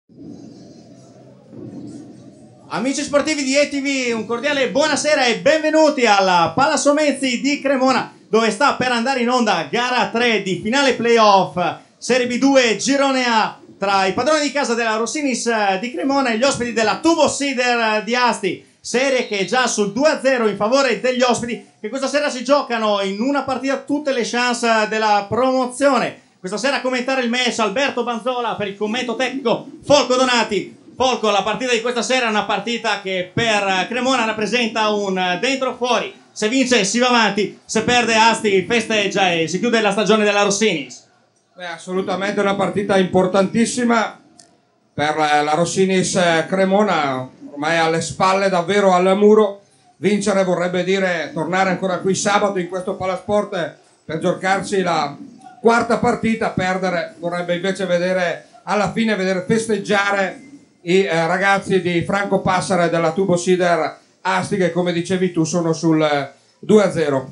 Amici sportivi di ETV, un cordiale buonasera e benvenuti alla Palazzo Mezzi di Cremona, dove sta per andare in onda gara 3 di finale playoff Serie B2 Girone A tra i padroni di casa della Rossinis di Cremona e gli ospiti della Tubo Sider di Asti. Serie che è già sul 2-0 in favore degli ospiti, che questa sera si giocano in una partita tutte le chance della promozione. Questa sera a commentare il match Alberto Banzola, per il commento tecnico Folco Donati. Folco, la partita di questa sera è una partita che per Cremona rappresenta un dentro fuori. Se vince si va avanti, se perde Asti festeggia e si chiude la stagione della Rossinis. Assolutamente una partita importantissima per la Rossinis Cremona, ormai alle spalle, davvero al muro. Vincere vorrebbe dire tornare ancora qui sabato in questo Palasport per giocarsi la quarta partita. Perdere vorrebbe invece vedere alla fine festeggiare i ragazzi di Franco Passara e della Tubo Sider Asti, che come dicevi tu sono sul 2-0.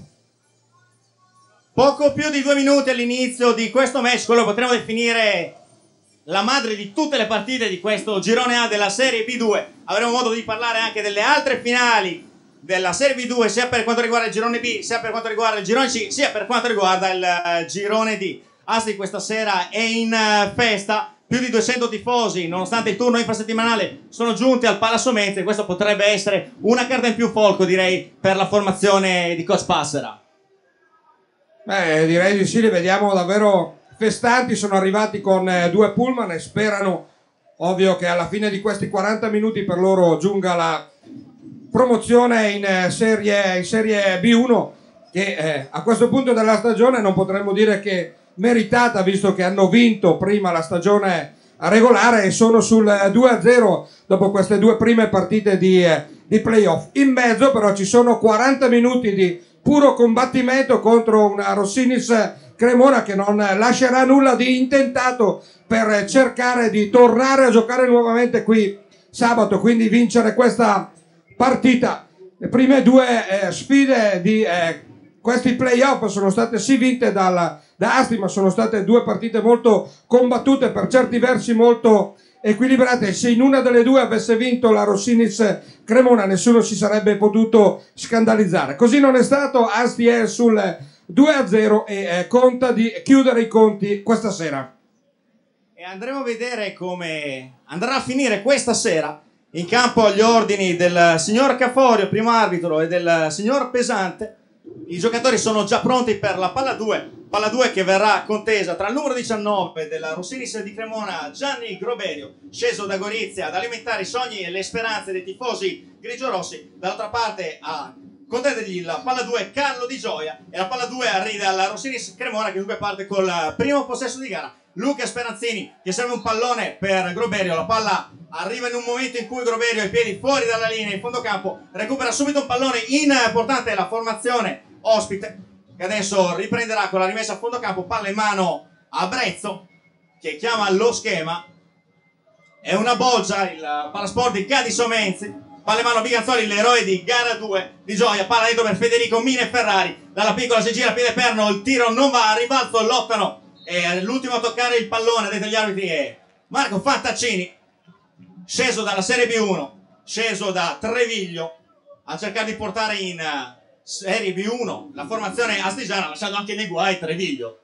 Poco più di 2 minuti all'inizio di questo match, quello potremmo definire la madre di tutte le partite di questo girone A della Serie B2. Avremo modo di parlare anche delle altre finali della Serie B2, sia per quanto riguarda il girone B, sia per quanto riguarda il girone C, sia per quanto riguarda il girone D. Asti questa sera è in festa. Più di 200 tifosi, nonostante il turno infrasettimanale, sono giunti al Palazzo Mezzi e questo potrebbe essere una carta in più, Folco, direi, per la formazione di coach Passera. Direi di sì, li vediamo davvero festanti, sono arrivati con 2 pullman e sperano, ovvio, che alla fine di questi 40 minuti per loro giunga la promozione in serie B1, che a questo punto della stagione non potremmo dire che meritata, visto che hanno vinto prima la stagione regolare e sono sul 2-0 dopo queste 2 prime partite di playoff. In mezzo però ci sono 40 minuti di puro combattimento contro una Rossinis Cremona che non lascerà nulla di intentato per cercare di tornare a giocare nuovamente qui sabato, quindi vincere questa partita. Le prime 2 sfide di questi playoff sono state sì vinte da Asti, ma sono state 2 partite molto combattute, per certi versi molto equilibrate. Se in una delle 2 avesse vinto la Rossinis Cremona nessuno si sarebbe potuto scandalizzare. Così non è stato, Asti è sul 2-0 e conta di chiudere i conti questa sera. E andremo a vedere come andrà a finire questa sera in campo agli ordini del signor Caforio, primo arbitro, e del signor Pesante. I giocatori sono già pronti per la palla 2 che verrà contesa tra il numero 19 della Rossinis di Cremona, Gianni Groberio, sceso da Gorizia ad alimentare i sogni e le speranze dei tifosi grigio-rossi. Dall'altra parte a contendergli la palla 2 Carlo Di Gioia, e la palla 2 arriva alla Rossinis Cremona, che dunque parte col primo possesso di gara. Luca Speranzini, che serve un pallone per Groberio, la palla arriva in un momento in cui Groberio ha i piedi fuori dalla linea in fondo campo, recupera subito un pallone importante la formazione ospite, che adesso riprenderà con la rimessa a fondo campo. Palla in mano a Brezzo, che chiama lo schema, è una bolgia il Palasport di Cadiso Menzi. Palla in mano a Biganzoli, l'eroe di gara 2 Di Gioia, palla dentro per Federico Mine Ferrari, dalla piccola si gira, piede perno, il tiro non va, a rimbalzo lottano, e l'ultimo a toccare il pallone dentro gli arbitri è Marco Fantaccini, sceso dalla Serie B1, sceso da Treviglio a cercare di portare in Serie B1 la formazione astigiana, lasciando anche nei guai Treviglio.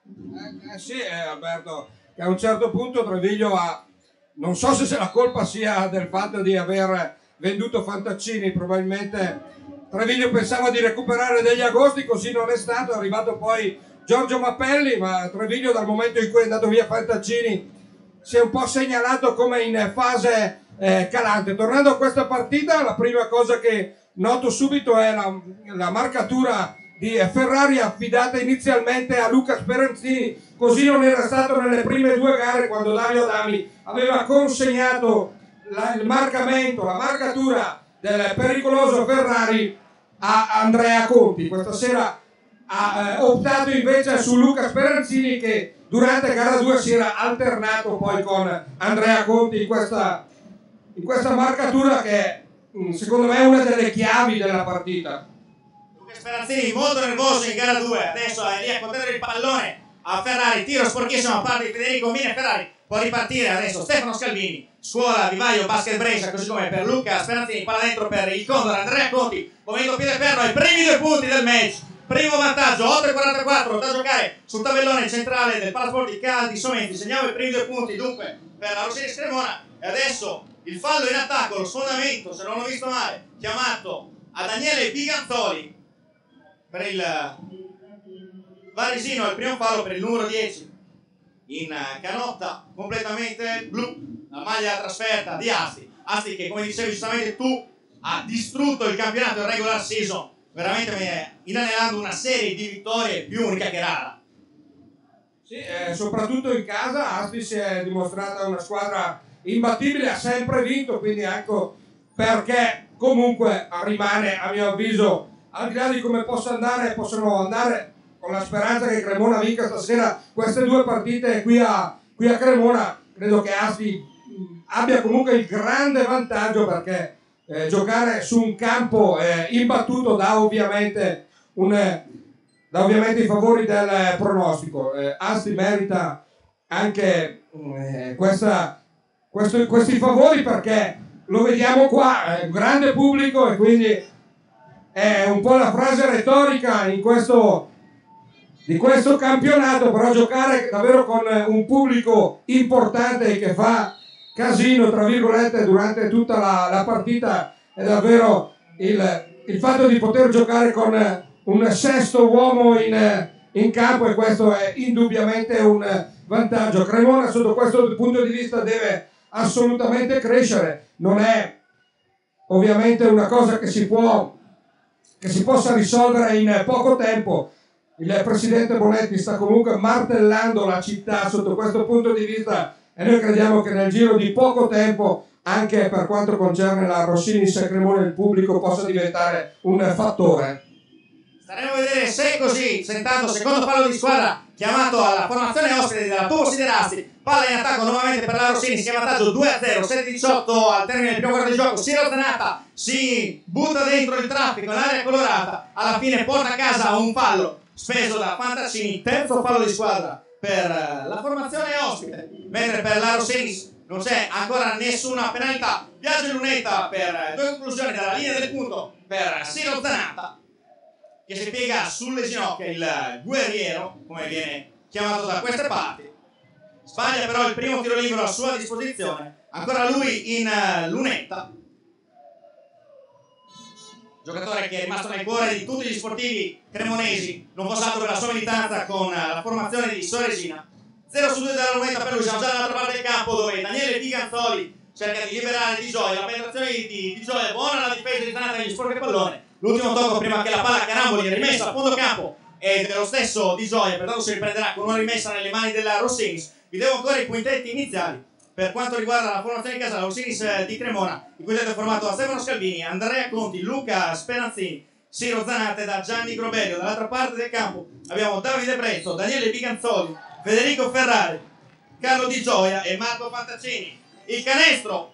Sì, Alberto, che a un certo punto Treviglio ha, non so se la colpa sia del fatto di aver venduto Fantaccini, probabilmente Treviglio pensava di recuperare degli agosti, così non è stato. È arrivato poi Giorgio Mappelli, ma Treviglio, dal momento in cui è andato via Fantaccini, si è un po' segnalato come in fase calante. Tornando a questa partita, la prima cosa che noto subito è la marcatura di Ferrari, affidata inizialmente a Luca Speranzini. Così non era stato nelle prime 2 gare, quando Dario Adami aveva consegnato il marcamento, la marcatura del pericoloso Ferrari a Andrea Conti. Questa sera ha optato invece su Luca Speranzini, che durante gara 2 si era alternato poi con Andrea Conti in questa marcatura, che secondo me è una delle chiavi della partita. Luca Speranzini molto nervoso in gara 2, adesso è lì a contendere il pallone a Ferrari, tiro sporchissimo a parte di Federico Mine Ferrari, può ripartire adesso Stefano Scalvini, scuola Vivaio Basket Brescia, così come per Luca Speranzini, palla dentro per il Condor, Andrea Conti, movimento piede ferro ai primi 2 punti del match, primo vantaggio, 8:44 da giocare sul tabellone centrale del Palasport di Caldi Somenti, segniamo i primi 2 punti dunque per la Rossini Cremona, e adesso il fallo in attacco, lo sfondamento, se non l'ho visto male, chiamato a Daniele Biganzoli per il Varesino, il primo fallo per il numero 10 in canotta completamente blu, la maglia trasferta di Asti che, come dicevi giustamente tu, ha distrutto il campionato in regular season, veramente inanellando una serie di vittorie più unica che rara. Sì, soprattutto in casa Asti si è dimostrata una squadra imbattibile, ha sempre vinto, quindi ecco perché comunque rimane, a mio avviso, al di là di come possono andare, con la speranza che Cremona vinca stasera queste 2 partite qui a Cremona. Credo che Asti abbia comunque il grande vantaggio perché giocare su un campo imbattuto dà ovviamente i favori del pronostico. Asti merita anche questi favori perché lo vediamo qua, è un grande pubblico, e quindi è un po' la frase retorica di questo campionato, però giocare davvero con un pubblico importante che fa casino tra virgolette durante tutta la partita è davvero il fatto di poter giocare con un sesto uomo in campo, e questo è indubbiamente un vantaggio. Cremona sotto questo punto di vista deve assolutamente crescere, non è ovviamente una cosa che si possa risolvere in poco tempo. Il presidente Bonetti sta comunque martellando la città sotto questo punto di vista, e noi crediamo che nel giro di poco tempo, anche per quanto concerne la Rossini Cremona, il pubblico possa diventare un fattore. Staremo a vedere se è così. Intanto secondo fallo di squadra chiamato alla formazione ospite della Turbo Siderasti, palla in attacco nuovamente per la Rossini, si è vantaggio 2-0, 7-18 al termine del primo quarto di gioco. Siro Zanata si butta dentro il traffico nell'area colorata, alla fine porta a casa un fallo speso da Fantaccini, terzo fallo di squadra per la formazione ospite, mentre per la Rossini non c'è ancora nessuna penalità. Viaggio in lunetta per 2 conclusioni dalla linea del punto per Siro Zanata, che si piega sulle ginocchia, il guerriero, come viene chiamato da queste parti. Sbaglia però il primo tiro libero a sua disposizione, ancora lui in lunetta. Giocatore che è rimasto nel cuore di tutti gli sportivi cremonesi, non fosse altro per la sua militanza con la formazione di Soresina. 0 su 2 della lunetta per lui, siamo già dall'altra parte del campo dove Daniele Biganzoli cerca di liberare Di Gioia, la penetrazione di Gioia, buona la difesa di Zanata, gli sporca il pallone. L'ultimo tocco prima che la palla Caramboli è rimessa a fondo campo e dello stesso Di Gioia, pertanto si riprenderà con una rimessa nelle mani della Rossinis. Vi devo ancora i quintetti iniziali per quanto riguarda la formazione di casa, la Rossinis di Cremona. Il quintetto è formato da Stefano Scalvini, Andrea Conti, Luca Speranzini, Siro Zanata e da Gianni Grobello. Dall'altra parte del campo abbiamo Davide Brezzo, Daniele Biganzoli, Federico Ferrari, Carlo Di Gioia e Marco Fantaccini. Il canestro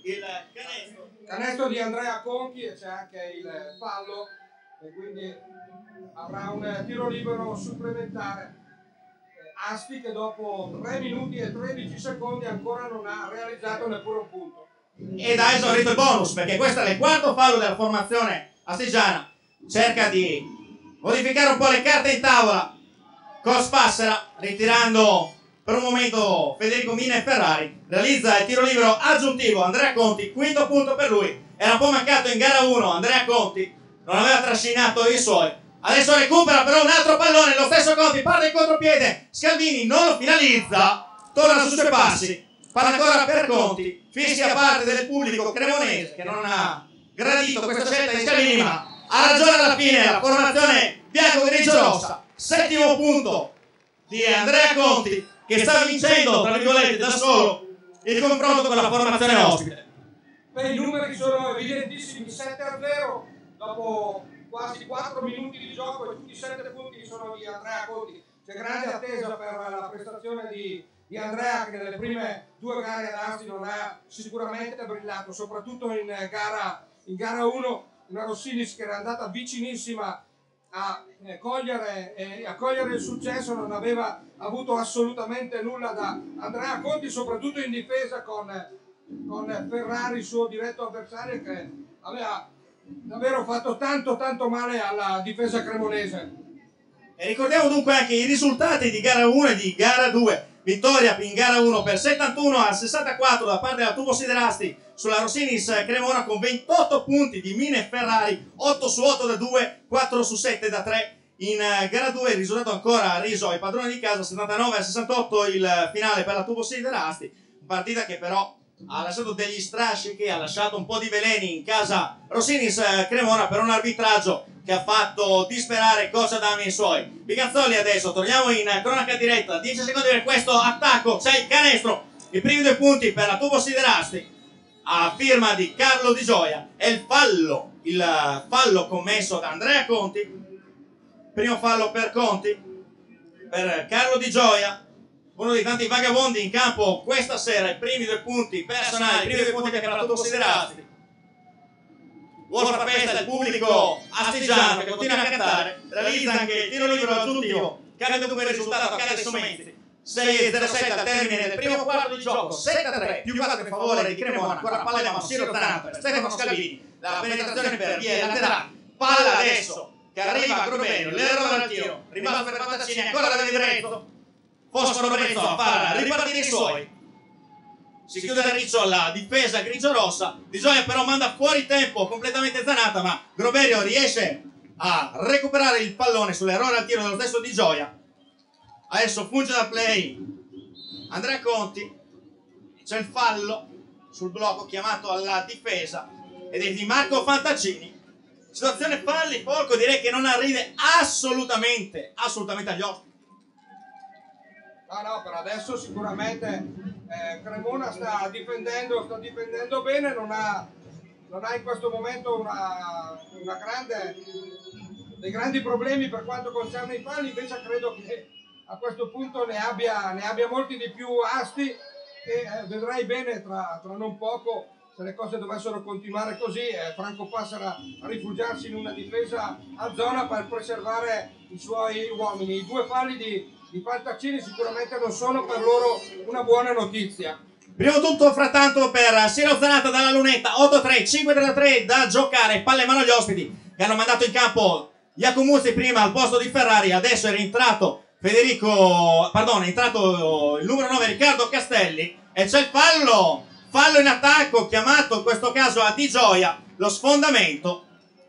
di Andrea Conti, e c'è anche il fallo, e quindi avrà un tiro libero supplementare. Asti che dopo 3 minuti e 13 secondi ancora non ha realizzato neppure un punto. Ed ha esaurito il bonus, perché questo è il quarto fallo della formazione astigiana. Cerca di modificare un po' le carte in tavola Cos Passera, ritirando per un momento Federico Mina e Ferrari. Realizza il tiro libero aggiuntivo Andrea Conti, quinto punto per lui. Era un po' mancato in gara 1 Andrea Conti, non aveva trascinato i suoi. Adesso recupera però un altro pallone, lo stesso Conti, parte in contropiede, Scalvini non lo finalizza, torna sui suoi passi, palla ancora per Conti, fischia parte del pubblico cremonese che non ha gradito questa scelta di Scalvini, ma ha ragione alla fine la formazione bianco-grigio-rossa. Settimo punto di Andrea Conti, che sta vincendo, tra virgolette, da solo il confronto con la formazione ospite. I numeri sono evidentissimi, 7-0 dopo quasi 4 minuti di gioco, e tutti i 7 punti sono di Andrea Conti. C'è grande attesa per la prestazione di Andrea, che nelle prime 2 gare ad Asti non ha sicuramente brillato, soprattutto in gara 1, una Rossinis che era andata vicinissima a cogliere il successo, non aveva avuto assolutamente nulla da Andrea Conti, soprattutto in difesa con Ferrari, suo diretto avversario, che aveva davvero fatto tanto male alla difesa cremonese. E ricordiamo dunque anche i risultati di gara 1 e di gara 2. Vittoria in gara 1 per 71-64 da parte della Turbo Siderasti sulla Rossinis Cremona, con 28 punti di Mine Ferrari, 8 su 8 da 2, 4 su 7 da 3. In gara 2 il risultato ancora reso ai padroni di casa, 79-68 il finale per la Turbo Siderasti. Partita che però ha lasciato degli strascichi, ha lasciato un po' di veleni in casa Rossinis Cremona per un arbitraggio che ha fatto disperare Coach Adami e i suoi. Biganzoli adesso, torniamo in cronaca diretta, 10 secondi per questo attacco, c'è il canestro, i primi 2 punti per la Turbo Siderasti a firma di Carlo Di Gioia, e il fallo commesso da Andrea Conti, primo fallo per Conti, per Carlo Di Gioia, uno dei tanti vagabondi in campo questa sera. I primi 2 punti personali, i primi 2 punti per la Turbo Siderasti. Vuol far festa il pubblico astigiano che continua a cantare, realizza anche il tiro libero aggiuntivo, cambia dunque il risultato a casa Somenzi. 6-0-7 al termine del primo quarto di gioco, 7-3, più 4 in favore di Cremona, ancora palla in mano, Siro Zanata per Stefano Scalvini, la penetrazione per vie laterali, palla adesso che arriva a Grobenio, l'errore al tiro, rimasto per Fantaccini, ancora da Di Brezzo, Fosforo Brezzo a far ripartire i suoi. Si chiude da Riccio alla difesa grigio-rossa. Di Gioia però manda fuori tempo completamente Zanata, ma Groberio riesce a recuperare il pallone sull'errore al tiro dello stesso Di Gioia. Adesso funge da play Andrea Conti, c'è il fallo sul blocco chiamato alla difesa ed è di Marco Fantaccini. Situazione falli, Porco direi che non arriva assolutamente agli ospiti. No, per adesso sicuramente Cremona sta difendendo bene, non ha in questo momento dei grandi problemi per quanto concerne i falli. Invece credo che a questo punto ne abbia molti di più Asti, e vedrai bene tra non poco, se le cose dovessero continuare così, Franco passerà a rifugiarsi in una difesa a zona per preservare i suoi uomini. I 2 falli di Fantaccini sicuramente non sono per loro una buona notizia. Primo tutto frattanto per Siro Zanata dalla lunetta, 8-3, 5-3 da giocare, palla in mano agli ospiti che hanno mandato in campo Iacomuzzi prima al posto di Ferrari. Adesso è entrato il numero 9 Riccardo Castelli, e c'è il fallo in attacco chiamato in questo caso a Di Gioia, lo sfondamento.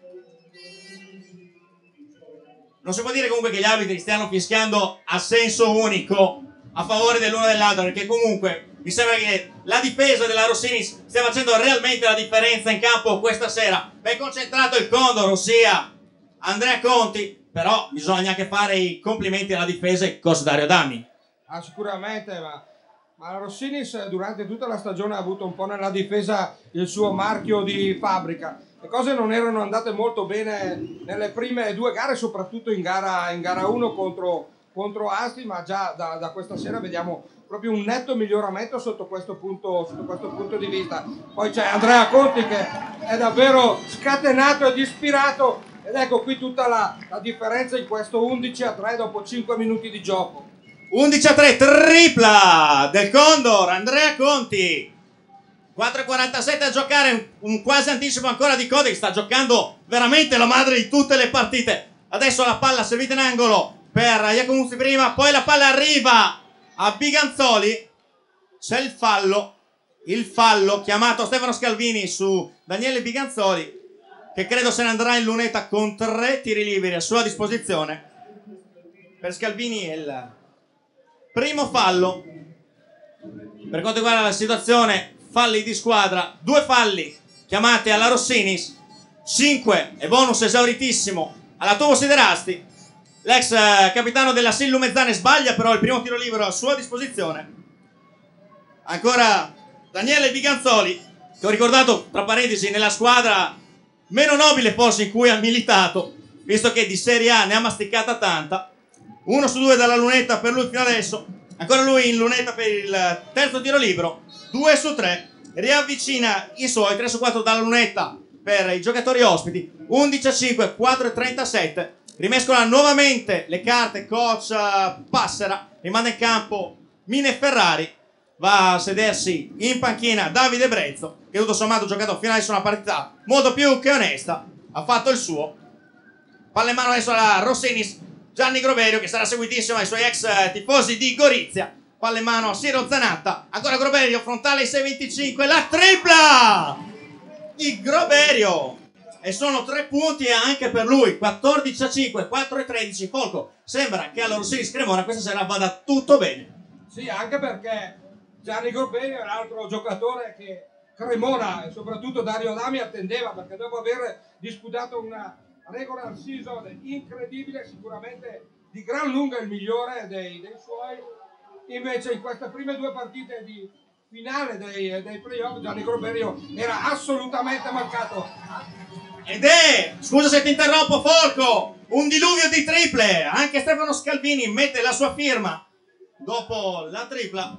Non si può dire comunque che gli arbitri stiano fischiando a senso unico a favore dell'uno o dell'altro, perché comunque mi sembra che la difesa della Rossinis stia facendo realmente la differenza in campo questa sera. Ben concentrato il Condor, ossia Andrea Conti, però bisogna anche fare i complimenti alla difesa e Coach Dario Adami. Sicuramente, ma la Rossinis durante tutta la stagione ha avuto un po' nella difesa il suo marchio di fabbrica. Le cose non erano andate molto bene nelle prime 2 gare, soprattutto in gara 1 contro Asti, ma già da questa sera vediamo proprio un netto miglioramento sotto questo punto di vista. Poi c'è Andrea Conti che è davvero scatenato ed ispirato, ed ecco qui tutta la differenza in questo 11-3 dopo 5 minuti di gioco. 11-3, tripla del Condor, Andrea Conti. 4:47 a giocare, un quasi anticipo ancora di Codi, che sta giocando veramente la madre di tutte le partite. Adesso la palla servita in angolo per Iacomuzzi prima, poi la palla arriva a Biganzoli. C'è il fallo chiamato Stefano Scalvini su Daniele Biganzoli, che credo se ne andrà in lunetta con 3 tiri liberi a sua disposizione. Per Scalvini è il primo fallo. Per quanto riguarda la situazione falli di squadra, 2 falli chiamati alla Rossinis, 5 e bonus esauritissimo alla Turbo Siderasti. L'ex capitano della Sil Lumezzane sbaglia però il primo tiro libero a sua disposizione. Ancora Daniele Biganzoli, che ho ricordato tra parentesi nella squadra meno nobile forse in cui ha militato, visto che di Serie A ne ha masticata tanta. 1 su 2 dalla lunetta per lui fino adesso, ancora lui in lunetta per il terzo tiro libero, 2 su 3, riavvicina i suoi, 3 su 4 dalla lunetta per i giocatori ospiti, 11-5, 4-37 rimescola nuovamente le carte coach Passera, rimanda in campo Mine Ferrari, va a sedersi in panchina Davide Brezzo, che tutto sommato ha giocato finale su una partita molto più che onesta, ha fatto il suo. Palla in mano adesso alla Rossinis, Gianni Groberio, che sarà seguitissimo ai suoi ex tifosi di Gorizia. Palla in mano a Siro Zanatta, ancora Groberio, frontale 6-25, la tripla di Groberio! E sono 3 punti anche per lui, 14-5, 4-13. Folco, sembra che alla Rossinis Cremona questa sera vada tutto bene. Sì, anche perché Gianni Groberio è un altro giocatore che Cremona e soprattutto Dario Adami attendeva, perché dopo aver disputato una regular season incredibile, sicuramente di gran lunga il migliore dei suoi, invece in queste prime 2 partite di finale dei playoff Gianni Groberio era assolutamente mancato. Ed è, scusa se ti interrompo Folco, un diluvio di triple, anche Stefano Scalvini mette la sua firma dopo la tripla.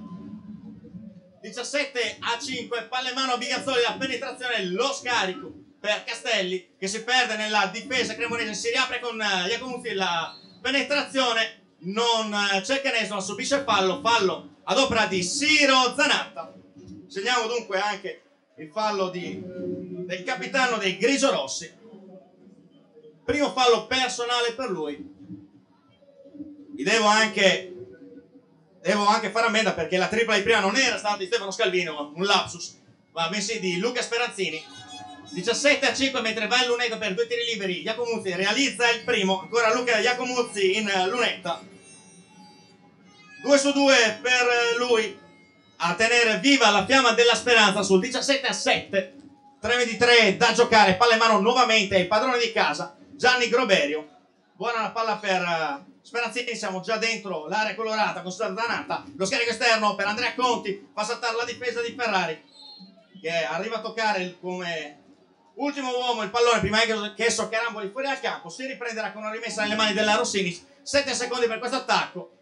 17-5, palla in mano a Bigazzoli, la penetrazione, lo scarico per Castelli che si perde nella difesa cremonese, si riapre con Iacomuzzi, la penetrazione, non c'è canestro, ma subisce il fallo ad opera di Siro Zanatta. Segniamo dunque anche il fallo del capitano dei grigiorossi, primo fallo personale per lui. Devo anche fare ammenda perché la tripla di prima non era stata di Stefano Scalvino, un lapsus, ma bensì di Luca Speranzini. 17-5 mentre va in lunetta per 2 tiri liberi, Iacomuzzi realizza il primo, ancora Luca Iacomuzzi in lunetta. 2 su 2 per lui a tenere viva la fiamma della speranza sul 17-7. 3-3 da giocare, palla in mano nuovamente il padrone di casa, Gianni Groberio. Buona la palla per Speranzini, siamo già dentro l'area colorata con Zanatta, lo scarico esterno per Andrea Conti, fa saltare la difesa di Ferrari che arriva a toccare come ultimo uomo il pallone prima che esso caramboli fuori dal campo, si riprenderà con una rimessa nelle mani della Rossinis. 7 secondi per questo attacco.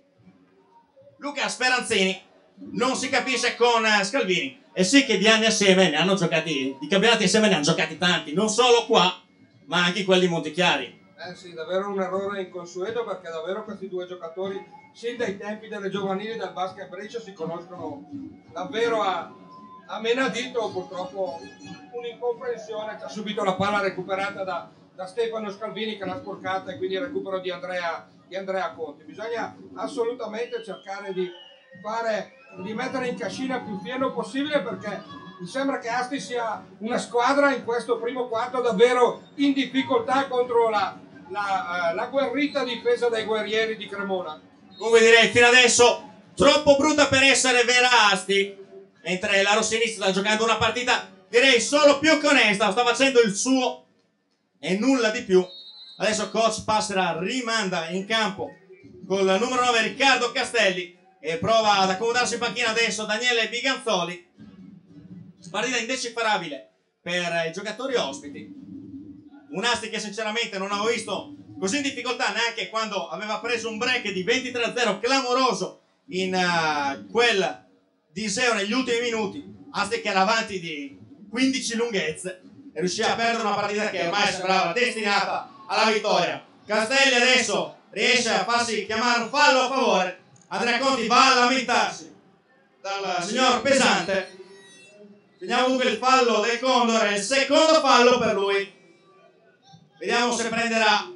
Luca Speranzini non si capisce con Scalvini, e sì che di anni assieme ne hanno giocati, di campionati assieme ne hanno giocati tanti, non solo qua ma anche quelli di Montichiari. Sì, davvero un errore inconsueto, perché davvero questi 2 giocatori sin dai tempi delle giovanili del basket Brescia si conoscono davvero a menadito. Purtroppo un'incomprensione, ha subito la palla recuperata da Stefano Scalvini che l'ha sporcata, e quindi il recupero di Andrea Conti. Bisogna assolutamente cercare di mettere in cascina più pieno possibile, perché mi sembra che Asti sia una squadra in questo primo quarto davvero in difficoltà contro la agguerrita difesa dei guerrieri di Cremona. Comunque direi fino adesso troppo brutta per essere vera Asti, mentre la Rossinis sta giocando una partita direi solo più che onesta, sta facendo il suo e nulla di più. Adesso coach Passera rimanda in campo col numero 9 Riccardo Castelli e prova ad accomodarsi in panchina adesso Daniele Biganzoli. Partita indecifrabile per i giocatori ospiti, un Asti che sinceramente non avevo visto così in difficoltà neanche quando aveva preso un break di 23-0 clamoroso in quel Diseo negli ultimi minuti. Asti che era avanti di 15 lunghezze e riusciva a perdere una partita che ormai sembrava destinata alla vittoria. Castelli adesso riesce a farsi chiamare un fallo a favore, Andrea Conti va a lamentarsi dal signor Pesante. Vediamo dunque il fallo del Condor, il secondo fallo per lui. Vediamo se prenderà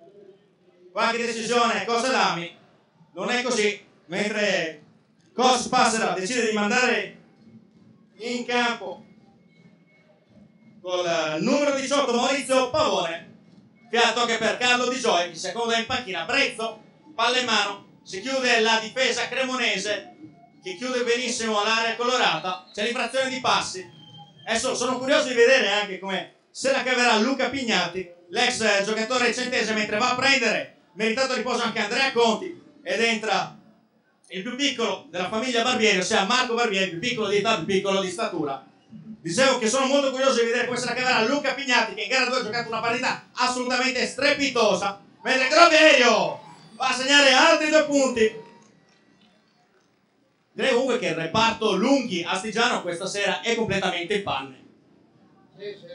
qualche decisione Coach Adami. Non è così, mentre Coach Passera decide di mandare in campo col numero 18 Maurizio Pavone, fiato anche per Carlo Di Gioia, che seconda in panchina. Brezzo, palla in mano, si chiude la difesa cremonese che chiude benissimo l'area colorata, c'è l'infrazione di passi. Adesso sono curioso di vedere anche come se la caverà Luca Pignati, l'ex giocatore centese, mentre va a prendere meritato riposo anche Andrea Conti ed entra il più piccolo della famiglia Barbieri, ossia Marco Barbieri, più piccolo di età, più piccolo di statura. Dicevo che sono molto curioso di vedere come se la caverà Luca Pignati, che in gara 2 ha giocato una partita assolutamente strepitosa, mentre Groberio va a segnare altri 2 punti. Direi comunque che il reparto lunghi astigiano questa sera è completamente in panne. Sì.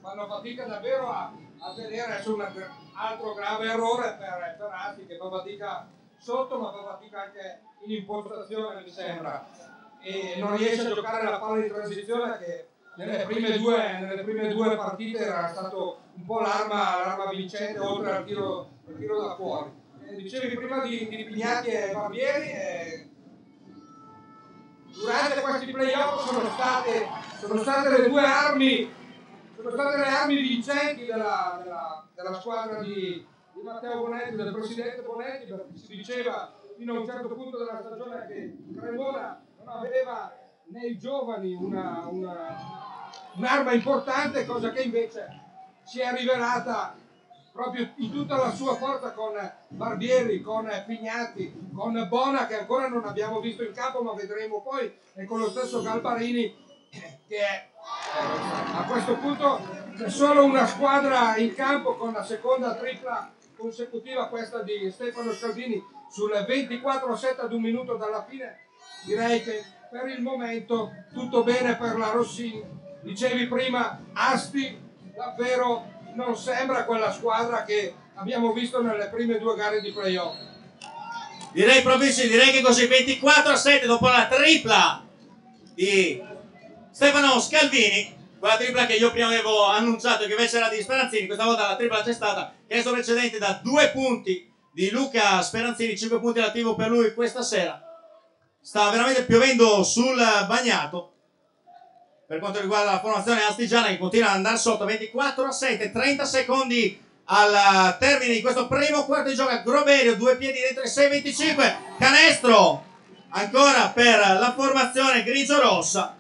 fanno fatica davvero a vedere. Adesso un altro grave errore per Asti, che fa fatica sotto, ma fa fatica anche in impostazione, mi sembra, e non riesce a giocare la palla di transizione, che nelle prime due partite era stato un po' l'arma vincente, oltre al tiro da fuori. Dicevi prima di Pignati e Barbieri, durante questi playoff sono state le due armi, sono state le armi vincenti della squadra di Matteo Bonetti, del presidente Bonetti, perché si diceva fino a un certo punto della stagione che Cremona non aveva nei giovani un'arma importante, cosa che invece si è rivelata proprio in tutta la sua forza con Barbieri, con Pignati, con Bona, che ancora non abbiamo visto in campo ma vedremo poi, e con lo stesso Galbarini, che è a questo punto c'è solo una squadra in campo con la seconda tripla consecutiva, questa di Stefano Scaldini, sul 24-7 ad un minuto dalla fine. Direi che per il momento tutto bene per la Rossini. Dicevi prima, Asti davvero non sembra quella squadra che abbiamo visto nelle prime due gare di playoff. Direi proprio sì, direi che così 24-7 dopo la tripla di Stefano Scalvini, quella tripla che io prima avevo annunciato che invece era di Speranzini, questa volta la tripla c'è stata, che è stato precedente da 2 punti di Luca Speranzini, 5 punti all'attivo per lui questa sera. Sta veramente piovendo sul bagnato per quanto riguarda la formazione astigiana, che continua ad andare sotto 24-7, 30 secondi al termine di questo primo quarto di gioco. Groverio, 2 piedi dentro i 6-25, canestro ancora per la formazione grigio-rossa,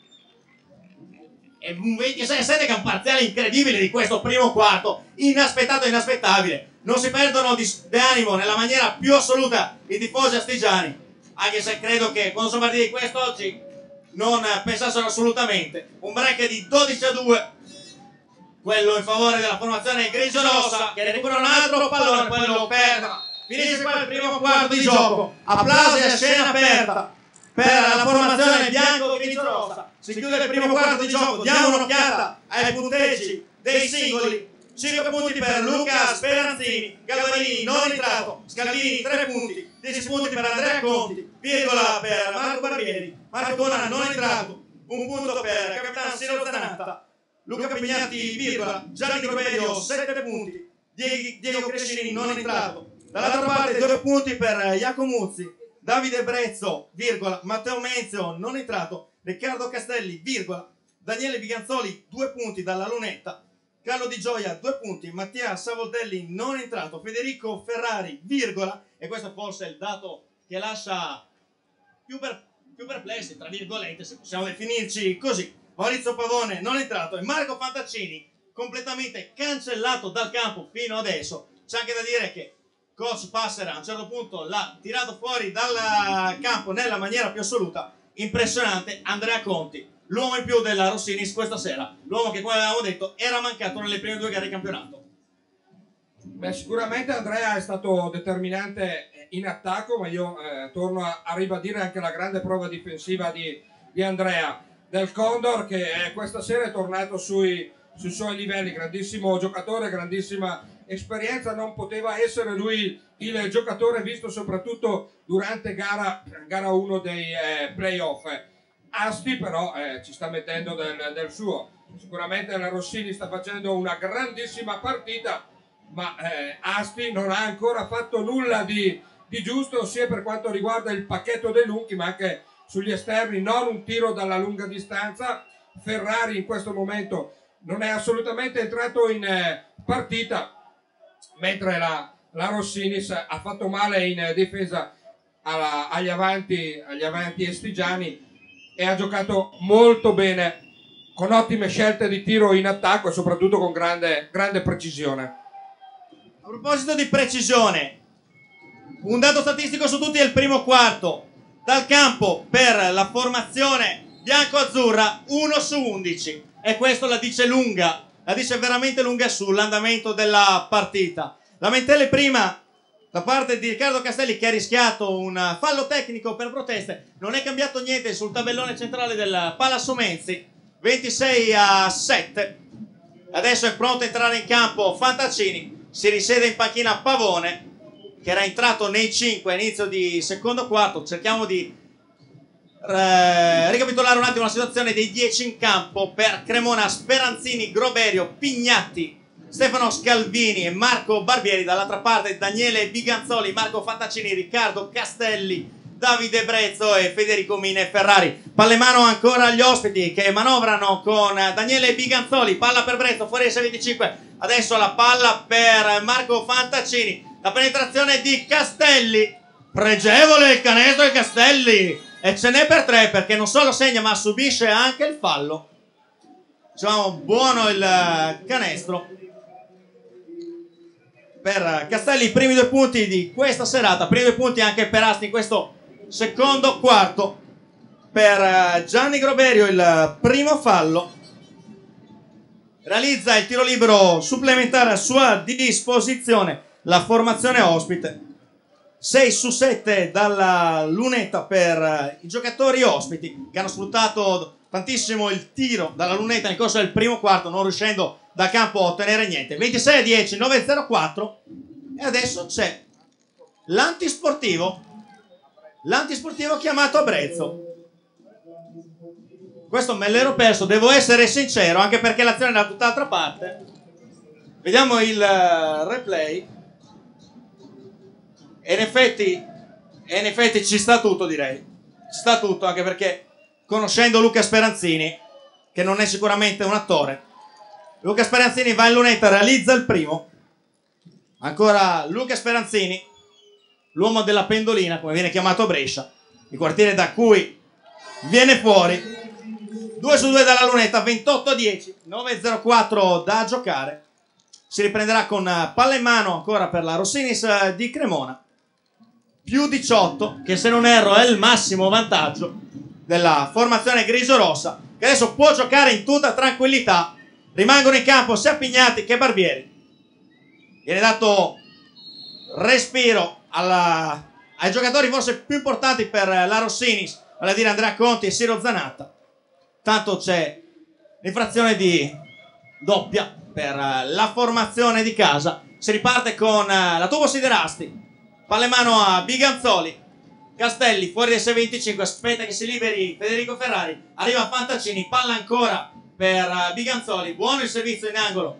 e un 26-7 che è un parziale incredibile di questo primo quarto, inaspettato e inaspettabile. Non si perdono di animo nella maniera più assoluta i tifosi astigiani, anche se credo che quando sono partiti di quest'oggi non pensassero assolutamente. Un break di 12-2, quello in favore della formazione grigio-rossa, che recupera un altro pallone, poi lo perde. Finisce qua il primo quarto di gioco, applausi a scena aperta per la formazione bianco-grigio-rossa. Si chiude il primo quarto di gioco, diamo un'occhiata ai punteggi dei singoli. 5 punti per Luca Speranzini, Galvarini non entrato, Scalvini 3 punti, 10 punti per Andrea Conti, virgola per Marco Barbieri, Marco Bona non entrato, 1 punto per Capitano Siro Zanata, Luca Pignati, virgola, Gianni Groverio 7 punti, Diego Crescini non entrato. Dall'altra parte 2 punti per Jacopo Muzzi, Davide Brezzo, virgola, Matteo Menzio non entrato, Riccardo Castelli, virgola, Daniele Biganzoli 2 punti dalla lunetta, Carlo Di Gioia 2 punti, Mattia Savoldelli non entrato, Federico Ferrari, virgola, e questo forse è il dato che lascia più perplessi, tra virgolette, se possiamo definirci così, Maurizio Pavone non entrato e Marco Fantaccini completamente cancellato dal campo fino adesso. C'è anche da dire che coach Passera a un certo punto l'ha tirato fuori dal campo nella maniera più assoluta. Impressionante Andrea Conti, l'uomo in più della Rossinis questa sera, l'uomo che, come avevamo detto, era mancato nelle prime 2 gare di campionato. Beh, sicuramente Andrea è stato determinante in attacco, ma io torno a ribadire anche la grande prova difensiva di Andrea del Condor, che questa sera è tornato sui suoi livelli. Grandissimo giocatore, grandissima esperienza, non poteva essere lui il giocatore visto soprattutto durante gara 1 dei playoff. Asti però ci sta mettendo del suo. Sicuramente la Rossini sta facendo una grandissima partita, ma Asti non ha ancora fatto nulla di giusto, sia per quanto riguarda il pacchetto dei lunghi, ma anche sugli esterni, non un tiro dalla lunga distanza. Ferrari in questo momento non è assolutamente entrato in partita, mentre la Rossinis ha fatto male in difesa agli avanti estigiani e ha giocato molto bene, con ottime scelte di tiro in attacco e soprattutto con grande precisione. A proposito di precisione, un dato statistico su tutti è il primo quarto. Dal campo per la formazione bianco-azzurra 1 su 11, e questo la dice lunga, la dice veramente lunga sull'andamento della partita. Lamentele prima da parte di Riccardo Castelli, che ha rischiato un fallo tecnico per proteste. Non è cambiato niente sul tabellone centrale del Palazzo Menzi, 26-7. Adesso è pronto a entrare in campo Fantaccini, si risiede in panchina Pavone, che era entrato nei 5 all'inizio di secondo quarto. Cerchiamo di ricapitolare un attimo la situazione dei 10 in campo. Per Cremona: Speranzini, Groberio, Pignatti, Stefano Scalvini e Marco Barbieri. Dall'altra parte Daniele Biganzoli, Marco Fantaccini, Riccardo Castelli, Davide Brezzo e Federico Mine Ferrari. Pallemano ancora agli ospiti che manovrano con Daniele Biganzoli. Palla per Brezzo, fuori dai 25. Adesso la palla per Marco Fantaccini. La penetrazione di Castelli. Pregevole il canestro di Castelli. E ce n'è per 3, perché non solo segna ma subisce anche il fallo. Diciamo, buono il canestro per Castelli. I primi 2 punti di questa serata. Primi 2 punti anche per Asti in questo secondo quarto. Per Gianni Groberio il primo fallo. Realizza il tiro libero supplementare a sua disposizione la formazione ospite. 6 su 7 dalla lunetta per i giocatori ospiti, che hanno sfruttato tantissimo il tiro dalla lunetta nel corso del primo quarto, non riuscendo da campo a ottenere niente. 26-10, 9-0-4. E adesso c'è l'antisportivo chiamato a Brezzo. Questo me l'ero perso, devo essere sincero, anche perché l'azione è da tutt'altra parte. Vediamo il replay. E in effetti ci sta tutto, direi. Ci sta tutto, anche perché, conoscendo Luca Speranzini, che non è sicuramente un attore, Luca Speranzini va in lunetta, realizza il primo. Ancora Luca Speranzini, l'uomo della pendolina, come viene chiamato a Brescia, il quartiere da cui viene fuori. 2 su 2 dalla lunetta, 28-10, 9-0-4 da giocare. Si riprenderà con palla in mano ancora per la Rossinis di Cremona. Più 18, che se non erro è il massimo vantaggio della formazione grigio-rossa, che adesso può giocare in tutta tranquillità. Rimangono in campo sia Pignatti che Barbieri. Viene dato respiro ai giocatori forse più importanti per la Rossinis, vale a dire Andrea Conti e Siro Zanatta. Tanto c'è l'infrazione di doppia per la formazione di casa. Si riparte con la Tubo Siderasti. Palla in mano a Biganzoli. Castelli fuori dai 6-25, aspetta che si liberi Federico Ferrari. Arriva Fantaccini, palla ancora per Biganzoli. Buono il servizio in angolo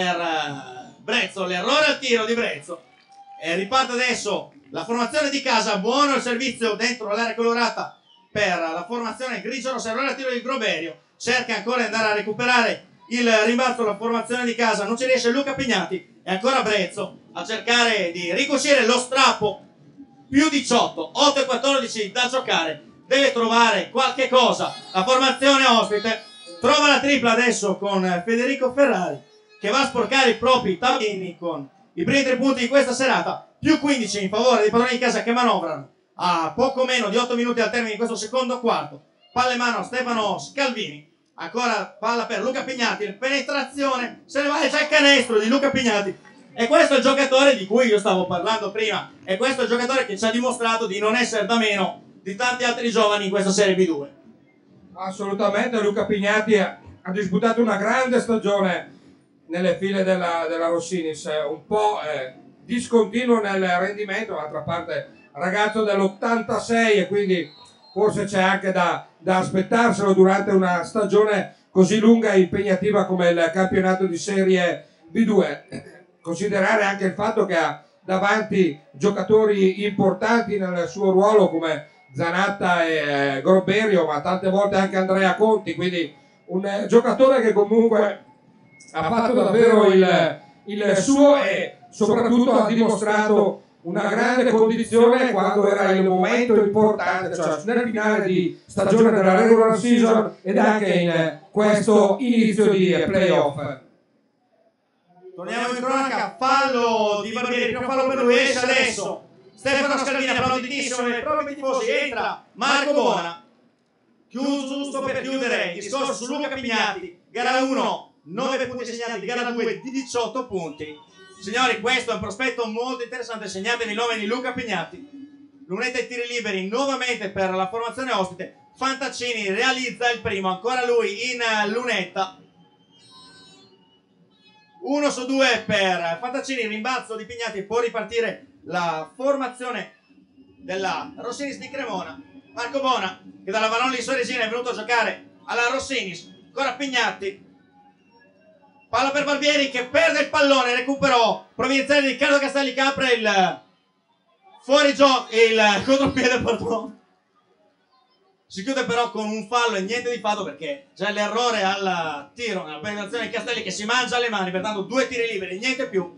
per Brezzo, l'errore al tiro di Brezzo. E riparte adesso la formazione di casa. Buono il servizio dentro l'area colorata per la formazione grigio-rossa, errore al tiro di Groberio. Cerca ancora di andare a recuperare il rimbalzo la formazione di casa, non ci riesce Luca Pignatti. E ancora Brezzo a cercare di ricucire lo strappo. Più 18, 8-14 da giocare. Deve trovare qualche cosa la formazione ospite. Trova la tripla adesso con Federico Ferrari, che va a sporcare i propri tavolini con i primi 3 punti di questa serata. Più 15 in favore dei padroni di casa, che manovrano a poco meno di 8 minuti al termine di questo secondo quarto. Palla in mano a Stefano Scalvini. Ancora palla per Luca Pignatti, penetrazione, se ne va già il canestro di Luca Pignatti. E questo è il giocatore di cui io stavo parlando prima. E questo è il giocatore che ci ha dimostrato di non essere da meno di tanti altri giovani in questa Serie B2. Assolutamente, Luca Pignatti ha disputato una grande stagione nelle file della Rossinis, un po' discontinuo nel rendimento, d'altra parte ragazzo dell'86 e quindi forse c'è anche da aspettarselo durante una stagione così lunga e impegnativa come il campionato di Serie B2. Considerare anche il fatto che ha davanti giocatori importanti nel suo ruolo come Zanatta e Groberio, ma tante volte anche Andrea Conti, quindi un giocatore che comunque ha fatto davvero il suo e soprattutto ha dimostrato una grande condizione quando era il momento importante, cioè nel finale di stagione della regular season ed anche in questo inizio di playoff. Torniamo in cronaca, fallo di Barbieri, primo fallo per lui, esce adesso Stefano Scalvini, applauditissimo nei propri tifosi, entra Marco Bona. Giusto per chiudere il discorso su Luca Pignatti. Gara 1, 9 punti segnati, gara 2, 18 punti. Signori, questo è un prospetto molto interessante, segnatevi il nome di Luca Pignatti. Lunetta e tiri liberi nuovamente per la formazione ospite. Fantaccini realizza il primo, ancora lui in lunetta. 1 su 2 per Fantaccini, rimbalzo di Pignati, può ripartire la formazione della Rossinis di Cremona. Marco Bona che dalla Vanoli di Soresina è venuto a giocare alla Rossinis, ancora Pignatti, palla per Barbieri che perde il pallone, recupero provvidenziale di Riccardo Castelli che apre il fuorigioco, il contropiede, pardon. Si chiude però con un fallo e niente di fatto perché c'è l'errore al tiro, nella penetrazione di Castelli che si mangia le mani, pertanto 2 tiri liberi, niente più.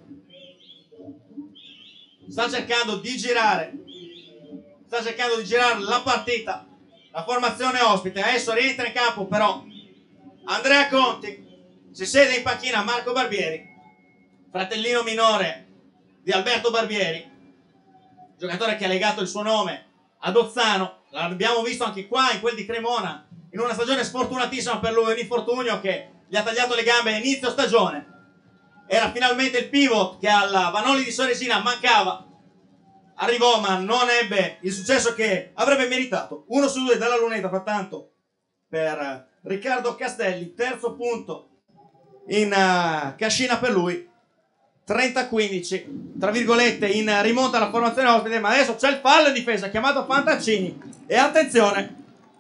Sta cercando di girare la partita, la formazione ospite. Adesso rientra in campo però Andrea Conti, si siede in panchina Marco Barbieri, fratellino minore di Alberto Barbieri, giocatore che ha legato il suo nome ad Ozzano. L'abbiamo visto anche qua in quel di Cremona in una stagione sfortunatissima per lui, un infortunio che gli ha tagliato le gambe a inizio stagione. Era finalmente il pivot che alla Vanoli di Soresina mancava, arrivò ma non ebbe il successo che avrebbe meritato. 1 su 2 dalla lunetta frattanto per Riccardo Castelli, terzo punto in cascina per lui. 30-15, tra virgolette, in rimonta alla formazione ospite, ma adesso c'è il fallo in difesa chiamato Fantaccini e attenzione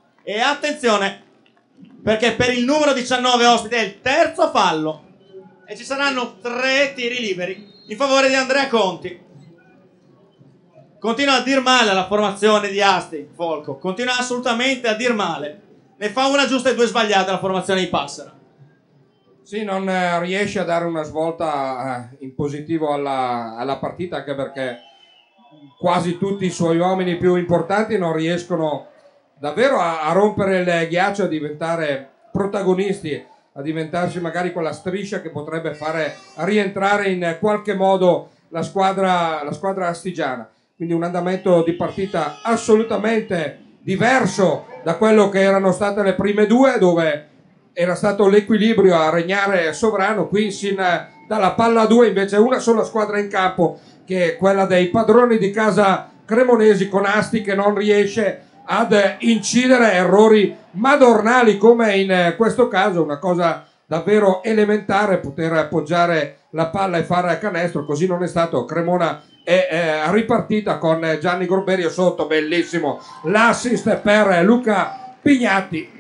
perché per il numero 19 ospite è il terzo fallo e ci saranno 3 tiri liberi in favore di Andrea Conti. Continua a dir male la formazione di Asti Folco, continua assolutamente a dir male, ne fa una giusta e 2 sbagliate la formazione di Passera. Sì, non riesce a dare una svolta in positivo alla partita, anche perché quasi tutti i suoi uomini più importanti non riescono davvero a rompere il ghiaccio, a diventare protagonisti, a diventarsi magari quella striscia che potrebbe fare rientrare in qualche modo la squadra astigiana. Quindi un andamento di partita assolutamente diverso da quello che erano state le prime 2, dove era stato l'equilibrio a regnare sovrano. Qui sin dalla palla 2 invece una sola squadra in campo, che è quella dei padroni di casa cremonesi, con Asti che non riesce ad incidere, errori madornali come in questo caso, una cosa davvero elementare, poter appoggiare la palla e fare canestro. Così non è stato. Cremona è ripartita con Gianni Gorberio sotto, bellissimo l'assist per Luca Pignatti.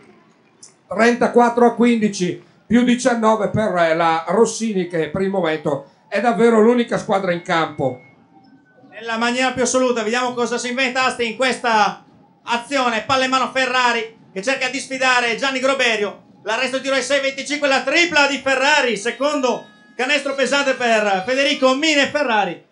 34-15, più 19 per la Rossini, che per il momento è davvero l'unica squadra in campo. Nella maniera più assoluta, vediamo cosa si inventa Asti in questa azione. Palla in mano Ferrari che cerca di sfidare Gianni Groberio. L'arresto di tiro ai 6-25, la tripla di Ferrari, secondo canestro pesante per Federico Mine Ferrari.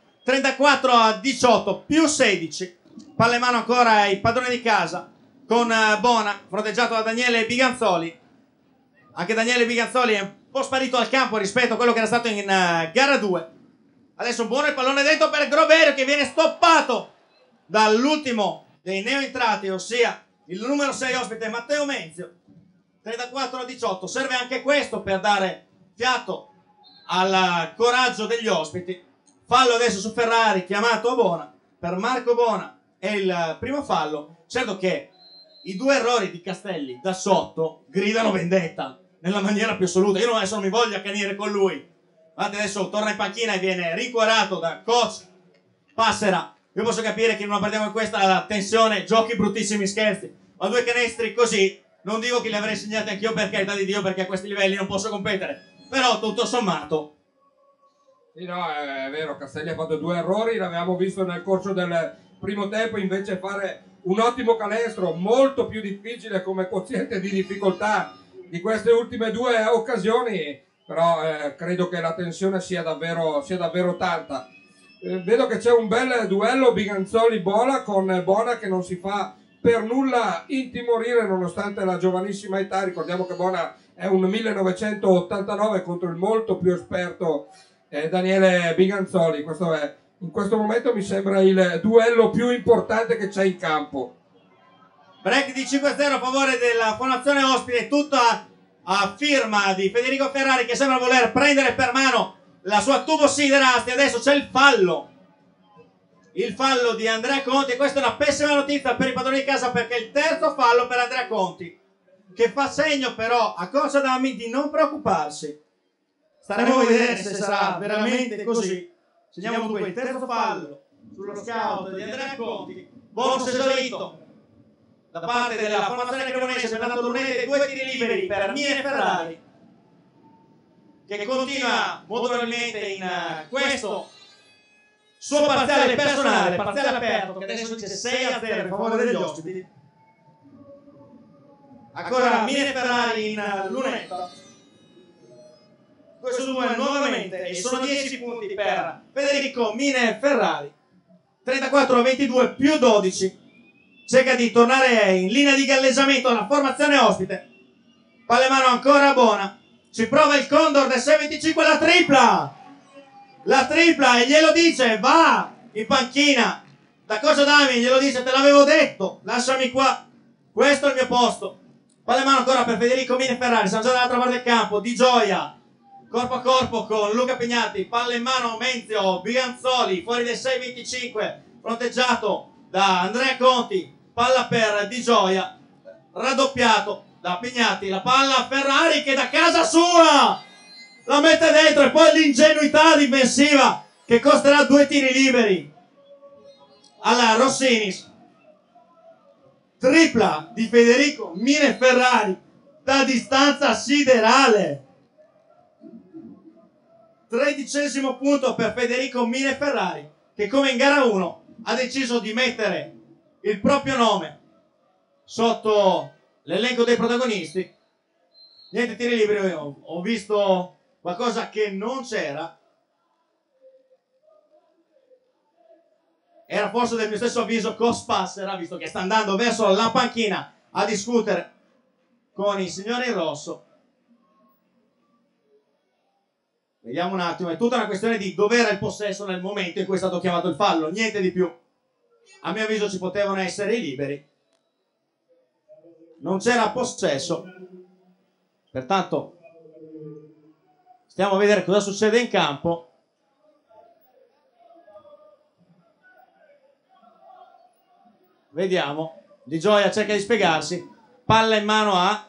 34-18, più 16. Palla in mano ancora ai padroni di casa, con Bona, fronteggiato da Daniele Biganzoli. Anche Daniele Biganzoli è un po' sparito dal campo rispetto a quello che era stato in gara 2. Adesso buono il pallone dentro per Groberio, che viene stoppato dall'ultimo dei neoentrati, ossia il numero 6 ospite Matteo Menzio. 34-18, serve anche questo per dare fiato al coraggio degli ospiti. Fallo adesso su Ferrari, chiamato a Bona, per Marco Bona è il primo fallo. Certo che i 2 errori di Castelli da sotto gridano vendetta nella maniera più assoluta. Io adesso non mi voglio accanire con lui. Guardate, adesso torna in panchina e viene rincuorato da coach Passera. Io posso capire che in una partita come questa la tensione, giochi bruttissimi, scherzi, ma 2 canestri così non dico che li avrei segnati anch'io, per carità di Dio, perché a questi livelli non posso competere, però tutto sommato. Sì, no, è vero, Castelli ha fatto 2 errori, l'avevamo visto nel corso del primo tempo invece fare un ottimo canestro, molto più difficile come quoziente di difficoltà di queste ultime 2 occasioni, però credo che la tensione sia davvero tanta. Vedo che c'è un bel duello Biganzoli-Bona, con Bona che non si fa per nulla intimorire nonostante la giovanissima età. Ricordiamo che Bona è un 1989 contro il molto più esperto Daniele Biganzoli. Questo è, in questo momento mi sembra il duello più importante che c'è in campo. Break di 5-0 a favore della formazione ospite, tutta a firma di Federico Ferrari, che sembra voler prendere per mano la sua Tubo Siderasti. Adesso c'è il fallo di Andrea Conti, e questa è una pessima notizia per i padroni di casa, perché è il terzo fallo per Andrea Conti, che fa segno però a Coach Adami di non preoccuparsi. staremo a vedere se sarà veramente così. Segniamo dunque il terzo fallo sullo scout di Andrea Conti, bonus esaurito da parte della formazione cremonese per Renato Lunete, 2 tiri liberi per Mine Ferrari, che continua molto probabilmente in questo suo parziale personale, parziale aperto, che adesso dice 6-0 in favore degli ospiti. Ancora Mine Ferrari in lunetta, questo 2 nuovamente, e sono 10 punti per Federico Mine Ferrari. 34-22 più 12, cerca di tornare in linea di galleggiamento la formazione ospite. Pallemano ancora buona, ci prova il Condor del 6-25, la tripla, e glielo dice, va in panchina da Coach Adami, glielo dice, te l'avevo detto, lasciami qua, questo è il mio posto. Pallemano ancora per Federico Mine Ferrari, siamo già dall'altra parte del campo, Di Gioia corpo a corpo con Luca Pignati, palla in mano Menzio Biganzoli fuori dai 6-25, fronteggiato da Andrea Conti, palla per Di Gioia, raddoppiato da Pignati, la palla a Ferrari che da casa sua la mette dentro, e poi l'ingenuità difensiva che costerà 2 tiri liberi alla Rossinis. Tripla di Federico Mine Ferrari da distanza siderale. 13° punto per Federico Mine Ferrari, che come in gara 1 ha deciso di mettere il proprio nome sotto l'elenco dei protagonisti. Niente tiri liberi, ho visto qualcosa che non c'era. Era forse del mio stesso avviso Coach Passera, visto che sta andando verso la panchina a discutere con i signori in rosso. Vediamo un attimo, è tutta una questione di dov'era il possesso nel momento in cui è stato chiamato il fallo, niente di più. A mio avviso ci potevano essere i liberi, non c'era possesso, pertanto stiamo a vedere cosa succede in campo. Vediamo, Di Gioia cerca di spiegarsi, palla in mano a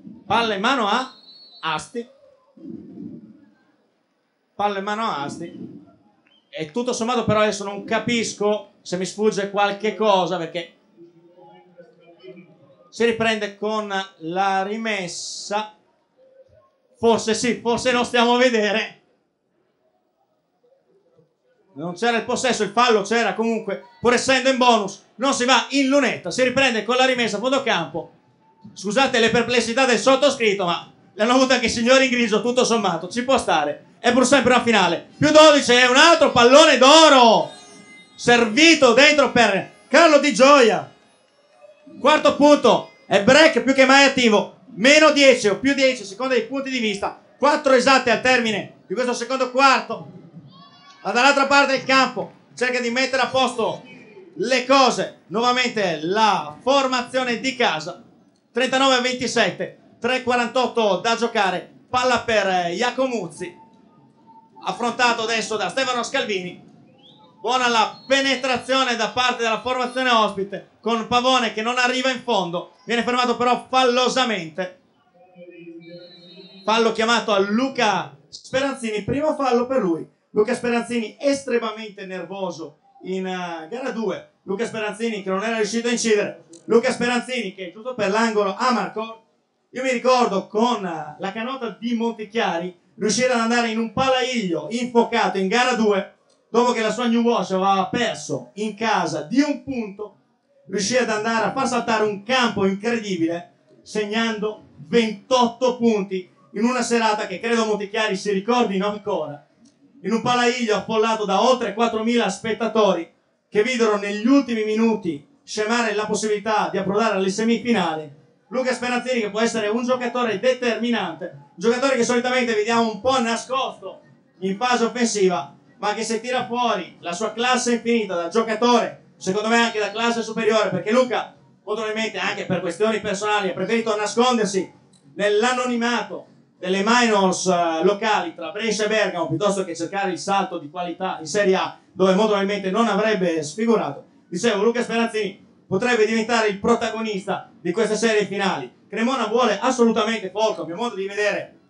Asti, palla in mano a Asti, e tutto sommato però adesso non capisco se mi sfugge qualche cosa, perché si riprende con la rimessa, forse sì, forse non stiamo a vedere, non c'era il possesso, il fallo c'era comunque, pur essendo in bonus non si va in lunetta, si riprende con la rimessa a fondo campo. Scusate le perplessità del sottoscritto, ma l'hanno avuta anche i signori in grigio, tutto sommato ci può stare, è pur sempre una finale. Più 12 è un altro pallone d'oro servito dentro per Carlo Di Gioia. Quarto punto, è break più che mai attivo, meno 10 o più 10 a seconda dei punti di vista, 4 esatte al termine di questo secondo quarto. Dall'altra parte del campo cerca di mettere a posto le cose nuovamente la formazione di casa. 39-27, 3:48 da giocare, palla per Iacomuzzi, affrontato adesso da Stefano Scalvini. Buona la penetrazione da parte della formazione ospite con Pavone che non arriva in fondo, viene fermato però fallosamente. Fallo chiamato a Luca Speranzini, primo fallo per lui. Luca Speranzini estremamente nervoso in gara 2. Luca Speranzini che non era riuscito a incidere. Luca Speranzini che giusto per l'angolo a Marco. Io mi ricordo con la canota di Montichiari riuscire ad andare in un palaiglio infuocato in gara 2 dopo che la sua New Wash aveva perso in casa di un punto, riuscì ad andare a far saltare un campo incredibile segnando 28 punti in una serata che credo Montichiari si ricordino ancora, in un palaiglio affollato da oltre 4.000 spettatori che videro negli ultimi minuti scemare la possibilità di approdare alle semifinali. Luca Speranzini che può essere un giocatore determinante, un giocatore che solitamente vediamo un po' nascosto in fase offensiva, ma che se tira fuori la sua classe infinita da giocatore, secondo me anche da classe superiore, perché Luca probabilmente anche per questioni personali ha preferito nascondersi nell'anonimato delle minors locali tra Brescia e Bergamo piuttosto che cercare il salto di qualità in Serie A, dove molto probabilmente non avrebbe sfigurato. Dicevo, Luca Speranzini potrebbe diventare il protagonista di queste serie finali. Cremona vuole assolutamente Folco, a mio modo di vedere,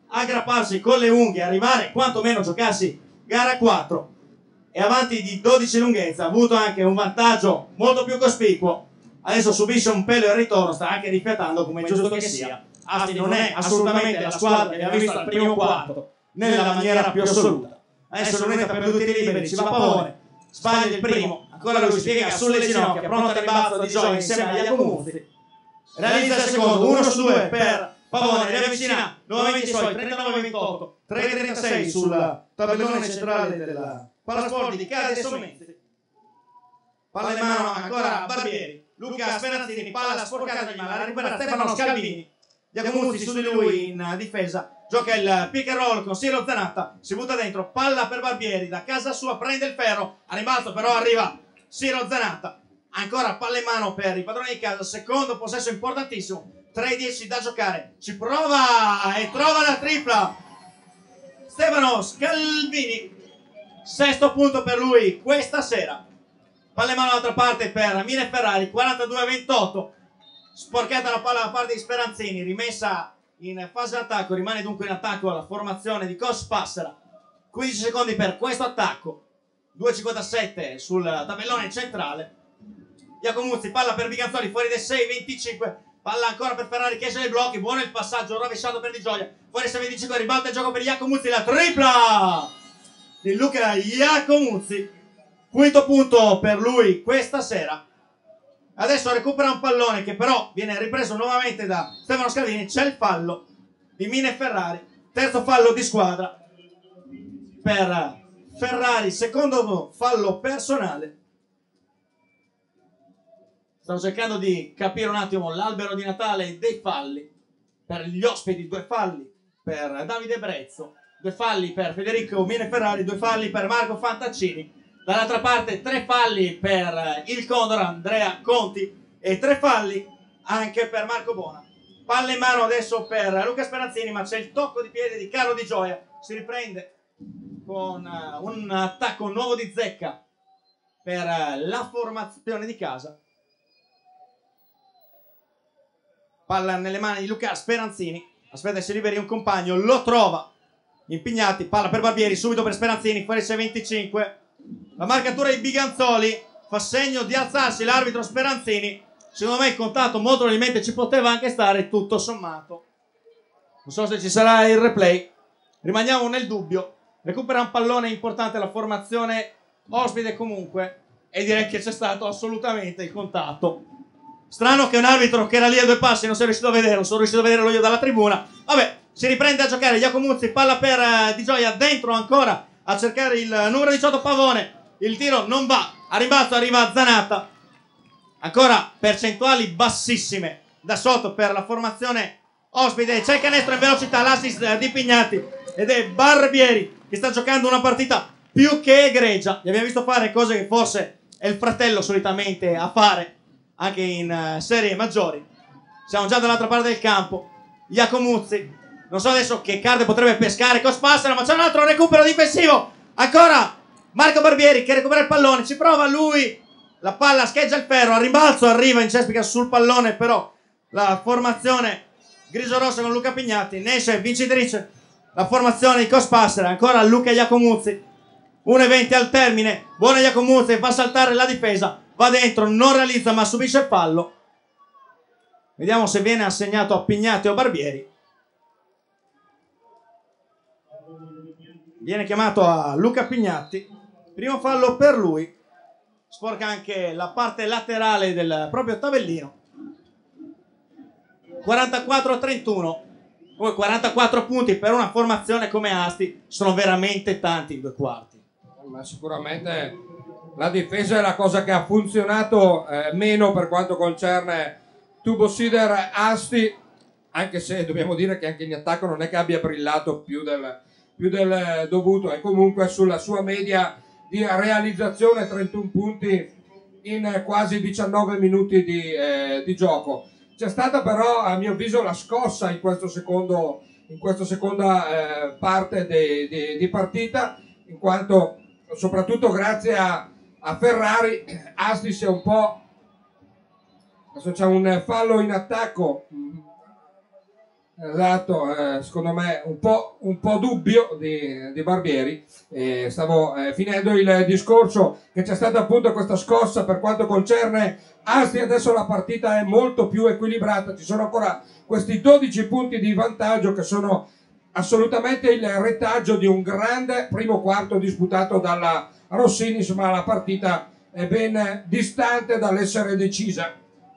aggrapparsi con le unghie, arrivare quantomeno a giocarsi gara 4 e avanti di 12 lunghezza, ha avuto anche un vantaggio molto più cospicuo. Adesso subisce un pelo il ritorno, sta anche rifiatando come è giusto che sia. Asti non è assolutamente la squadra che abbiamo visto al primo quarto nella maniera più assoluta. Adesso lunetta per 2 tiri liberi, ci va Pavone, sbaglia il primo, ancora lui si piega sulle ginocchia, pronto al rimbalzo di Gioia insieme a Jacopo Muzzi, realizza il secondo, 1 su 2 per Pavone, riavvicina nuovamente i suoi 39-28, 3-36 sul tabellone centrale della Palasport di Cadesso Menzi. Palla in mano ancora Barbieri, Luca Speranzini, palla sporcata di mano, la recupera Stefano Scalvini, Jacopo Muzzi su di lui in difesa, gioca il pick and roll con Siro Zanatta, si butta dentro, palla per Barbieri, da casa sua prende il ferro, a rimbalzo però arriva Siro Zanatta, ancora palla in mano per i padroni di casa, secondo possesso importantissimo, 3-10 da giocare, ci prova e trova la tripla Stefano Scalvini, sesto punto per lui questa sera. Palla in mano dall'altra parte per Mine Ferrari, 42-28, sporcata la palla da parte di Speranzini, rimessa in fase attacco, rimane dunque in attacco la formazione di Cos Passera, 15 secondi per questo attacco, 2,57 sul tabellone centrale. Jacopo Muzzi, palla per Biganzoli, fuori dai 6-25, palla ancora per Ferrari che esce dai blocchi, buono il passaggio, rovesciato per Di Gioia, fuori 6-25, ribalta il gioco per Jacopo Muzzi, la tripla di Luca Jacopo Muzzi, quinto punto per lui questa sera. Adesso recupera un pallone che però viene ripreso nuovamente da Stefano Scalvini, c'è il fallo di Mine Ferrari, terzo fallo di squadra per Ferrari, secondo fallo personale. Sto cercando di capire un attimo l'albero di Natale dei falli per gli ospiti, 2 falli per Davide Brezzo, 2 falli per Federico Mine Ferrari, 2 falli per Marco Fantaccini, dall'altra parte 3 falli per il Condor Andrea Conti e 3 falli anche per Marco Bona. Palla in mano adesso per Luca Speranzini, ma c'è il tocco di piede di Carlo Di Gioia, si riprende con un attacco nuovo di Zecca per la formazione di casa. Palla nelle mani di Luca Speranzini, aspetta che si liberi un compagno, lo trova Impignati, palla per Barbieri, subito per Speranzini, fuori 6-25, la marcatura di Biganzoli fa segno di alzarsi l'arbitro Speranzini, secondo me il contatto molto probabilmente ci poteva anche stare tutto sommato, non so se ci sarà il replay, rimaniamo nel dubbio, recupera un pallone importante la formazione ospite comunque e direi che c'è stato assolutamente il contatto. Strano che un arbitro che era lì a 2 passi non sia riuscito a vederlo, sono riuscito a vederlo io dalla tribuna. Vabbè, si riprende a giocare Jacopo Muzzi, palla per Di Gioia, dentro ancora a cercare il numero 18 Pavone, il tiro non va, a rimbalzo arriva Zanatta, ancora percentuali bassissime da sotto per la formazione ospite, c'è il canestro in velocità, l'assist di Pignati ed è Barbieri che sta giocando una partita più che egregia, gli abbiamo visto fare cose che forse è il fratello solitamente a fare anche in serie maggiori. Siamo già dall'altra parte del campo, Jacopo Muzzi, non so adesso che carte potrebbe pescare Cos Passera, ma c'è un altro recupero difensivo, ancora Marco Barbieri che recupera il pallone, ci prova lui, la palla scheggia il ferro, a rimbalzo arriva in cespica sul pallone, però la formazione grigio-rossa con Luca Pignati, ne esce vincitrice la formazione di Cos Passera, ancora Luca Jacopo Muzzi, 1:20 al termine, buona Jacopo Muzzi, fa saltare la difesa, va dentro, non realizza ma subisce il fallo. Vediamo se viene assegnato a Pignati o Barbieri. Viene chiamato a Luca Pignati, primo fallo per lui, sporca anche la parte laterale del proprio tabellino. 44-31, come 44 punti per una formazione come Asti sono veramente tanti in 2 quarti. Ma sicuramente la difesa è la cosa che ha funzionato meno per quanto concerne Tubo Sider Asti, anche se dobbiamo dire che anche in attacco non è che abbia brillato più del dovuto, e comunque sulla sua media di realizzazione 31 punti in quasi 19 minuti di gioco. C'è stata però a mio avviso la scossa in questa seconda parte di partita, in quanto soprattutto grazie a Ferrari Asti si è un po', adesso c'è un fallo in attacco Esatto, secondo me un po' dubbio di Barbieri. Stavo finendo il discorso che c'è stata appunto questa scossa per quanto concerne Asti. Adesso la partita è molto più equilibrata, ci sono ancora questi 12 punti di vantaggio che sono assolutamente il retaggio di un grande primo quarto disputato dalla Rossinis, ma la partita è ben distante dall'essere decisa.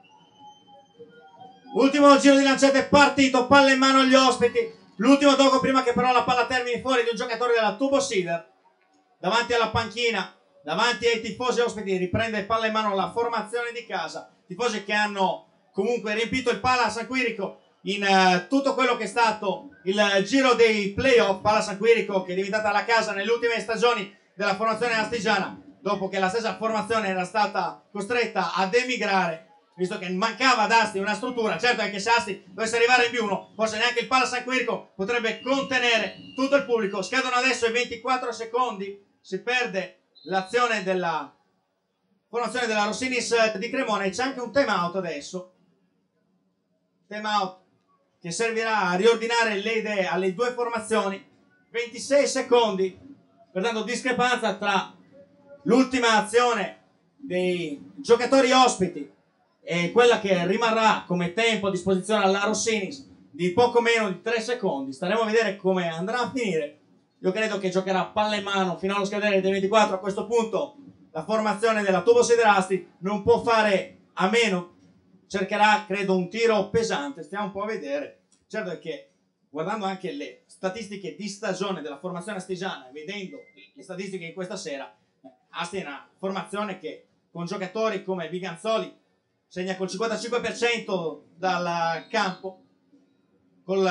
Ultimo giro di lanciate partito, palla in mano agli ospiti, l'ultimo tocco prima che però la palla termini fuori di un giocatore della Tubo Sider. Davanti alla panchina, davanti ai tifosi ospiti, riprende palla in mano la formazione di casa, tifosi che hanno comunque riempito il Pala San Quirico in tutto quello che è stato il giro dei playoff. Pala San Quirico che è diventata la casa nelle ultime stagioni della formazione astigiana, dopo che la stessa formazione era stata costretta ad emigrare, visto che mancava ad Asti una struttura. Certo è che se Asti dovesse arrivare in B1, forse neanche il Pala San Quirico potrebbe contenere tutto il pubblico. Scadono adesso i 24 secondi, si perde l'azione della formazione della Rossinis di Cremona e c'è anche un time out adesso, time out che servirà a riordinare le idee alle due formazioni. 26 secondi, pertanto discrepanza tra l'ultima azione dei giocatori ospiti e quella che rimarrà come tempo a disposizione alla Rossinis di poco meno di 3 secondi. Staremo a vedere come andrà a finire. Io credo che giocherà palla in mano fino allo scadere dei 24. A questo punto la formazione della Tubo Siderasti non può fare a meno, cercherà credo un tiro pesante, stiamo un po' a vedere. Certo è che guardando anche le statistiche di stagione della formazione astigiana e vedendo le statistiche di questa sera, Asti è una formazione che con giocatori come Viganzoli segna col 55% dal campo, col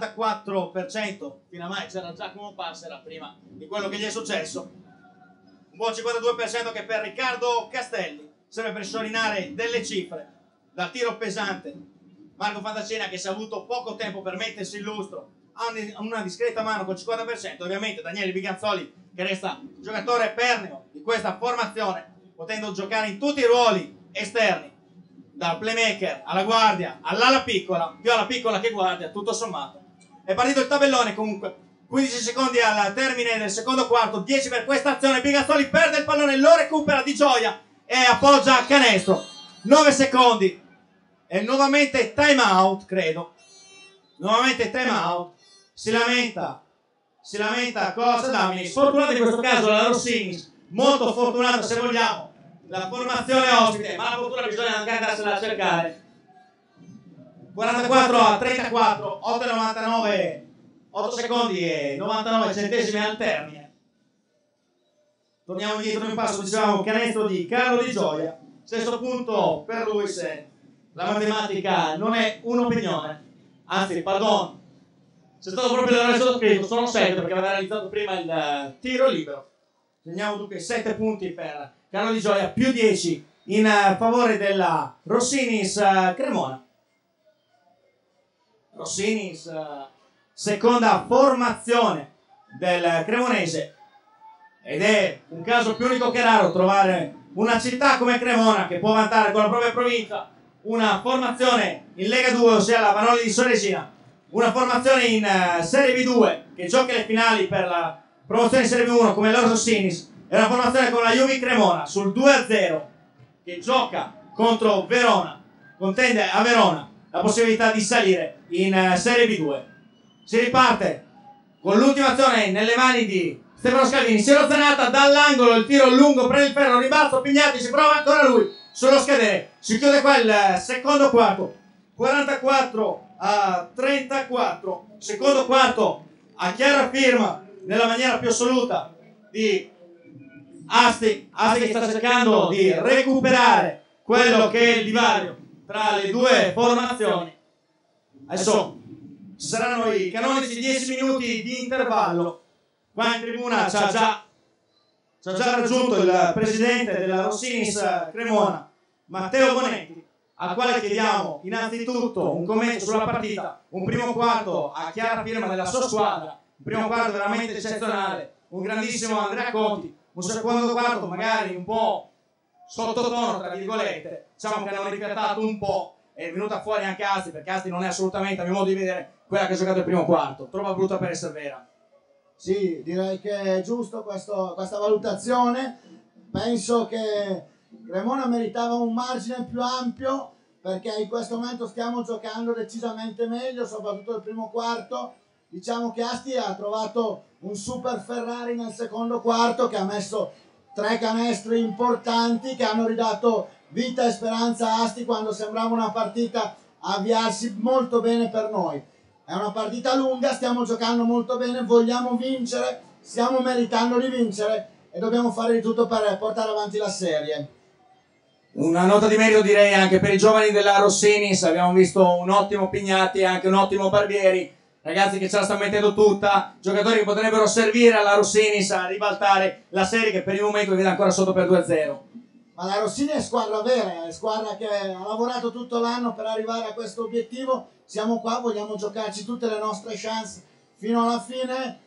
64% fino a mai c'era Giacomo Passera prima di quello che gli è successo, un buon 52% che per Riccardo Castelli serve per sciorinare delle cifre. Dal tiro pesante Marco Fantacena, che si è avuto poco tempo per mettersi in lustro, ha una discreta mano col 50%. Ovviamente Daniele Viganzoli, che resta giocatore perneo di questa formazione, potendo giocare in tutti i ruoli esterni, dal playmaker alla guardia all'ala piccola, più alla piccola che guardia, tutto sommato. È partito il tabellone comunque, 15 secondi al termine del secondo quarto, 10 per questa azione. Viganzoli perde il pallone, lo recupera di gioia e appoggia a canestro. 9 secondi e nuovamente time out, credo. Nuovamente time out. Si lamenta Cosa Damini. Sfortunata in questo caso la Rossinis, molto fortunata se vogliamo la formazione ospite, ma la fortuna bisogna anche andarsela a cercare. 44-34, 8,99, 8 secondi e 99 centesimi al termine. Torniamo indietro in passo, diciamo canestro di Carlo Di Gioia. Stesso punto per lui, se la matematica non è un'opinione, anzi, pardon, c'è stato proprio l'errore sottoscritto, sono 7 perché aveva realizzato prima il tiro libero. Segniamo dunque 7 punti per Carlo Di Gioia, più 10 in favore della Rossinis Cremona. Rossinis, seconda formazione del cremonese, ed è un caso più unico che raro trovare una città come Cremona che può vantare con la propria provincia una formazione in Lega 2, ossia la Vanoli di Soresina, una formazione in Serie B2 che gioca le finali per la promozione in Serie B1 come la Rossinis, e una formazione con la Juve Cremona sul 2-0 che gioca contro Verona, contende a Verona la possibilità di salire in Serie B2. Si riparte con l'ultima azione nelle mani di Stefano Scalvini, si è rozzanata dall'angolo, il tiro lungo, prende il ferro, rimbalzo, Pignati, si prova ancora lui sullo scadere. Si chiude qua il secondo quarto, 44-34, secondo quarto a chiara firma nella maniera più assoluta di Asti che sta cercando di recuperare quello che è il divario tra le due formazioni. Adesso ci saranno i canonici 10 minuti di intervallo. Qua in tribuna ci ha già raggiunto il presidente della Rossinis Cremona, Matteo Bonetti, al quale chiediamo innanzitutto un commento sulla partita, un primo quarto a chiara firma della sua squadra, un primo quarto veramente eccezionale, un grandissimo Andrea Conti, un secondo quarto magari un po' sottotono tra virgolette, diciamo che hanno rifiatato un po', è venuta fuori anche Asti, perché Asti non è assolutamente, a mio modo di vedere, quella che ha giocato il primo quarto, troppo brutta per essere vera. Sì, direi che è giusto questa valutazione. Penso che Cremona meritava un margine più ampio, perché in questo momento stiamo giocando decisamente meglio, soprattutto il primo quarto. Diciamo che Asti ha trovato un super Ferrari nel secondo quarto, che ha messo 3 canestri importanti che hanno ridato vita e speranza a Asti quando sembrava una partita avviarsi molto bene per noi. È una partita lunga, stiamo giocando molto bene, vogliamo vincere, stiamo meritando di vincere e dobbiamo fare di tutto per portare avanti la serie. Una nota di merito direi anche per i giovani della Rossinis, abbiamo visto un ottimo Pignatti e anche un ottimo Barbieri, ragazzi che ce la stanno mettendo tutta, giocatori che potrebbero servire alla Rossinis a ribaltare la serie che per il momento vede ancora sotto per 2-0. Ma la Rossini è squadra vera, è squadra che ha lavorato tutto l'anno per arrivare a questo obiettivo. Siamo qua, vogliamo giocarci tutte le nostre chance fino alla fine.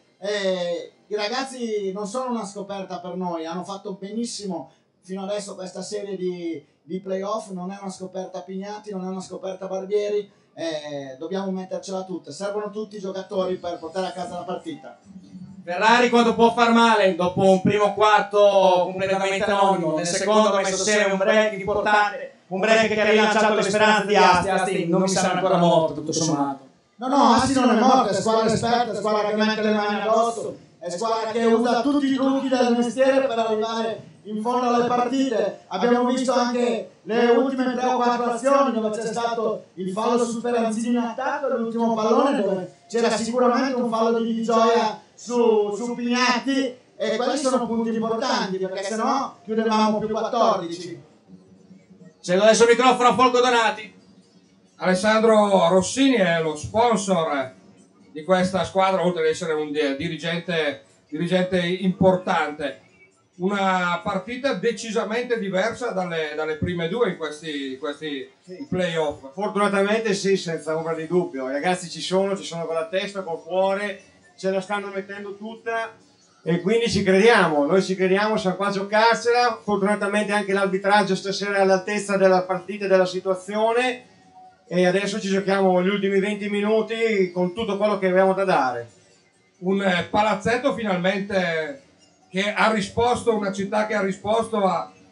I ragazzi non sono una scoperta per noi, hanno fatto benissimo fino adesso questa serie di playoff. Non è una scoperta Pignatti, non è una scoperta Barbieri, dobbiamo mettercela tutte. Servono tutti i giocatori per portare a casa la partita. Ferrari quando può far male, dopo un primo quarto completamente anonimo, nel secondo ha messo assieme un break importante, un break che ha rilanciato le speranze di Asti. Asti non mi sembra ancora morto tutto sommato. No, Asti non è morto, è squadra esperta, è squadra che mette le mani addosso, è squadra che usa tutti i trucchi del mestiere per arrivare in fondo alle partite. Abbiamo visto anche le ultime 3 o 4 azioni dove c'è stato il fallo su Speranzini in attacco e l'ultimo pallone dove c'era sicuramente un fallo di Gioia su Pignatti, e quelli sono punti importanti perché sennò chiudevamo più 14. Cedo adesso il microfono a Folco Donati. Alessandro Rossini è lo sponsor di questa squadra, oltre ad essere un dirigente importante. Una partita decisamente diversa dalle prime 2 in questi playoff. Fortunatamente sì, senza ombra di dubbio. I ragazzi ci sono con la testa, col cuore, ce la stanno mettendo tutta e quindi ci crediamo. Noi ci crediamo, siamo qua a giocarcela. Fortunatamente anche l'arbitraggio stasera è all'altezza della partita e della situazione, e adesso ci giochiamo gli ultimi 20 minuti con tutto quello che avevamo da dare. Un palazzetto finalmente che ha risposto, una città che ha risposto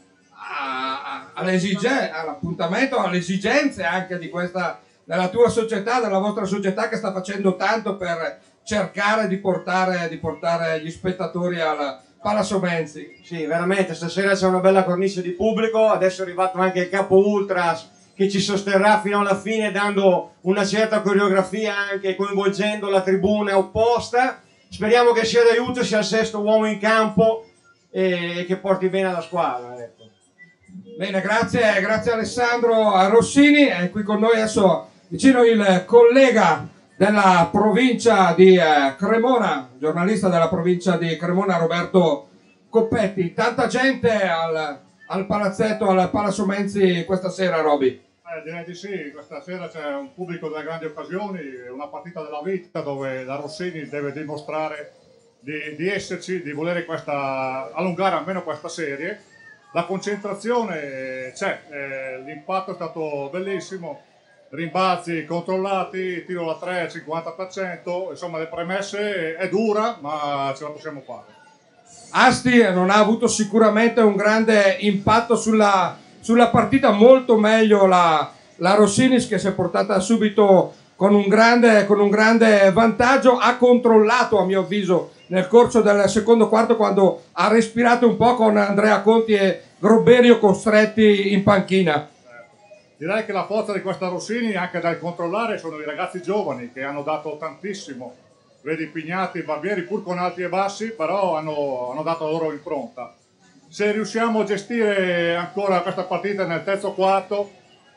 all'appuntamento, alle esigenze anche di questa, della tua società, della vostra società, che sta facendo tanto per cercare di portare gli spettatori al Palazzo Menzi. Sì, veramente, stasera c'è una bella cornice di pubblico, adesso è arrivato anche il capo Ultras che ci sosterrà fino alla fine dando una certa coreografia, anche coinvolgendo la tribuna opposta. Speriamo che sia d'aiuto, sia il sesto uomo in campo e che porti bene alla squadra. Ecco. Bene, grazie Alessandro Rossini. È qui con noi adesso vicino il collega della provincia di Cremona, giornalista della provincia di Cremona, Roberto Coppetti. Tanta gente al palazzetto, al Palazzo Menzi questa sera, Roby. Direi di sì, questa sera c'è un pubblico delle grandi occasioni, una partita della vita dove la Rossini deve dimostrare di esserci, di volere allungare almeno questa serie. La concentrazione c'è, l'impatto è stato bellissimo, rimbalzi controllati, tiro da 3 al 50%, insomma le premesse è dura ma ce la possiamo fare. Asti non ha avuto sicuramente un grande impatto sulla partita, molto meglio la Rossinis, che si è portata subito con un grande vantaggio. Ha controllato, a mio avviso, nel corso del secondo quarto, quando ha respirato un po' con Andrea Conti e Groberio costretti in panchina. Direi che la forza di questa Rossini, anche dal controllare, sono i ragazzi giovani che hanno dato tantissimo. Vedi Pignatti e Barbieri, pur con alti e bassi, però hanno dato la loro impronta. Se riusciamo a gestire ancora questa partita nel terzo quarto,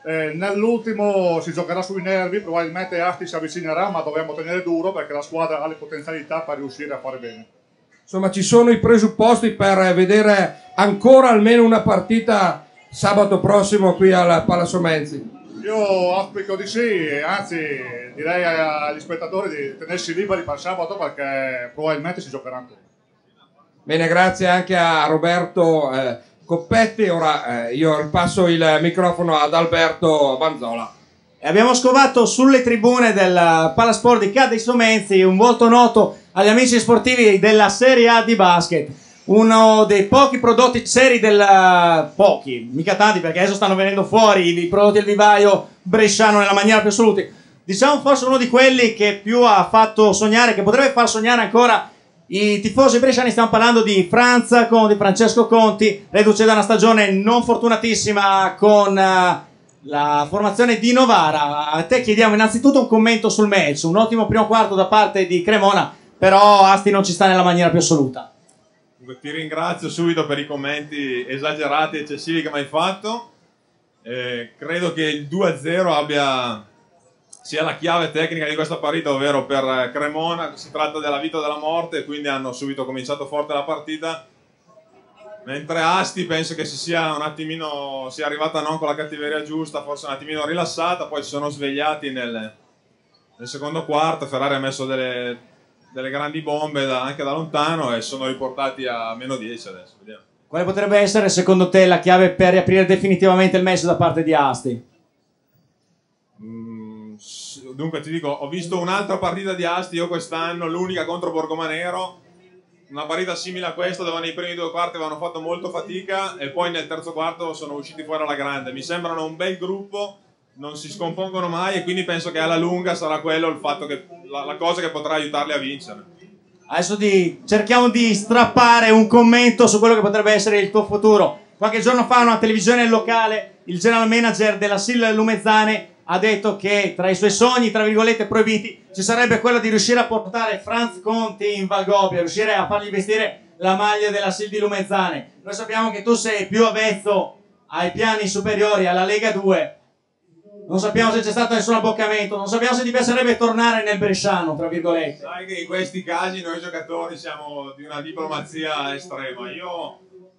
nell'ultimo si giocherà sui nervi, probabilmente Asti si avvicinerà, ma dobbiamo tenere duro perché la squadra ha le potenzialità per riuscire a fare bene. Insomma, ci sono i presupposti per vedere ancora almeno una partita sabato prossimo qui al Palazzo Menzi. Io auspico di sì, anzi direi agli spettatori di tenersi liberi per sabato perché probabilmente si giocherà ancora. Bene, grazie anche a Roberto Coppetti. Ora io ripasso il microfono ad Alberto Banzola. E abbiamo scovato sulle tribune del Palasport di Ca' dei Somenzi un volto noto agli amici sportivi della Serie A di basket, uno dei pochi prodotti seri pochi, mica tanti, perché adesso stanno venendo fuori i prodotti del vivaio bresciano nella maniera più assoluta. Diciamo forse uno di quelli che più ha fatto sognare, che potrebbe far sognare ancora i tifosi bresciani. Stiamo parlando di Franza Conti, Francesco Conti, reduce da una stagione non fortunatissima con la formazione di Novara. A te chiediamo innanzitutto un commento sul match, un ottimo primo quarto da parte di Cremona, però Asti non ci sta nella maniera più assoluta. Ti ringrazio subito per i commenti esagerati e eccessivi che mi hai fatto. Credo che il 2-0 sia la chiave tecnica di questa partita, ovvero per Cremona si tratta della vita o della morte, quindi hanno subito cominciato forte la partita, mentre Asti penso che sia arrivata non con la cattiveria giusta, forse un attimino rilassata, poi si sono svegliati nel secondo quarto. Ferrari ha messo delle grandi bombe anche da lontano e sono riportati a -10 adesso. Vediamo. Quale potrebbe essere secondo te la chiave per riaprire definitivamente il match da parte di Asti? Dunque ti dico, ho visto un'altra partita di Asti io quest'anno, l'unica contro Borgomanero, una partita simile a questa dove nei primi due quarti avevano fatto molto fatica e poi nel terzo quarto sono usciti fuori alla grande. Mi sembrano un bel gruppo, non si scompongono mai e quindi penso che alla lunga sarà quello il fatto che la cosa che potrà aiutarli a vincere. Adesso cerchiamo di strappare un commento su quello che potrebbe essere il tuo futuro. Qualche giorno fa una televisione locale, il general manager della SIL Lumezzane ha detto che tra i suoi sogni, tra virgolette, proibiti ci sarebbe quello di riuscire a portare Franz Conti in Valgobbia, riuscire a fargli vestire la maglia della SIL di Lumezzane. Noi sappiamo che tu sei più avvezzo ai piani superiori, alla Lega 2. Non sappiamo se c'è stato nessun abboccamento, non sappiamo se ti piacerebbe tornare nel bresciano, tra virgolette. Sai che in questi casi noi giocatori siamo di una diplomazia estrema. Io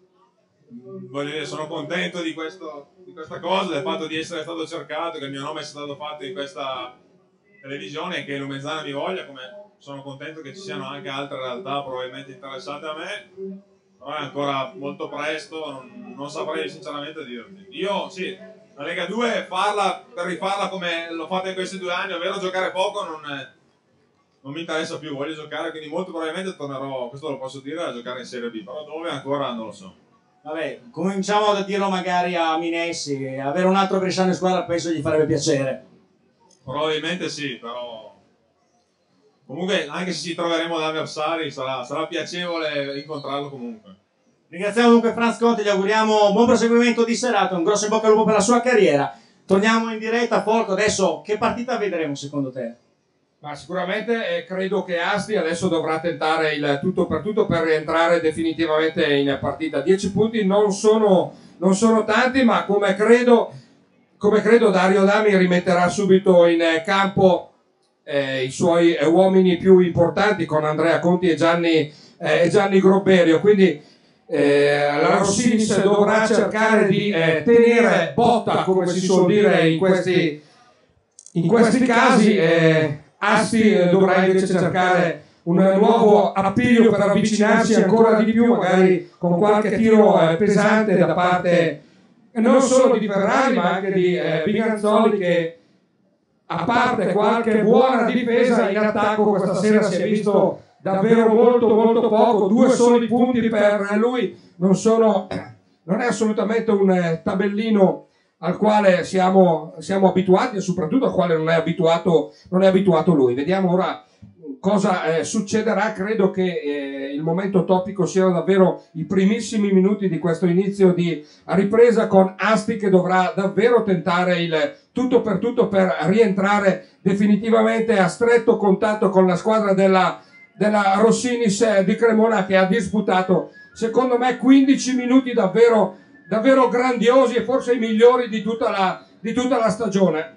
voglio dire, sono contento di questa cosa, del fatto di essere stato cercato, che il mio nome sia stato fatto in questa televisione e che Lumezzana mi voglia, come sono contento che ci siano anche altre realtà probabilmente interessate a me, però è ancora molto presto, non saprei sinceramente dirti. Io sì, la Lega 2 per rifarla come l'ho fatta in questi 2 anni, ovvero giocare poco, non mi interessa più, voglio giocare, quindi molto probabilmente tornerò, questo lo posso dire, a giocare in Serie B, però dove ancora non lo so. Vabbè, cominciamo a dirlo magari a Minessi, avere un altro bresciano in squadra penso gli farebbe piacere. Probabilmente sì, però comunque anche se ci troveremo da avversari sarà piacevole incontrarlo comunque. Ringraziamo dunque Franz Conti, gli auguriamo buon proseguimento di serata, un grosso in bocca al lupo per la sua carriera. Torniamo in diretta, Folco, adesso che partita vedremo secondo te? Ma sicuramente credo che Asti adesso dovrà tentare il tutto per tutto per rientrare definitivamente in partita. 10 punti non sono tanti, ma come credo Dario Dami rimetterà subito in campo i suoi uomini più importanti con Andrea Conti e Gianni Grobberio. Quindi la Rossinis dovrà cercare di tenere botta, come si suol dire in questi casi. Asti dovrà invece cercare un nuovo appiglio per avvicinarsi ancora di più, magari con qualche tiro pesante da parte non solo di Ferrari ma anche di Biganzoli, che a parte qualche buona difesa in attacco questa sera si è visto davvero molto poco. 2 soli punti per lui non è assolutamente un tabellino al quale siamo abituati e soprattutto al quale non è abituato lui. Vediamo ora cosa succederà. Credo che il momento topico siano davvero i primissimi minuti di questo inizio di ripresa, con Asti che dovrà davvero tentare il tutto per rientrare definitivamente a stretto contatto con la squadra della Rossinis di Cremona, che ha disputato secondo me 15 minuti davvero grandiosi e forse i migliori di tutta la stagione.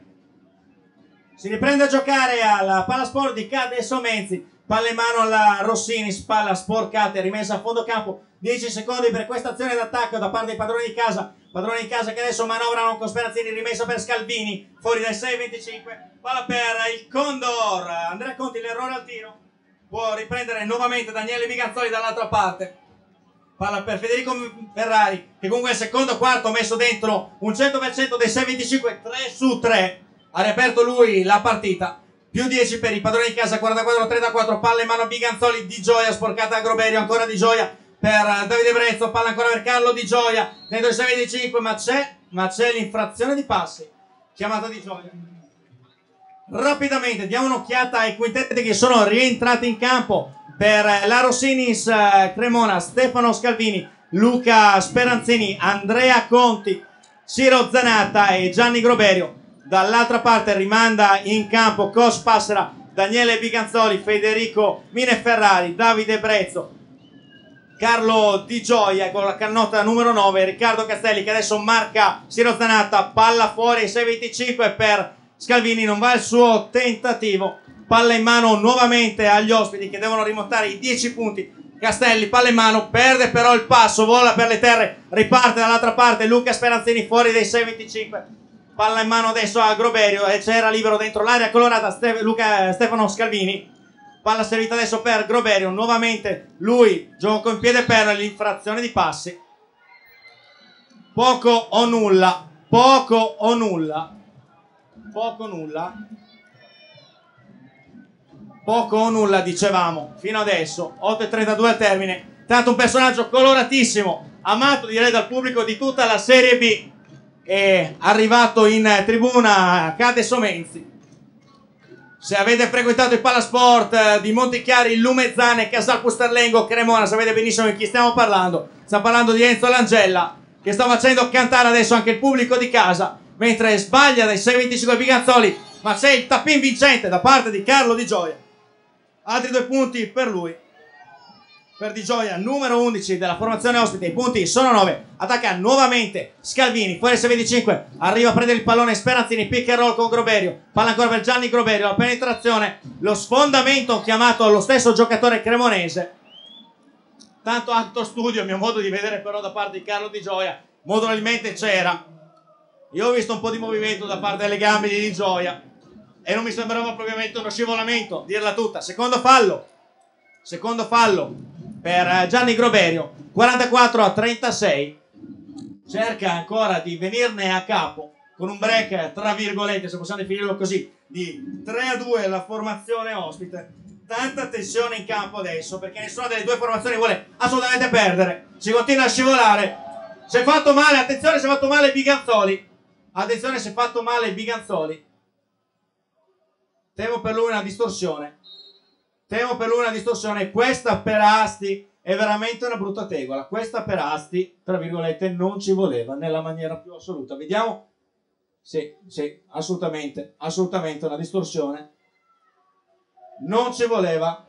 Si riprende a giocare al Palasport di Ca' dei Somenzi, palla in mano alla Rossinis, palla sporcata e rimessa a fondo campo. 10 secondi per questa azione d'attacco da parte dei padroni di casa che adesso manovrano con Sperazzini, rimessa per Scalvini, fuori dai 6-25, palla per il Condor. Andrea Conti, l'errore al tiro, può riprendere nuovamente Daniele Biganzoli dall'altra parte. Palla per Federico Ferrari, che comunque nel secondo quarto ha messo dentro un 100% dei 6-25, 3 su 3. ha riaperto lui la partita. Più 10 per i padroni di casa, 44-34, palla in mano a Biganzoli, Di Gioia, sporcata a Groberio, ancora Di Gioia per Davide Brezzo, palla ancora per Carlo Di Gioia, dentro il 6-25, ma c'è l'infrazione di passi, chiamata Di Gioia. Rapidamente diamo un'occhiata ai quintetti che sono rientrati in campo per la Rossinis Cremona: Stefano Scalvini, Luca Speranzini, Andrea Conti, Ciro Zanatta e Gianni Groberio. Dall'altra parte rimanda in campo Cos Passera, Daniele Biganzoli, Federico Mineferrari, Davide Brezzo, Carlo Di Gioia con la cannota numero 9, Riccardo Castelli che adesso marca Ciro Zanatta, palla fuori, 6-25 per Scalvini, non va il suo tentativo, palla in mano nuovamente agli ospiti che devono rimontare i 10 punti. Castelli, palla in mano, perde però il passo, vola per le terre, riparte dall'altra parte Luca Speranzini fuori dei 6-25, palla in mano adesso a Groberio e c'era libero dentro l'area colorata Stefano Scalvini, palla servita adesso per Groberio, nuovamente lui gioco in piede per l'infrazione di passi, poco o nulla, dicevamo fino adesso. 8:32 al termine. Tanto un personaggio coloratissimo, amato direi dal pubblico di tutta la Serie B, è arrivato in tribuna Cade Somenzi. Se avete frequentato il Palasport di Montichiari, Lumezzane, Casal Pusterlengo, Cremona, sapete benissimo di chi stiamo parlando. Stiamo parlando di Enzo Langella, che sta facendo cantare adesso anche il pubblico di casa, mentre sbaglia dai 6-25 Biganzoli, ma c'è il tappin vincente da parte di Carlo Di Gioia. Altri 2 punti per lui, per Di Gioia, numero 11 della formazione ospite. I punti sono 9. Attacca nuovamente Scalvini, fuori 6-25, arriva a prendere il pallone Speranzini, pick and roll con Groberio, palla ancora per Gianni Groberio, la penetrazione, lo sfondamento chiamato allo stesso giocatore cremonese. Tanto atto studio, a mio modo di vedere, però da parte di Carlo Di Gioia modalmente c'era. Io ho visto un po' di movimento da parte delle gambe di Gioia e non mi sembrava propriamente uno scivolamento, dirla tutta. Secondo fallo per Gianni Groberio, 44-36, cerca ancora di venirne a capo con un break tra virgolette, se possiamo definirlo così, di 3-2 la formazione ospite. Tanta tensione in campo adesso perché nessuna delle due formazioni vuole assolutamente perdere, si continua a scivolare, si è fatto male, attenzione, si è fatto male Biganzoli, attenzione, si è fatto male Biganzoli, temo per lui una distorsione, questa per Asti è veramente una brutta tegola, questa per Asti tra virgolette non ci voleva nella maniera più assoluta. Vediamo, sì, assolutamente una distorsione, non ci voleva.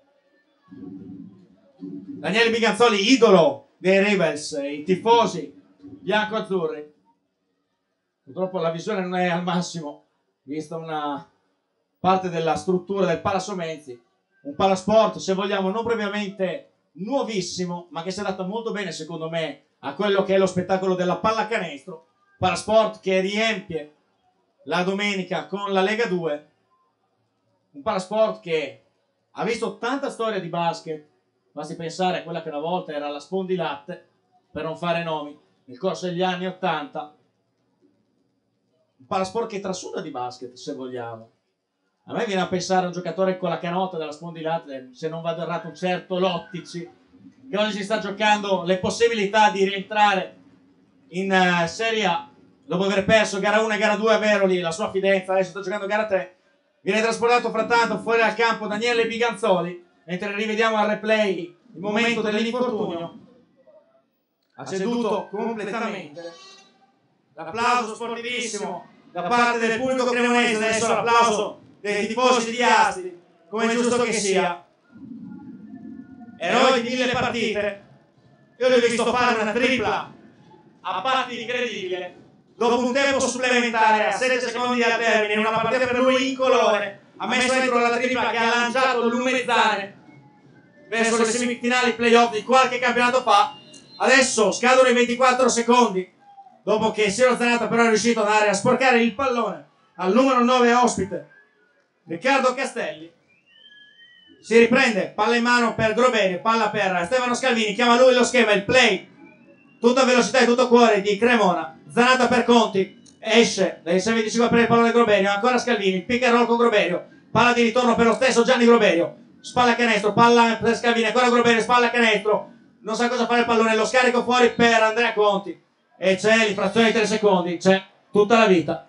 Daniele Biganzoli, idolo dei Rebels, i tifosi bianco-azzurri. Purtroppo la visione non è al massimo, vista una parte della struttura del Palasomenzi, un palasport se vogliamo non propriamente nuovissimo, ma che si adatta molto bene secondo me a quello che è lo spettacolo della pallacanestro. Palasport che riempie la domenica con la Lega 2, un Palasport che ha visto tanta storia di basket, basti pensare a quella che una volta era la Spondilatte, per non fare nomi, nel corso degli anni 80, un Palasport che trasuda di basket se vogliamo. A me viene a pensare a un giocatore con la canotta della Spondilatte, se non vado errato, un certo Lottici, che oggi si sta giocando le possibilità di rientrare in Serie A dopo aver perso gara 1 e gara 2 a Veroli, la sua fidenza, adesso sta giocando gara 3. Viene trasportato frattanto fuori dal campo Daniele Biganzoli, mentre rivediamo al replay il momento dell'infortunio. Ha ceduto completamente. L'applauso sportivissimo da parte del pubblico cremonese, adesso l'applauso dei tifosi di Asti, come è giusto che sia. Eroi di 1000 partite, io l'ho visto fare una tripla a patti incredibile, dopo un tempo supplementare a 7 secondi al termine, in una partita per lui incolore, ha messo dentro la tripla che ha lanciato Lumezzane verso le semifinali playoff di qualche campionato fa. Adesso scadono i 24 secondi, dopo che Ciro Zanatta però è riuscito ad andare a sporcare il pallone al numero 9 ospite, Riccardo Castelli. Si riprende, palla in mano per Groberio, palla per Stefano Scalvini, chiama lui lo schema, il play, tutta velocità e tutto cuore di Cremona. Zanatta per Conti, esce dai 6-25 per il pallone Groberio, ancora Scalvini, pick and roll con Groberio, palla di ritorno per lo stesso Gianni Groberio, spalla canestro, palla per Scalvini, ancora Groberio, spalla canestro, non sa cosa fare il pallone, lo scarico fuori per Andrea Conti e c'è l'infrazione di 3 secondi, c'è tutta la vita,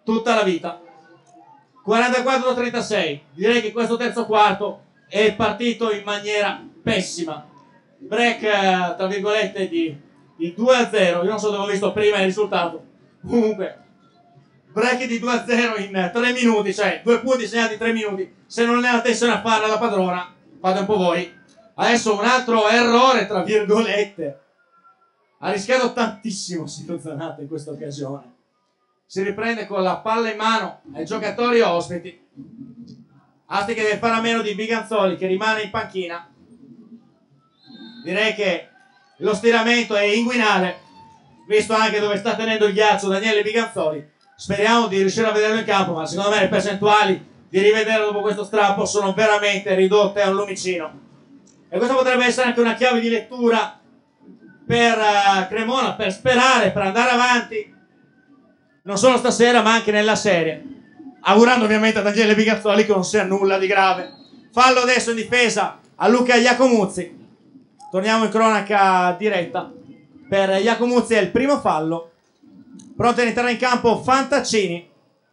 44-36. Direi che questo terzo quarto è partito in maniera pessima, break tra virgolette di 2-0, io non so dove ho visto prima il risultato, comunque break di 2-0 in 3 minuti, cioè 2 punti segnati in 3 minuti, se non è la tensione a farla la padrona, fate un po' voi. Adesso un altro errore tra virgolette, ha rischiato tantissimo Sito Zanatta in questa occasione, si riprende con la palla in mano ai giocatori ospiti, Asti che deve fare a meno di Biganzoli che rimane in panchina. Direi che lo stiramento è inguinale, visto anche dove sta tenendo il ghiaccio Daniele Biganzoli. Speriamo di riuscire a vederlo in campo, ma secondo me le percentuali di rivederlo dopo questo strappo sono veramente ridotte a un lumicino. E questa potrebbe essere anche una chiave di lettura per Cremona, per sperare, per andare avanti, non solo stasera ma anche nella serie, augurando ovviamente a Daniele Biganzoli che non sia nulla di grave. Fallo adesso in difesa a Luca Iacomuzzi. Torniamo in cronaca diretta. Per Iacomuzzi è il primo fallo. Pronto ad entrare in campo Fantaccini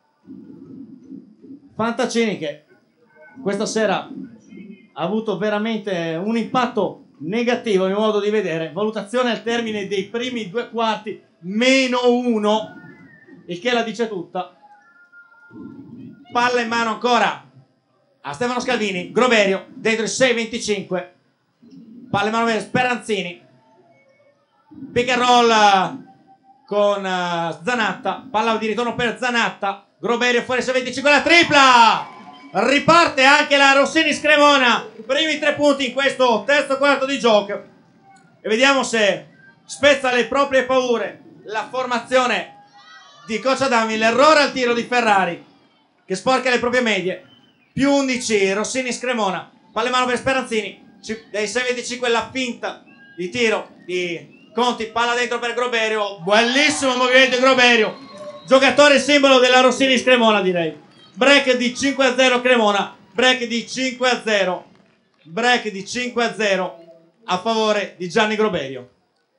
che questa sera ha avuto veramente un impatto negativo in modo di vedere. Valutazione al termine dei primi 2 quarti -1, il che la dice tutta. Palla in mano ancora a Stefano Scalvini, Groberio dentro il 6-25, palla in mano per Speranzini, pick and roll con Zanatta, palla di ritorno per Zanatta, Groberio fuori 6-25, la tripla, riparte anche la Rossini Cremona, primi 3 punti in questo terzo quarto di gioco e vediamo se spezza le proprie paure la formazione di Coach Adami. L'errore al tiro di Ferrari che sporca le proprie medie, più 11 Rossini Cremona, palla in mano per Speranzini, dai 6-25 la finta di tiro di Conti, palla dentro per Groberio, bellissimo movimento di Groberio, giocatore simbolo della Rossini Cremona direi. Break di 5-0 Cremona, break di 5-0 a favore di Gianni Groberio.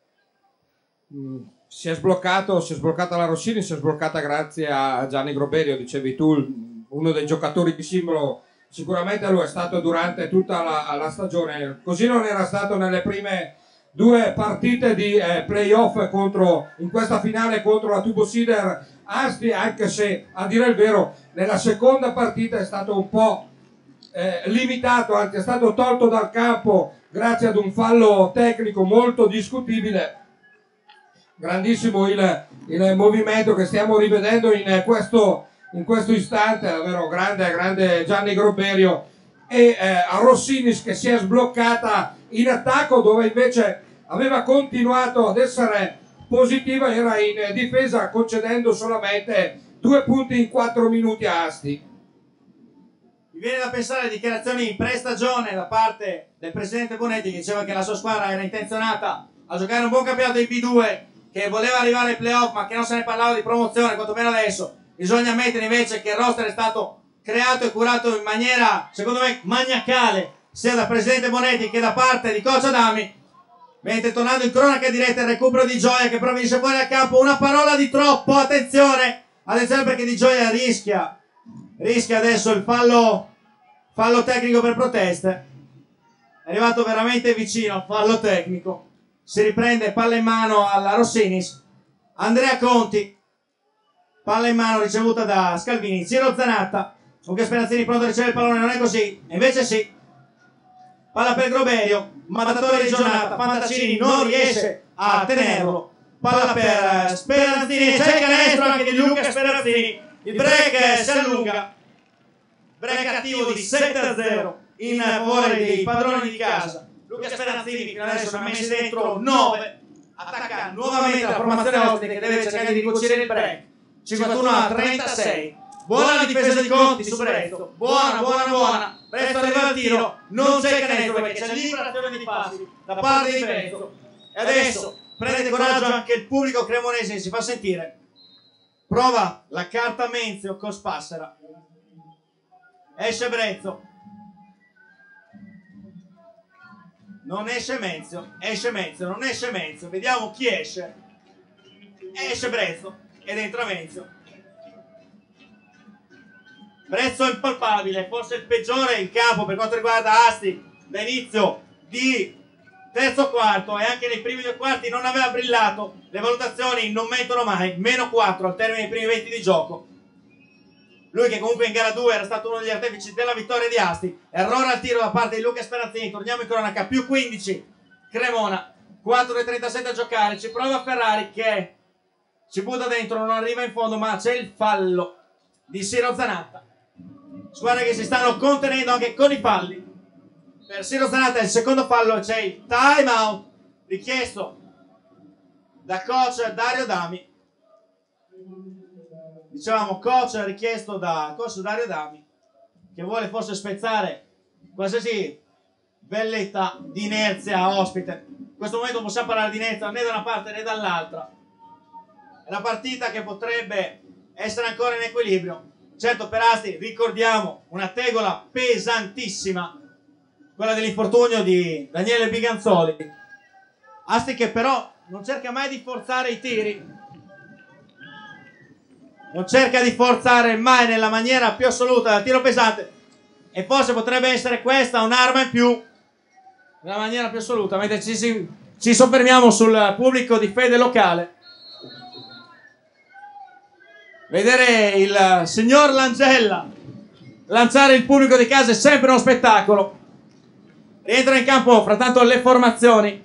Si è sbloccata la Rossini, si è sbloccata grazie a Gianni Groberio, dicevi tu, uno dei giocatori di simbolo, sicuramente lo è stato durante tutta la stagione, così non era stato nelle prime 2 partite di playoff in questa finale contro la Tubo Sider Asti, anche se a dire il vero nella seconda partita è stato un po' limitato, anzi è stato tolto dal campo grazie ad un fallo tecnico molto discutibile. Grandissimo il movimento che stiamo rivedendo in questo istante, davvero grande Gianni Groberio, e a Rossinis che si è sbloccata in attacco dove invece aveva continuato ad essere positiva, era in difesa concedendo solamente 2 punti in 4 minuti a Asti. Mi viene da pensare alle dichiarazioni in pre-stagione da parte del presidente Bonetti che diceva che la sua squadra era intenzionata a giocare un buon campionato in B2, che voleva arrivare ai playoff ma che non se ne parlava di promozione, quantomeno adesso. Bisogna ammettere invece che il roster è stato creato e curato in maniera, secondo me, maniacale, sia dal presidente Bonetti che da parte di Coach Adami. Mentre tornando in cronaca diretta il recupero di Gioia che però finisce fuori dal campo, una parola di troppo, attenzione perché Di Gioia rischia adesso il fallo tecnico per proteste, è arrivato veramente vicino al fallo tecnico. Si riprende, palla in mano alla Rossinis, Andrea Conti, palla in mano ricevuta da Scalvini, Ciro Zanatta, Luca Speranzini pronto a ricevere il pallone, non è così, invece sì, palla per Groberio, mattatore di giornata, Fantaccini non riesce a tenerlo, palla per Speranzini, c'è il canestro anche di Luca Speranzini, il break si allunga, break attivo di 7-0 in favore dei padroni di casa. Luca Speranzini fino adesso ne ha messi dentro 9, attacca nuovamente la formazione ospite che deve cercare di cucire il break, 51-36, buona la difesa di Conti su Brezzo, buona, Brezzo arriva al tiro, non c'è canestro perché c'è liberazione di passi da parte di Brezzo e adesso prende coraggio anche il pubblico cremonese che si fa sentire Prova la carta Menzio con Spassera. Esce Brezzo. Non esce Menzio. Esce Menzio. Non esce Menzio. Vediamo chi esce. Esce Brezzo. E dentro Menzio. Brezzo impalpabile. Forse il peggiore in campo per quanto riguarda Asti. Da inizio di terzo quarto e anche nei primi due quarti non aveva brillato. Le valutazioni non mentono mai. -4 al termine dei primi 20 di gioco. Lui che comunque in gara 2 era stato uno degli artefici della vittoria di Asti. Errore al tiro da parte di Luca Speranzini. Torniamo in cronaca. +15 Cremona. 4:37 a giocare. Ci prova Ferrari che ci butta dentro, non arriva in fondo, ma c'è il fallo di Siro Zanatta. Squadre che si stanno contenendo anche con i falli. Per Siro Zanatta il secondo fallo, c'è il time out richiesto da coach Dario Dami. Dicevamo coach richiesto da coach Dario Dami, che vuole forse spezzare qualsiasi velletta di inerzia ospite. In questo momento non possiamo parlare di inerzia né da una parte né dall'altra. È una partita che potrebbe essere ancora in equilibrio. Certo, per Asti ricordiamo una tegola pesantissima, quella dell'infortunio di Daniele Biganzoli. Asti che però non cerca mai di forzare i tiri, non cerca di forzare mai nella maniera più assoluta dal tiro pesante, e forse potrebbe essere questa un'arma in più nella maniera più assoluta, mentre ci soffermiamo sul pubblico di fede locale. Vedere il signor Langella lanciare il pubblico di casa è sempre uno spettacolo. Rientra in campo frattanto le formazioni.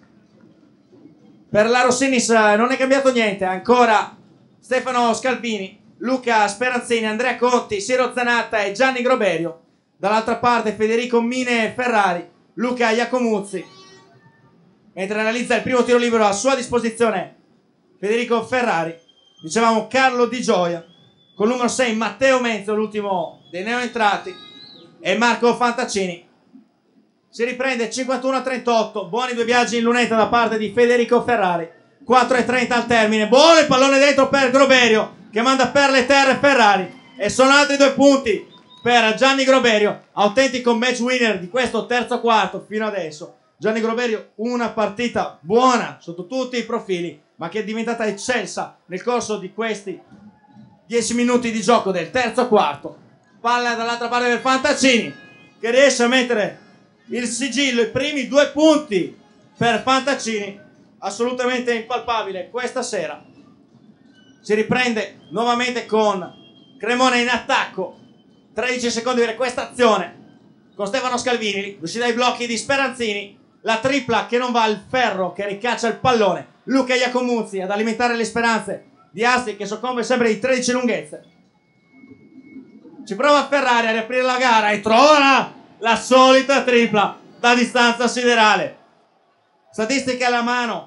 Per la Rossinis non è cambiato niente, ancora Stefano Scalvini, Luca Speranzini, Andrea Conti, Siro Zanatta e Gianni Groberio. Dall'altra parte Federico Mine Ferrari, Luca Iacomuzzi. Mentre analizza il primo tiro libero a sua disposizione Federico Ferrari. Dicevamo Carlo Di Gioia, con numero 6 Matteo Menzio, l'ultimo dei neoentrati, e Marco Fantaccini. Si riprende 51-38, buoni due viaggi in lunetta da parte di Federico Ferrari. 4:30 al termine, buono il pallone dentro per Groberio, che manda per le terre Ferrari. E sono altri 2 punti per Gianni Groberio, autentico match winner di questo terzo quarto fino adesso. Gianni Groberio, una partita buona sotto tutti i profili, ma che è diventata eccelsa nel corso di questi 10 minuti di gioco del terzo quarto. Palla dall'altra parte del Fantaccini, che riesce a mettere il sigillo, i primi 2 punti per Fantaccini, assolutamente impalpabile questa sera. Si riprende nuovamente con Cremona in attacco. 13 secondi per questa azione con Stefano Scalvini, riuscita ai blocchi di Speranzini. La tripla che non va al ferro, che ricaccia il pallone. Luca Iacomuzzi ad alimentare le speranze di Asti, che soccombe sempre di 13 lunghezze. Ci prova Ferrari a riaprire la gara e trova la solita tripla da distanza siderale. Statistiche alla mano,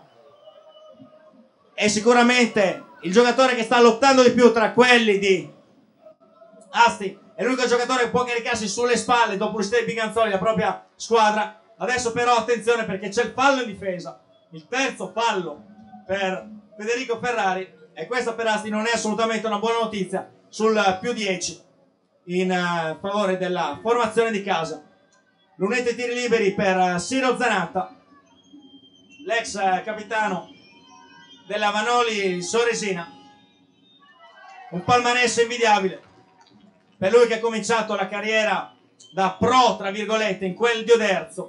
è sicuramente il giocatore che sta lottando di più tra quelli di Asti. È l'unico giocatore che può caricarsi sulle spalle dopo l'uscita di Biganzoli la propria squadra. Adesso però attenzione, perché c'è il fallo in difesa, il terzo fallo per Federico Ferrari, e questa per Asti non è assolutamente una buona notizia sul +10 in favore della formazione di casa. Lunetta e tiri liberi per Siro Zanatta, l'ex capitano della Vanoli Soresina. Un palmarès invidiabile per lui, che ha cominciato la carriera da pro, tra virgolette, in quel di Oderzo.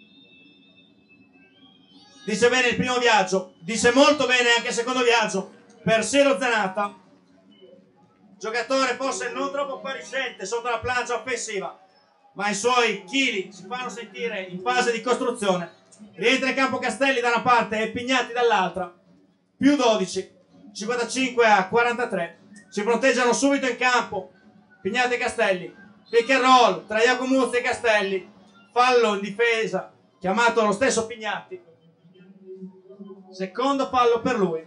Dice bene il primo viaggio, dice molto bene anche il secondo viaggio per Siro Zanatta, giocatore forse non troppo appariscente sotto la plancia offensiva, ma i suoi chili si fanno sentire in fase di costruzione. Rientra in campo Castelli da una parte e Pignatti dall'altra, +12, 55-43. Si proteggiano subito in campo Pignatti e Castelli. Pick and roll tra Iacomuzzi e Castelli, fallo in difesa chiamato lo stesso Pignatti, secondo fallo per lui.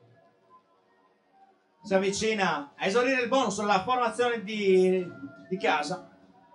Si avvicina a esaurire il bonus sulla formazione di casa.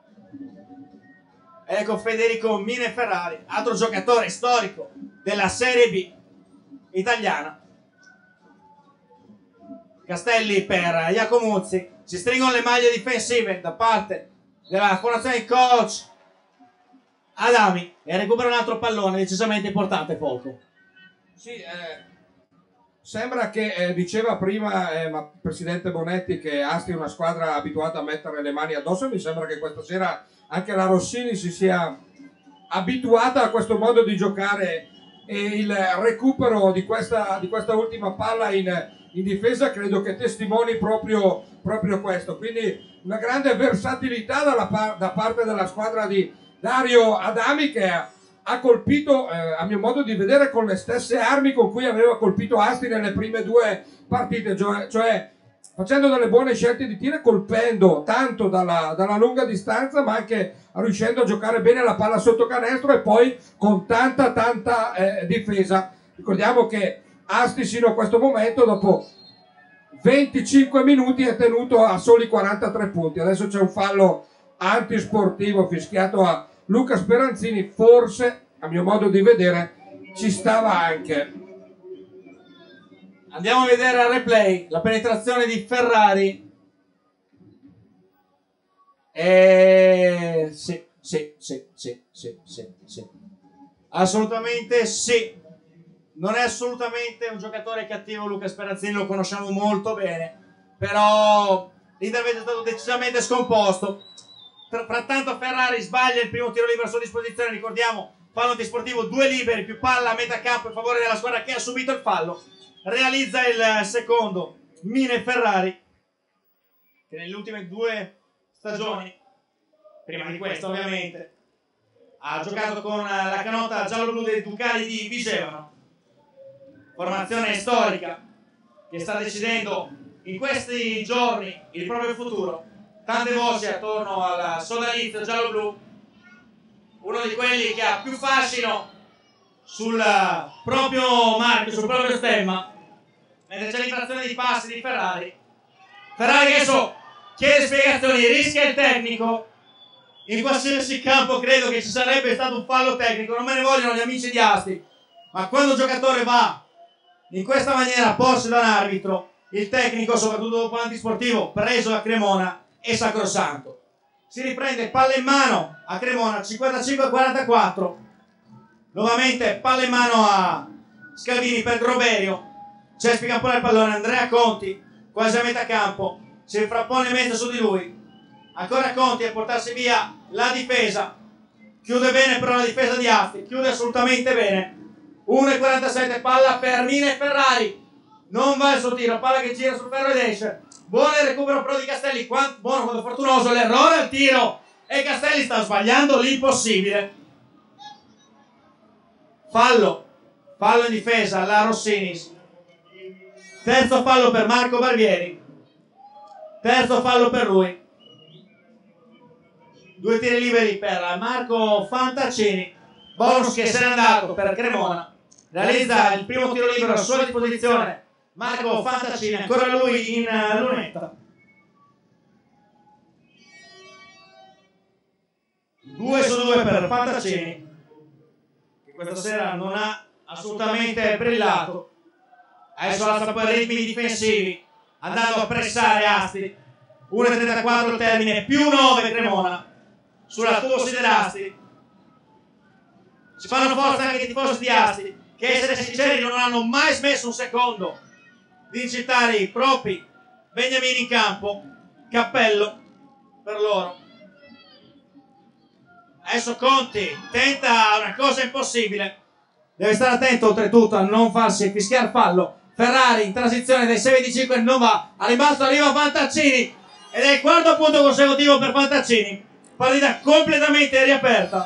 Ecco Federico Mine Ferrari, altro giocatore storico della Serie B italiana. Castelli per Iacomuzzi, si stringono le maglie difensive da parte della formazione di coach Adami e recupera un altro pallone decisamente importante. Folco. Sì, sembra che diceva prima Presidente Bonetti che Asti è una squadra abituata a mettere le mani addosso. Mi sembra che questa sera anche la Rossini si sia abituata a questo modo di giocare, e il recupero di questa ultima palla in difesa credo che testimoni proprio questo. Quindi una grande versatilità da parte della squadra di Dario Adami, che ha colpito a mio modo di vedere con le stesse armi con cui aveva colpito Asti nelle prime due partite, cioè facendo delle buone scelte di tiro, colpendo tanto dalla lunga distanza, ma anche riuscendo a giocare bene la palla sotto canestro e poi con tanta difesa. Ricordiamo che Asti sino a questo momento, dopo 25 minuti, è tenuto a soli 43 punti. Adesso c'è un fallo antisportivo fischiato a Luca Speranzini, forse a mio modo di vedere ci stava anche. Andiamo a vedere al replay la penetrazione di Ferrari. Sì. Assolutamente sì. Non è assolutamente un giocatore cattivo Luca Speranzini, lo conosciamo molto bene, però l'intervento è stato decisamente scomposto. Frattanto Ferrari sbaglia il primo tiro libero a sua disposizione, ricordiamo, fallo antisportivo, 2 liberi più palla a metà campo in favore della squadra che ha subito il fallo. Realizza il secondo Mine Ferrari, che nelle ultime 2 stagioni, prima di questa ovviamente, ha giocato con la canotta giallo-blu dei Ducali di Vigevano, formazione storica che sta decidendo in questi giorni il proprio futuro. Tante voci attorno al sodalizio giallo-blu, uno di quelli che ha più fascino sul proprio marchio, sul proprio stemma, mentre c'è l'infrazione di passi di Ferrari. Ferrari che adesso chiede spiegazioni, rischia il tecnico. In qualsiasi campo credo che ci sarebbe stato un fallo tecnico, non me ne vogliono gli amici di Asti, ma quando un giocatore va in questa maniera a porsi da un arbitro, il tecnico, soprattutto dopo l'antisportivo preso a Cremona, è sacrosanto. Si riprende palla in mano a Cremona, 55-44. Nuovamente palla in mano a Scalvini per Groberio. C'è spicampone il pallone, Andrea Conti quasi a metà campo, si frappone in mezzo su di lui. Ancora Conti a portarsi via la difesa. Chiude bene però la difesa di Asti, chiude assolutamente bene. 1,47, palla per Mine Ferrari. Non va il suo tiro, palla che gira sul ferro ed esce. Buono il recupero però di Castelli, buono quando fortunoso l'errore al tiro e Castelli sta sbagliando l'impossibile. Fallo in difesa alla Rossinis. Terzo fallo per Marco Barbieri, terzo fallo per lui. 2 tiri liberi per Marco Fantaccini. Bonus che se n'è andato per Cremona. Realizza il primo tiro libero a sua disposizione Marco Fantaccini, ancora lui in lunetta. 2 su 2 per Fantaccini, che questa sera non ha assolutamente brillato. Adesso alza poi i ritmi difensivi, andando a pressare Asti. 1,34 il termine, più 9 Cremona sulla Tubo Siderasti. Ci fanno forza anche i tifosi di Asti, che essere sinceri non hanno mai smesso un secondo di incitare i propri beniamini in campo. Cappello per loro. Adesso Conti tenta una cosa impossibile, deve stare attento oltretutto a non farsi fischiare fallo. Ferrari in transizione dai 6-25 non va, a rimbalzo arriva Fantaccini ed è il quarto punto consecutivo per Fantaccini. Partita completamente riaperta,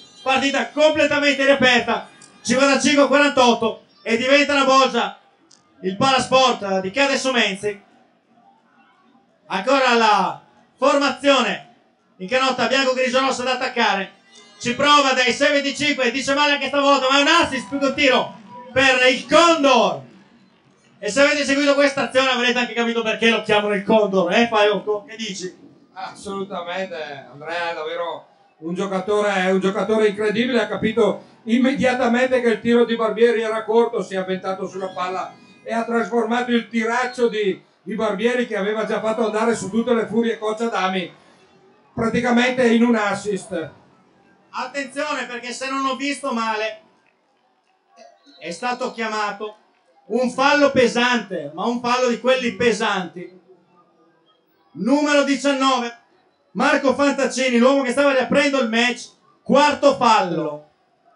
55-48 e diventa una bolgia il Palasport di Cade Sumenzi. Ancora la formazione in canotta bianco-grigio-rossa ad attaccare, ci prova dai 6-25, dice male anche stavolta, ma è un assist più che un tiro per il Condor. E se avete seguito questa azione avrete anche capito perché lo chiamano il Condor, Faiocco? Che dici? Assolutamente, Andrea è davvero un giocatore incredibile, ha capito immediatamente che il tiro di Barbieri era corto, si è avventato sulla palla e ha trasformato il tiraccio di di Barbieri, che aveva già fatto andare su tutte le furie coach Adami praticamente in un assist. Attenzione, perché se non ho visto male è stato chiamato un fallo pesante, ma un fallo di quelli pesanti. Numero 19, Marco Fantaccini, l'uomo che stava riaprendo il match, quarto fallo.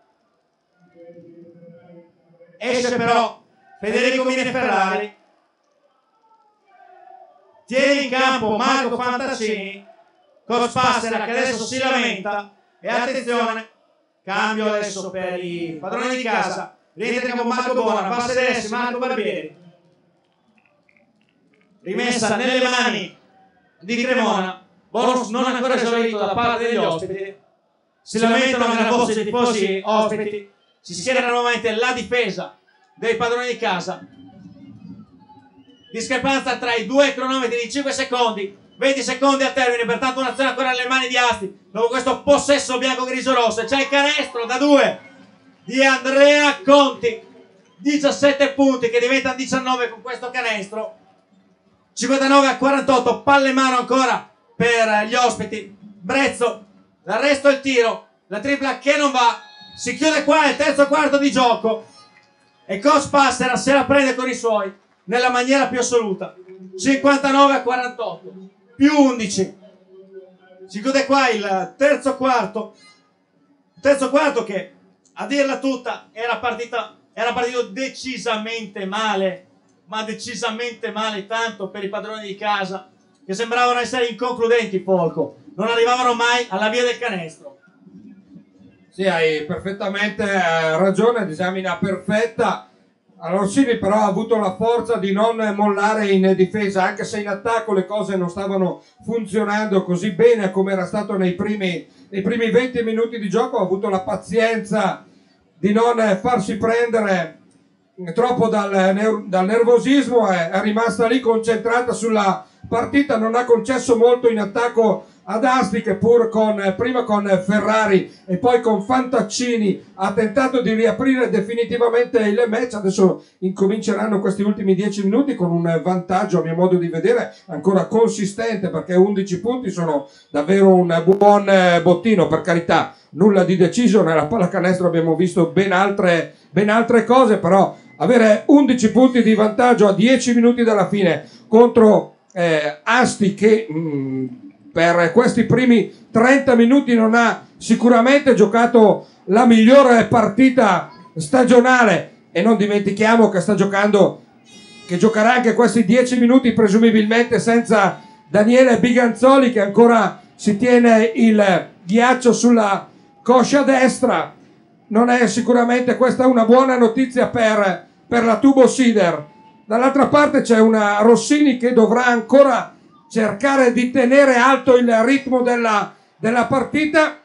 Esce però Federico Mineferrari, tiene in campo Marco Fantaccini, coach Passera che adesso si lamenta. E attenzione, cambio adesso per i padroni di casa. Rientra in campo Marco Bona, va a sedersi Marco Barbieri. Rimessa nelle mani di Cremona. Bonus non ancora esaurito da parte degli ospiti. Si lamentano nella voce dei tifosi ospiti. Si schiera nuovamente la difesa dei padroni di casa. Discrepanza tra i due cronometri di 5 secondi. 20 secondi a termine, pertanto un'azione ancora nelle mani di Asti. Dopo questo possesso bianco-grigio-rosso, c'è il canestro da 2 di Andrea Conti. 17 punti che diventano 19 con questo canestro. 59-48, palle in mano ancora per gli ospiti. Brezzo, l'arresto e il tiro, la tripla che non va. Si chiude qua il terzo quarto di gioco e coach Passera se la prende con i suoi nella maniera più assoluta. 59-48 più 11. Si chiude qua il terzo quarto che, a dirla tutta, era partito decisamente male, ma decisamente male, tanto per i padroni di casa che sembravano essere inconcludenti. Folco, non arrivavano mai alla via del canestro. Sì, hai perfettamente ragione, disamina perfetta. Rossini però ha avuto la forza di non mollare in difesa, anche se in attacco le cose non stavano funzionando così bene come era stato nei primi 20 minuti di gioco. Ha avuto la pazienza di non farsi prendere troppo dal nervosismo, è rimasta lì concentrata sulla partita, non ha concesso molto in attacco ad Asti, che pur prima con Ferrari e poi con Fantaccini ha tentato di riaprire definitivamente il match. Adesso incominceranno questi ultimi 10 minuti con un vantaggio, a mio modo di vedere, ancora consistente, perché 11 punti sono davvero un buon bottino. Per carità, nulla di deciso, nella pallacanestro abbiamo visto ben altre cose, però avere 11 punti di vantaggio a 10 minuti dalla fine contro Asti, che per questi primi 30 minuti non ha sicuramente giocato la migliore partita stagionale, e non dimentichiamo che giocherà anche questi 10 minuti presumibilmente senza Daniele Biganzoli, che ancora si tiene il ghiaccio sulla coscia destra. Non è sicuramente questa una buona notizia per la Tubo Sider. Dall'altra parte c'è una Rossini che dovrà ancora cercare di tenere alto il ritmo della partita,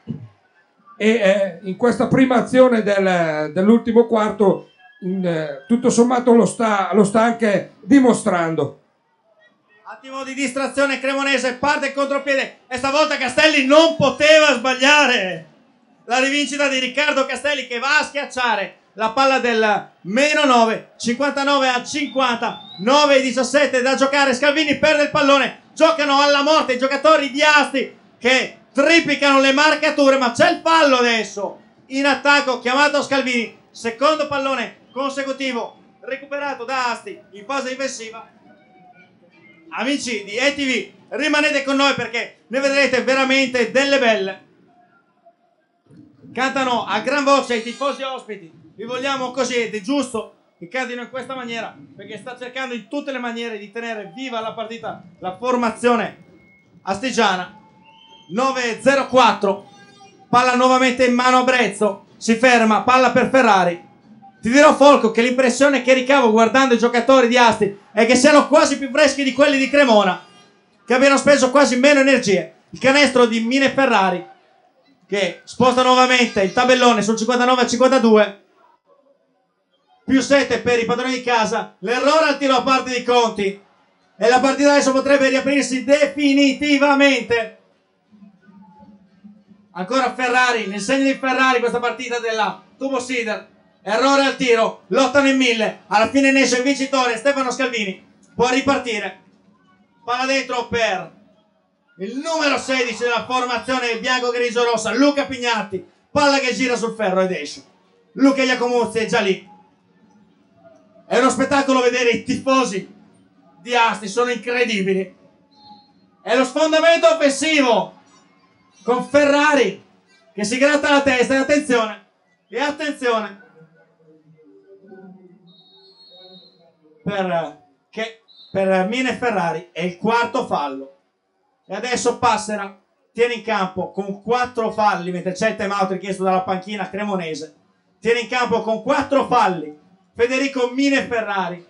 e in questa prima azione dell'ultimo quarto tutto sommato lo sta anche dimostrando. Attimo di distrazione cremonese, parte il contropiede e stavolta Castelli non poteva sbagliare. La rivincita di Riccardo Castelli, che va a schiacciare la palla del -9, 59-50, 9-17 da giocare. Scalvini perde il pallone, giocano alla morte i giocatori di Asti che triplicano le marcature, ma c'è il fallo adesso in attacco chiamato Scalvini. Secondo pallone consecutivo recuperato da Asti in fase difensiva. Amici di ETV, rimanete con noi perché ne vedrete veramente delle belle. Cantano a gran voce i tifosi ospiti, vi vogliamo così, ed è giusto che cantino in questa maniera, perché sta cercando in tutte le maniere di tenere viva la partita, la formazione astigiana. 9-0-4, palla nuovamente in mano a Brezzo, si ferma, palla per Ferrari. Ti dirò, Folco, che l'impressione che ricavo guardando i giocatori di Asti è che siano quasi più freschi di quelli di Cremona, che abbiano speso quasi meno energie. Il canestro di Mine Ferrari che sposta nuovamente il tabellone sul 59-52, più 7 per i padroni di casa. L'errore al tiro a parte di Conti e la partita adesso potrebbe riaprirsi definitivamente. Ancora Ferrari, nel segno di Ferrari questa partita della Tubo Sider. Errore al tiro, lottano in 1000, alla fine ne esce il vincitore Stefano Scalvini, può ripartire palla dentro per il numero 16 della formazione bianco-grigio-rossa, Luca Pignatti, palla che gira sul ferro ed esce. Luca Iacomuzzi è già lì. È uno spettacolo vedere i tifosi di Asti, sono incredibili. È lo sfondamento offensivo con Ferrari che si gratta la testa, e attenzione per Mine Ferrari è il quarto fallo. E adesso Passera tiene in campo con 4 falli, mentre c'è il time out richiesto dalla panchina cremonese. Tiene in campo con 4 falli Federico Mine Ferrari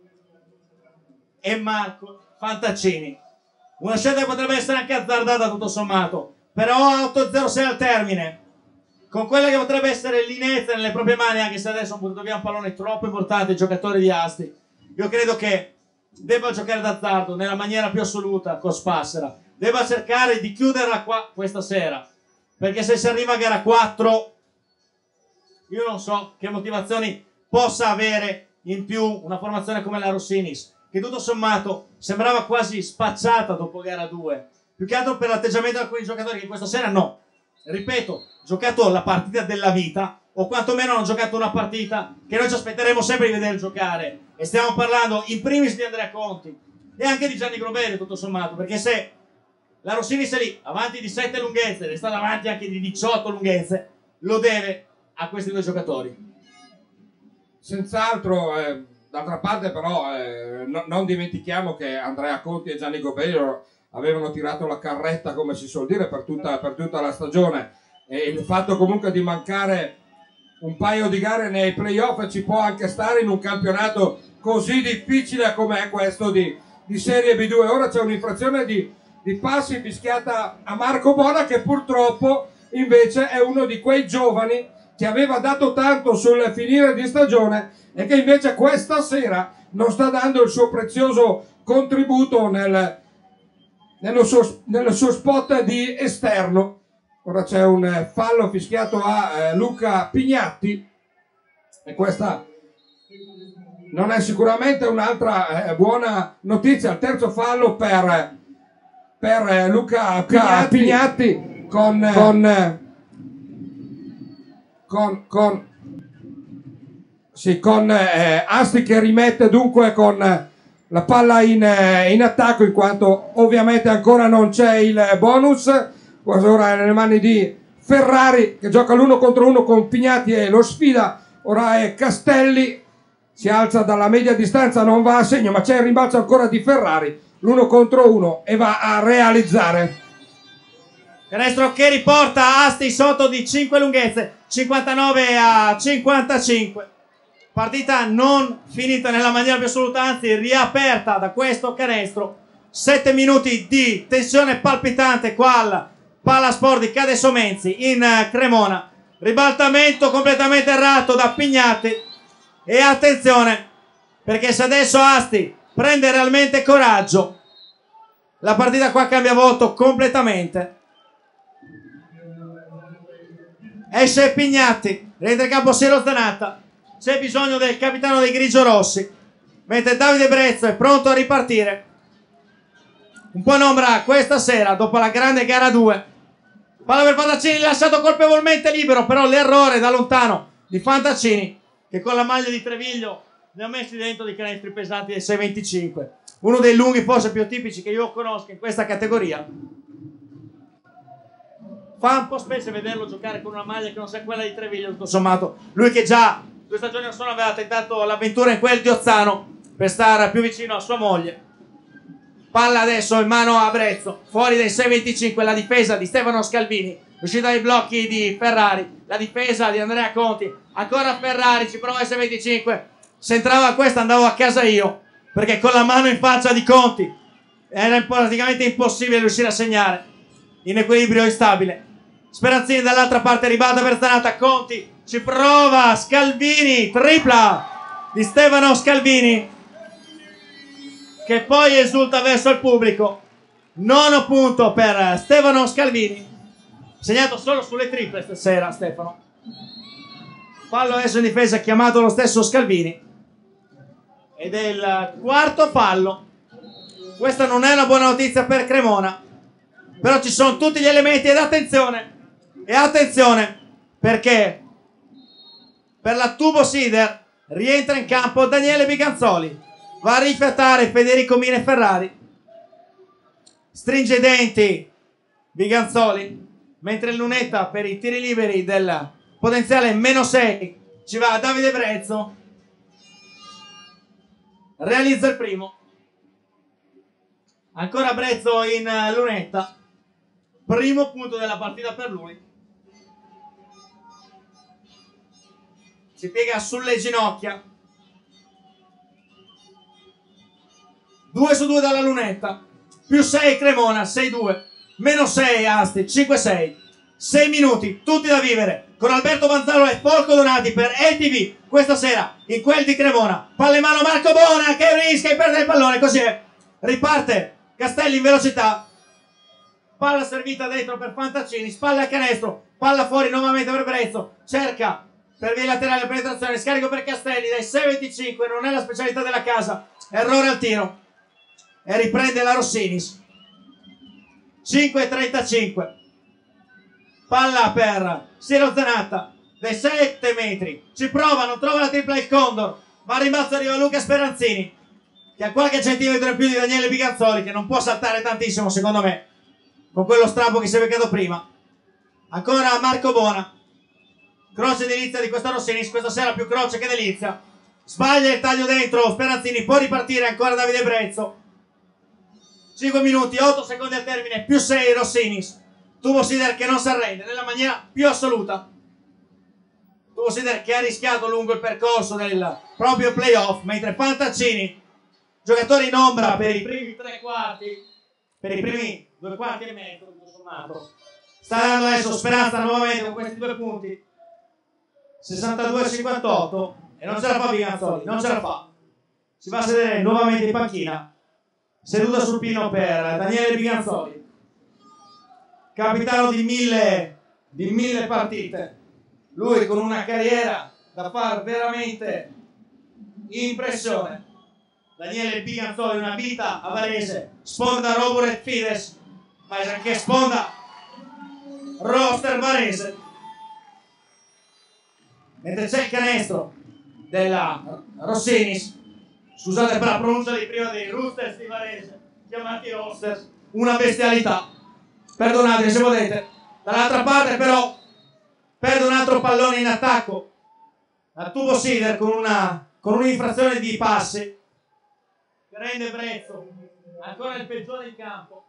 e Marco Fantaccini. Una scelta che potrebbe essere anche azzardata tutto sommato, però a 8-0-6 al termine, con quella che potrebbe essere l'inezia nelle proprie mani, anche se adesso hanno buttato via un pallone troppo importante i giocatori di Asti. Io credo che debba giocare d'azzardo nella maniera più assoluta con Spassera, debba cercare di chiuderla qua questa sera, perché se si arriva a gara 4 io non so che motivazioni possa avere in più una formazione come la Rossinis, che tutto sommato sembrava quasi spacciata dopo gara 2, più che altro per l'atteggiamento di alcuni giocatori che questa sera no, ripeto, giocato la partita della vita, o quantomeno hanno giocato una partita che noi ci aspetteremo sempre di vedere giocare. E stiamo parlando in primis di Andrea Conti e anche di Gianni Grobelli tutto sommato, perché se la Rossini è lì avanti di 7 lunghezze ed è stata avanti anche di 18 lunghezze, lo deve a questi due giocatori. Senz'altro, d'altra parte però non dimentichiamo che Andrea Conti e Gianni Grobelli avevano tirato la carretta, come si suol dire, per tutta la stagione, e il fatto comunque di mancare un paio di gare nei playoff ci può anche stare in un campionato così difficile come è questo di Serie B2. Ora c'è un'infrazione di passi fischiata a Marco Bona, che purtroppo invece è uno di quei giovani che aveva dato tanto sul finire di stagione e che invece questa sera non sta dando il suo prezioso contributo nello suo spot di esterno. Ora c'è un fallo fischiato a Luca Pignatti e questa non è sicuramente un'altra buona notizia. Il terzo fallo per Luca Pignatti con Asti che rimette dunque con la palla in attacco, in quanto ovviamente ancora non c'è il bonus. Ora è nelle mani di Ferrari che gioca l'1 contro 1 con Pignatti e lo sfida. Ora è Castelli, si alza dalla media distanza, non va a segno, ma c'è il rimbalzo ancora di Ferrari, l'1 contro 1, e va a realizzare. Canestro che riporta Asti sotto di 5 lunghezze, 59-55. Partita non finita nella maniera più assoluta, anzi riaperta da questo canestro. 7 minuti di tensione palpitante qua al Palasport di Cadesso Menzi in Cremona. Ribaltamento completamente errato da Pignatti. E attenzione, perché se adesso Asti prende realmente coraggio, la partita qua cambia volto completamente. Esce Pignatti, rientra in campo Siro Zanatta. C'è bisogno del capitano dei grigiorossi, mentre Davide Brezzo è pronto a ripartire. Un po' in ombra questa sera dopo la grande gara 2. Palla per Fantaccini, lasciato colpevolmente libero, però l'errore da lontano di Fantaccini, che con la maglia di Treviglio ne ha messi dentro dei canestri pesanti del 6,25. Uno dei lunghi forse più tipici che io conosco in questa categoria. Fa un po' specie vederlo giocare con una maglia che non sia quella di Treviglio, tutto sommato. Lui che già 2 stagioni or sono aveva tentato l'avventura in quel di Ozzano per stare più vicino a sua moglie. Palla adesso in mano a Brezzo, fuori dai 6,25 la difesa di Stefano Scalvini, uscita dai blocchi di Ferrari, la difesa di Andrea Conti, ancora Ferrari, ci prova il 6,25, se entrava questa andavo a casa io, perché con la mano in faccia di Conti era praticamente impossibile riuscire a segnare, in equilibrio instabile. Speranzini dall'altra parte, ribalta per Zanatta, Conti ci prova, Scalvini, tripla di Stefano Scalvini, che poi esulta verso il pubblico. 9 punto per Stefano Scalvini, segnato solo sulle triple stasera Stefano. Fallo adesso in difesa, chiamato lo stesso Scalvini, ed è il quarto fallo questa non è una buona notizia per Cremona, però ci sono tutti gli elementi ed attenzione perché per la Tubo Sider rientra in campo Daniele Biganzoli, va a rifiatare Federico Mine Ferrari, stringe i denti Biganzoli, mentre Lunetta per i tiri liberi del potenziale -6 ci va Davide Brezzo, realizza il primo, ancora Brezzo in Lunetta, primo punto della partita per lui, si piega sulle ginocchia, 2 su 2 dalla Lunetta, +6 Cremona, 6-2, -6 Asti, 5-6, 6 minuti, tutti da vivere, con Alberto Manzaro e Folco Donati per ETV questa sera, in quel di Cremona. Palle in mano Marco Bona che rischia di perdere il pallone, così è, riparte Castelli in velocità, palla servita dentro per Fantaccini, spalla a canestro, palla fuori nuovamente per Brezzo, cerca per via laterale la penetrazione, scarico per Castelli dai 6,25, non è la specialità della casa, errore al tiro e riprende la Rossinis. 5,35, palla per Siro Zanatta dai 7 metri, ci prova, non trova la tripla il Condor, ma al rimbalzo arriva Luca Speranzini che ha qualche centimetro in più di Daniele Biganzoli, che non può saltare tantissimo secondo me con quello strappo che si è beccato prima. Ancora Marco Bona, croce delizia di questa Rossinis, questa sera più croce che delizia, sbaglia il taglio dentro Speranzini, può ripartire ancora Davide Brezzo. 5 minuti, 8 secondi al termine, +6 Rossinis. Tubo Sider che non si arrende nella maniera più assoluta. Tubo Sider che ha rischiato lungo il percorso del proprio playoff, mentre Fantaccini, giocatore in ombra per i primi 3 quarti, per i primi 2 quarti e mezzo, tutto sommato, sta dando adesso speranza nuovamente con questi 2 punti. 62-58 e non ce la fa Biganzoli, non ce la fa. Si va a sedere nuovamente in panchina, seduta sul pino per Daniele Biganzoli, capitano di mille partite, lui con una carriera da far veramente impressione. Daniele Biganzoli, una vita a Varese, sponda Roburet Fides, ma è anche sponda roster Varese. Mentre c'è il canestro della Rossinis, scusate per la pronuncia di prima dei Roosters di Varese, chiamati Roosters, una bestialità, perdonate se volete. Dall'altra parte però perde un altro pallone in attacco la Tubo Sider con un'infrazione di passi che rende Brezzo ancora il peggiore in campo.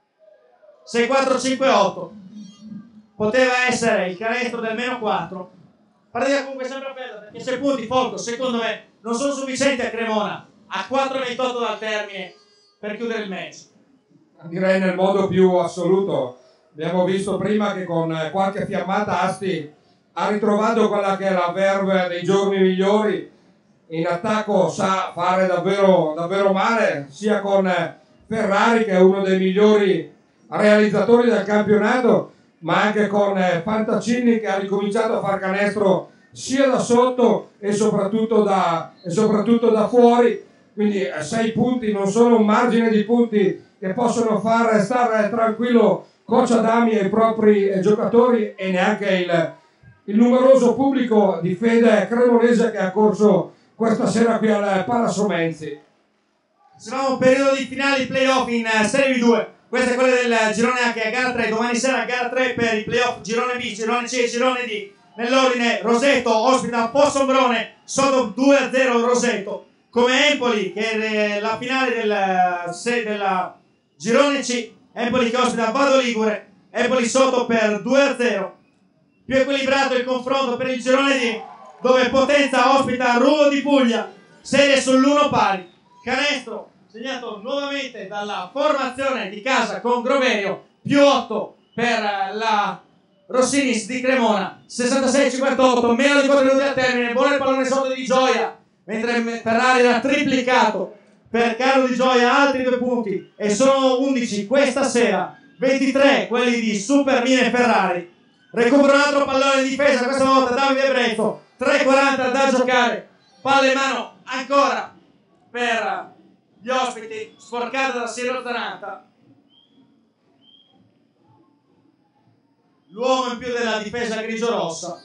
6-4-5-8, poteva essere il canestro del -4. Partita comunque sempre aperta perché 6 punti Folco secondo me non sono sufficienti a Cremona a 4,28 dal termine per chiudere il match. Direi nel modo più assoluto. Abbiamo visto prima che con qualche fiammata Asti ha ritrovato quella che è la verve dei giorni migliori. In attacco sa fare davvero, davvero male, sia con Ferrari che è uno dei migliori realizzatori del campionato, ma anche con Fantaccini che ha ricominciato a far canestro sia da sotto e soprattutto da fuori. Quindi 6 punti non sono un margine di punti che possono far stare tranquillo coach Adami e i propri giocatori e neanche il numeroso pubblico di fede cremonese che ha corso questa sera qui al Palazzo Menzi. Siamo in periodo di finali playoff in Serie B2. Questa è quella del girone A che è gara 3, domani sera gara 3 per i playoff girone B, girone C e girone D. Nell'ordine Roseto ospita Fossombrone sotto 2-0 Roseto, come Empoli che è la finale della girone C, Empoli che ospita Vado Ligure, Empoli sotto per 2-0. Più equilibrato il confronto per il girone D, dove Potenza ospita Ruvo di Puglia, serie sull'1 pari. Canestro segnato nuovamente dalla formazione di casa con Groverio, +8 per la Rossinis di Cremona, 66-58, meno di 4 minuti al termine, buono il pallone sotto di Gioia, mentre Ferrari era triplicato per Carlo Di Gioia, altri 2 punti e sono 11 questa sera, 23 quelli di Super Mine Ferrari. Recupera un altro pallone di difesa, questa volta Davide Brezzo, 3,40 da giocare, palla in mano ancora per gli ospiti, sporcata da Siro Zanata. L'uomo in più della difesa grigio-rossa.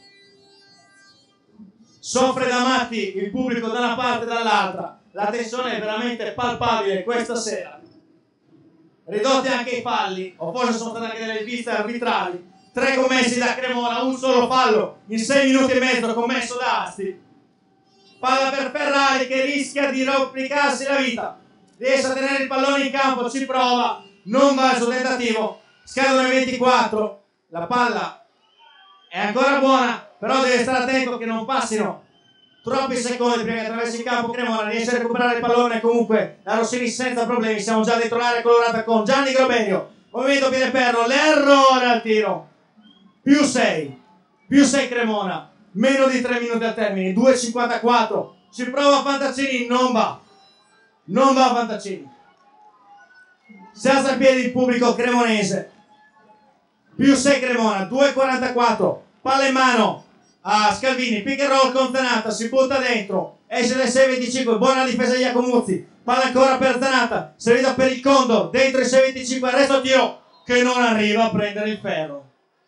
Soffre da matti il pubblico da una parte e dall'altra. La tensione è veramente palpabile questa sera. Ridotti anche i falli, o forse sono state anche delle viste arbitrali. 3 commessi da Cremona, un solo fallo in 6 minuti e mezzo commesso da Asti. Palla per Ferrari che rischia di replicarsi la vita. Riesce a tenere il pallone in campo, ci prova, non va il suo tentativo. Scadono i 24. La palla è ancora buona, però deve stare attento che non passino troppi secondi prima che attraversi il campo. Cremona riesce a recuperare il pallone, comunque la Rossini senza problemi. Siamo già dentro l'area colorata con Gianni Grobenio. Movimento piede perno, l'errore al tiro. Più 6 Cremona, meno di 3 minuti al termine, 2,54. Ci prova Fantaccini, non va Fantaccini. Si alza in piedi il pubblico cremonese. Più 6 Cremona, 2,44. Palla in mano a Scalvini, pick and roll con Zanata, si butta dentro, esce del 6,25, buona difesa di Iacomuzzi. Palla ancora per Zanata, servita per il Condor, dentro il 6,25, arresto tiro che non arriva a prendere il ferro.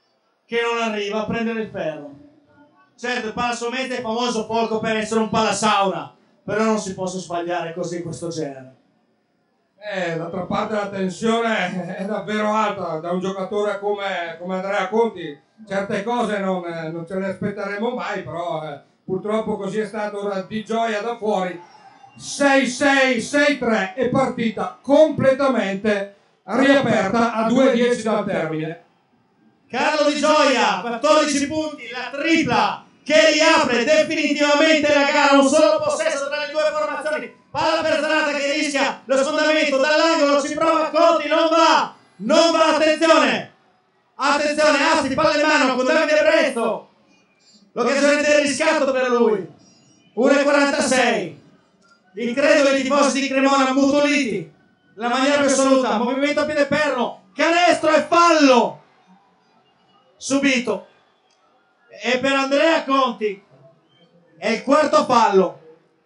Certo, il palasomete è famoso poco per essere un palasauna, però non si possono sbagliare così in questo genere. D'altra parte la tensione è davvero alta da un giocatore come Andrea Conti. Certe cose non ce le aspetteremo mai, però purtroppo così è stato. Ora Di Gioia da fuori, 6-6, 6-3 e partita completamente riaperta a 2:10 dal termine. Carlo Di Gioia, 14 punti, la tripla che riapre definitivamente la gara, un solo possesso tra le due formazioni. Palla per Zanata che rischia lo sfondamento dall'angolo, ci prova Conti, non va, attenzione, Asti, palla in mano con Davide Brezzo, l'occasione del riscatto per lui, 1,46, il credo dei tifosi di Cremona ammutoliti, la maniera più assoluta, movimento a piede perno, canestro e fallo subito, e per Andrea Conti è il quarto fallo.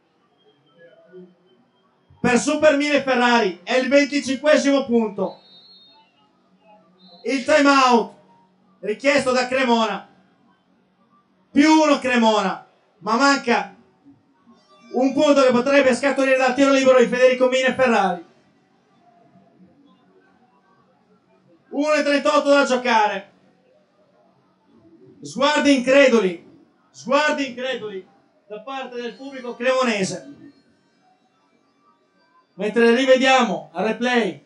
Per Super Mine Ferrari è il 25esimo punto. Il time out richiesto da Cremona, +1 Cremona, ma manca un punto che potrebbe scaturire dal tiro libero di Federico Mine Ferrari. 1,38 da giocare. Sguardi increduli da parte del pubblico cremonese. Mentre rivediamo al replay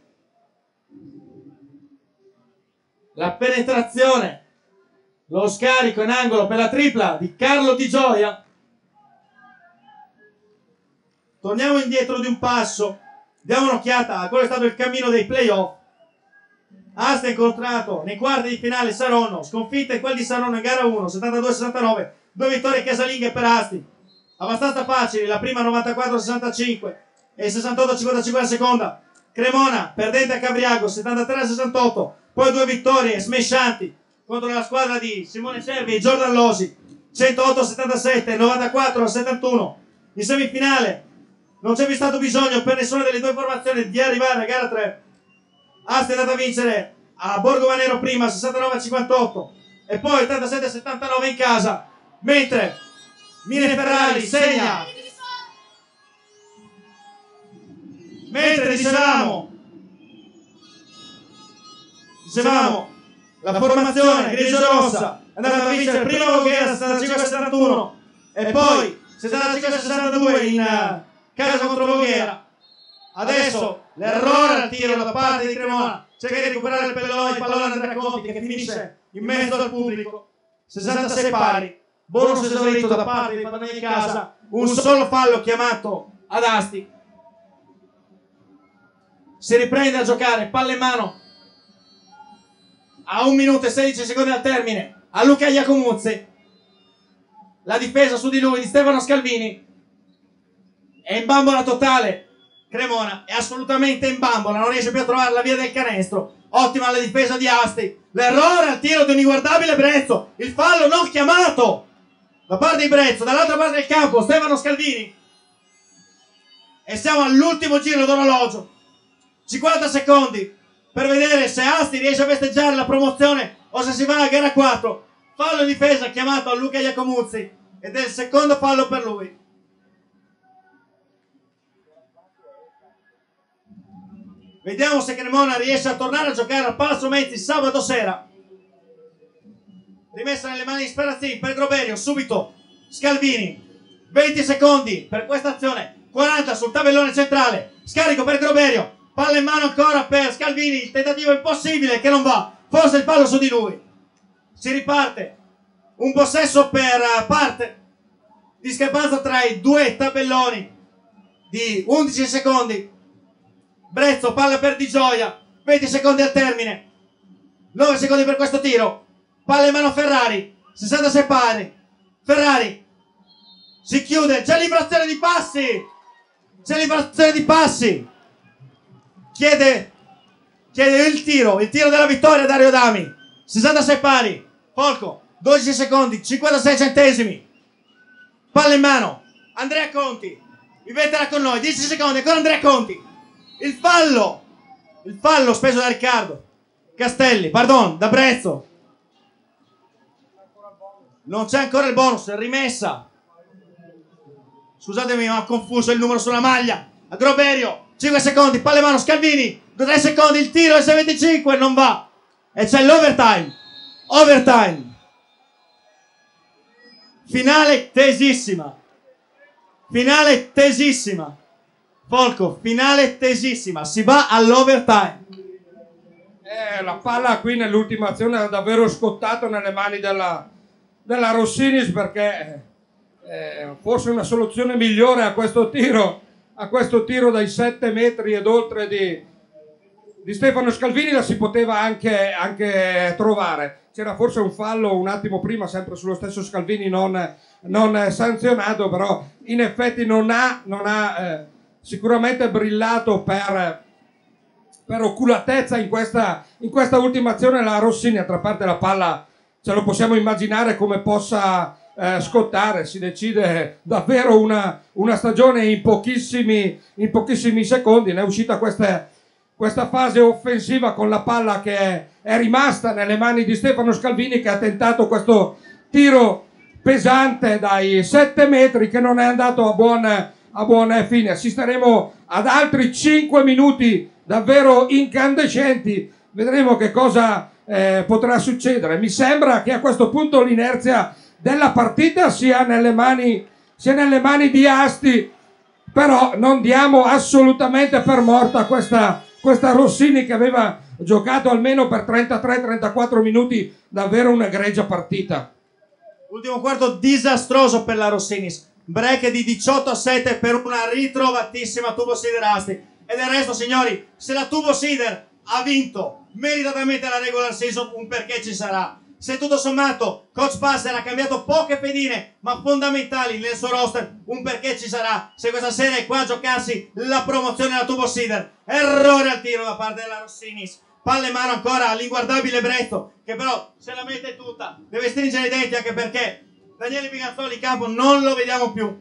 la penetrazione, lo scarico in angolo per la tripla di Carlo Di Gioia, torniamo indietro di un passo, diamo un'occhiata a quello che è stato il cammino dei playoff. Asti ha incontrato nei quarti di finale Saronno, sconfitta in quel di Saronno in gara 1, 72-69, 2 vittorie casalinghe per Asti, abbastanza facili, la prima 94-65 e 68-55 la seconda. Cremona perdente a Cabriago 73-68, poi 2 vittorie smescianti contro la squadra di Simone Cervi e Jordan Losi, 108-77, 94-71. In semifinale non c'è più stato bisogno per nessuna delle due formazioni di arrivare a gara 3. Asti è andata a vincere a Borgo Vanero prima 69-58 e poi 87-79 in casa, mentre Mine Ferrari segna. Mentre dicevamo la formazione grigio-rossa è andata a vincere prima Voghera 75-71 e poi 75-62 in casa contro Voghera. Adesso l'errore al tiro da parte di Cremona, cerca di recuperare il pallone Andrea Conti che finisce in mezzo al pubblico. 66 pari, bonus esaurito da parte dei padroni di casa, un solo fallo chiamato ad Asti. Si riprende a giocare, palla in mano a 1 minuto e 16 secondi al termine a Luca Iacomuzzi. La difesa su di lui di Stefano Scalvini è in bambola totale. Cremona è assolutamente in bambola, non riesce più a trovare la via del canestro. Ottima la difesa di Asti, l'errore al tiro di un inguardabile Brezzo, il fallo non chiamato da parte di Brezzo. Dall'altra parte del campo Stefano Scalvini E siamo all'ultimo giro d'orologio. 50 secondi per vedere se Asti riesce a festeggiare la promozione o se si va a gara 4. Fallo in difesa chiamato a Luca Iacomuzzi ed è il secondo fallo per lui. Vediamo se Cremona riesce a tornare a giocare al Palazzo Mezzi sabato sera. Rimessa nelle mani di Sperazzini per Groberio, subito Scalvini. 20 secondi per questa azione, 40 sul tabellone centrale, scarico per Groberio, palla in mano ancora per Scalvini, il tentativo impossibile che non va, forse il fallo su di lui. Si riparte, un possesso per parte, discrepanza tra i due tabelloni di 11 secondi. Brezzo, palla per Di Gioia, 20 secondi al termine, 9 secondi per questo tiro, palla in mano a Ferrari, 66 pari, Ferrari si chiude, c'è liberazione di passi, chiede il tiro della vittoria Dario Dami, 66 pari, Folco, 12 secondi, 56 centesimi, palla in mano, Andrea Conti, vivetela con noi, 10 secondi, ancora Andrea Conti, il fallo speso da Riccardo Castelli, da Brezzo, non c'è ancora il bonus, rimessa, scusatemi ma ho confuso il numero sulla maglia, a Groberio, 5 secondi, palla in mano, Scalvini, 3 secondi, il tiro è 6-25, non va, e c'è l'overtime, finale tesissima, Folco, finale tesissima, si va all'overtime. La palla qui nell'ultima azione ha davvero scottato nelle mani della Rossinis, perché forse una soluzione migliore a questo tiro dai 7 metri ed oltre di Stefano Scalvini la si poteva anche trovare. C'era forse un fallo un attimo prima sempre sullo stesso Scalvini non sanzionato, però in effetti non ha sicuramente brillato per oculatezza in questa ultima azione la Rossini. D'altra parte la palla ce lo possiamo immaginare come possa scottare, si decide davvero una stagione in pochissimi secondi. Ne è uscita questa fase offensiva con la palla che è rimasta nelle mani di Stefano Scalvini, che ha tentato questo tiro pesante dai 7 metri che non è andato a buon fine. Assisteremo ad altri 5 minuti davvero incandescenti, vedremo che cosa potrà succedere. Mi sembra che a questo punto l'inerzia della partita sia nelle mani di Asti, però non diamo assolutamente per morta questa Rossini, che aveva giocato almeno per 33-34 minuti davvero un'egregia partita. Ultimo quarto disastroso per la Rossinis, break di 18-7 per una ritrovatissima Tubo Sider Asti. E del resto, signori, se la Tubo Sider ha vinto meritatamente la regular season, un perché ci sarà. Se tutto sommato Coach Passer ha cambiato poche pedine ma fondamentali nel suo roster, un perché ci sarà se questa sera è qua a giocarsi la promozione alla Tubo Sider. Errore al tiro da parte della Rossinis, palla in mano ancora all'inguardabile Brezzo, che però se la mette tutta, deve stringere i denti, anche perché Daniele Piganzoli in campo non lo vediamo più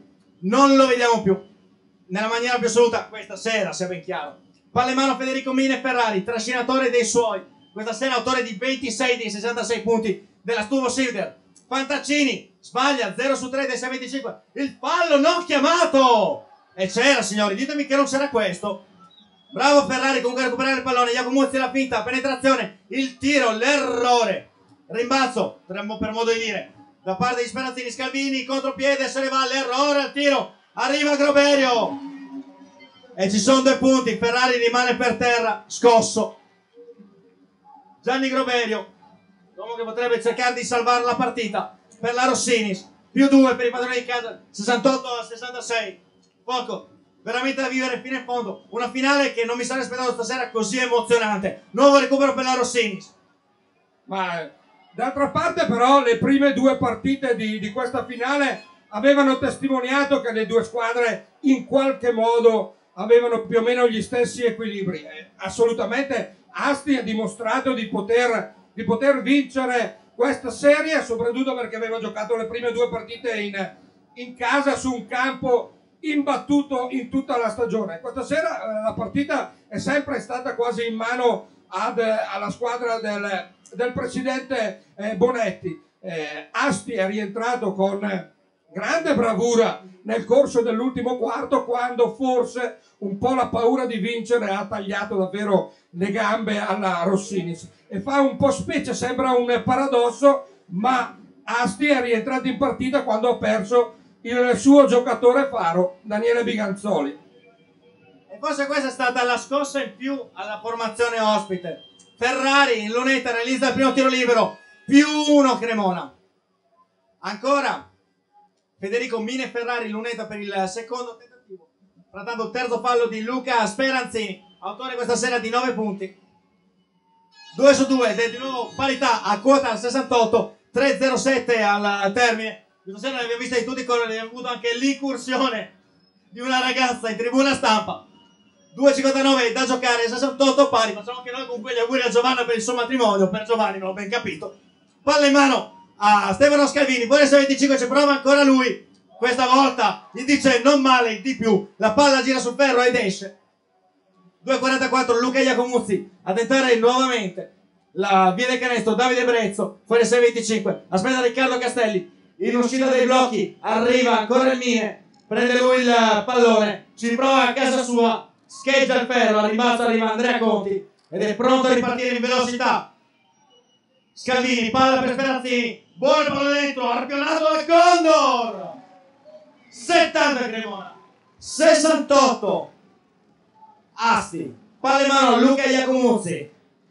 nella maniera più assoluta questa sera, sia ben chiaro. Palla in mano a Federico Mine Ferrari, trascinatore dei suoi, questa sera autore di 26 dei 66 punti della Tubo Sider. Fantaccini sbaglia, 0 su 3 dei 6-25, il fallo non chiamato, e c'era, signori, ditemi che non c'era questo. Bravo Ferrari comunque a recuperare il pallone, Iacomuzzi la finta, penetrazione, il tiro, l'errore, rimbalzo per modo di dire da parte di Sperazzini. Scalvini, contropiede, se ne va, l'errore al tiro, arriva Groberio e ci sono 2 punti. Ferrari rimane per terra, scosso. Gianni Groberio, l'uomo che potrebbe cercare di salvare la partita per la Rossinis, più 2 per i padroni di casa, 68-66. Poco, veramente da vivere fino in fondo, una finale che non mi sarei aspettato stasera così emozionante. Nuovo recupero per la Rossinis. Ma d'altra parte però le prime 2 partite di questa finale avevano testimoniato che le 2 squadre in qualche modo avevano più o meno gli stessi equilibri. Assolutamente Asti ha dimostrato di poter vincere questa serie, soprattutto perché aveva giocato le prime 2 partite in casa su un campo imbattuto in tutta la stagione. Questa sera la partita è sempre stata quasi in mano alla squadra del presidente Bonetti. Asti è rientrato con grande bravura nel corso dell'ultimo quarto, quando forse un po' la paura di vincere ha tagliato davvero le gambe alla Rossini, e fa un po' specie, sembra un paradosso, ma Asti è rientrato in partita quando ha perso il suo giocatore faro, Daniele Biganzoli. E forse questa è stata la scossa in più alla formazione ospite. Ferrari in lunetta realizza il primo tiro libero, +1 Cremona. Ancora Federico Mine Ferrari in lunetta per il secondo tentativo. Frattanto terzo fallo di Luca Speranzini, autore questa sera di 9 punti. 2 su 2 ed è di nuovo parità a quota al 68, 3-0-7 al termine. Questa sera ne abbiamo viste di tutti i colori, abbiamo avuto anche l'incursione di una ragazza in tribuna stampa. 2,59 da giocare, 68 pari. Facciamo anche noi con quegli auguri a Giovanna per il suo matrimonio. Per Giovanni, non ho ben capito. Palla in mano a Stefano Scalvini. Buone 25, ci prova ancora lui. Questa volta gli dice non male di più. La palla gira sul ferro ed esce. 2,44 Luca Iacomuzzi a tentare nuovamente la via del canestro. Davide Brezzo fuori 6,25. Aspetta Riccardo Castelli in uscita dei blocchi. Arriva ancora il Mine. Prende lui il pallone. Ci riprova a casa sua. Scheggia il ferro, al rimbalzo arriva Andrea Conti ed è pronto a ripartire in velocità. Scalvini, palla per Speranzini, buon palla dentro, arpionato dal Condor. 70 Cremona, 68 Asti. Palla in mano Luca Iacomuzzi.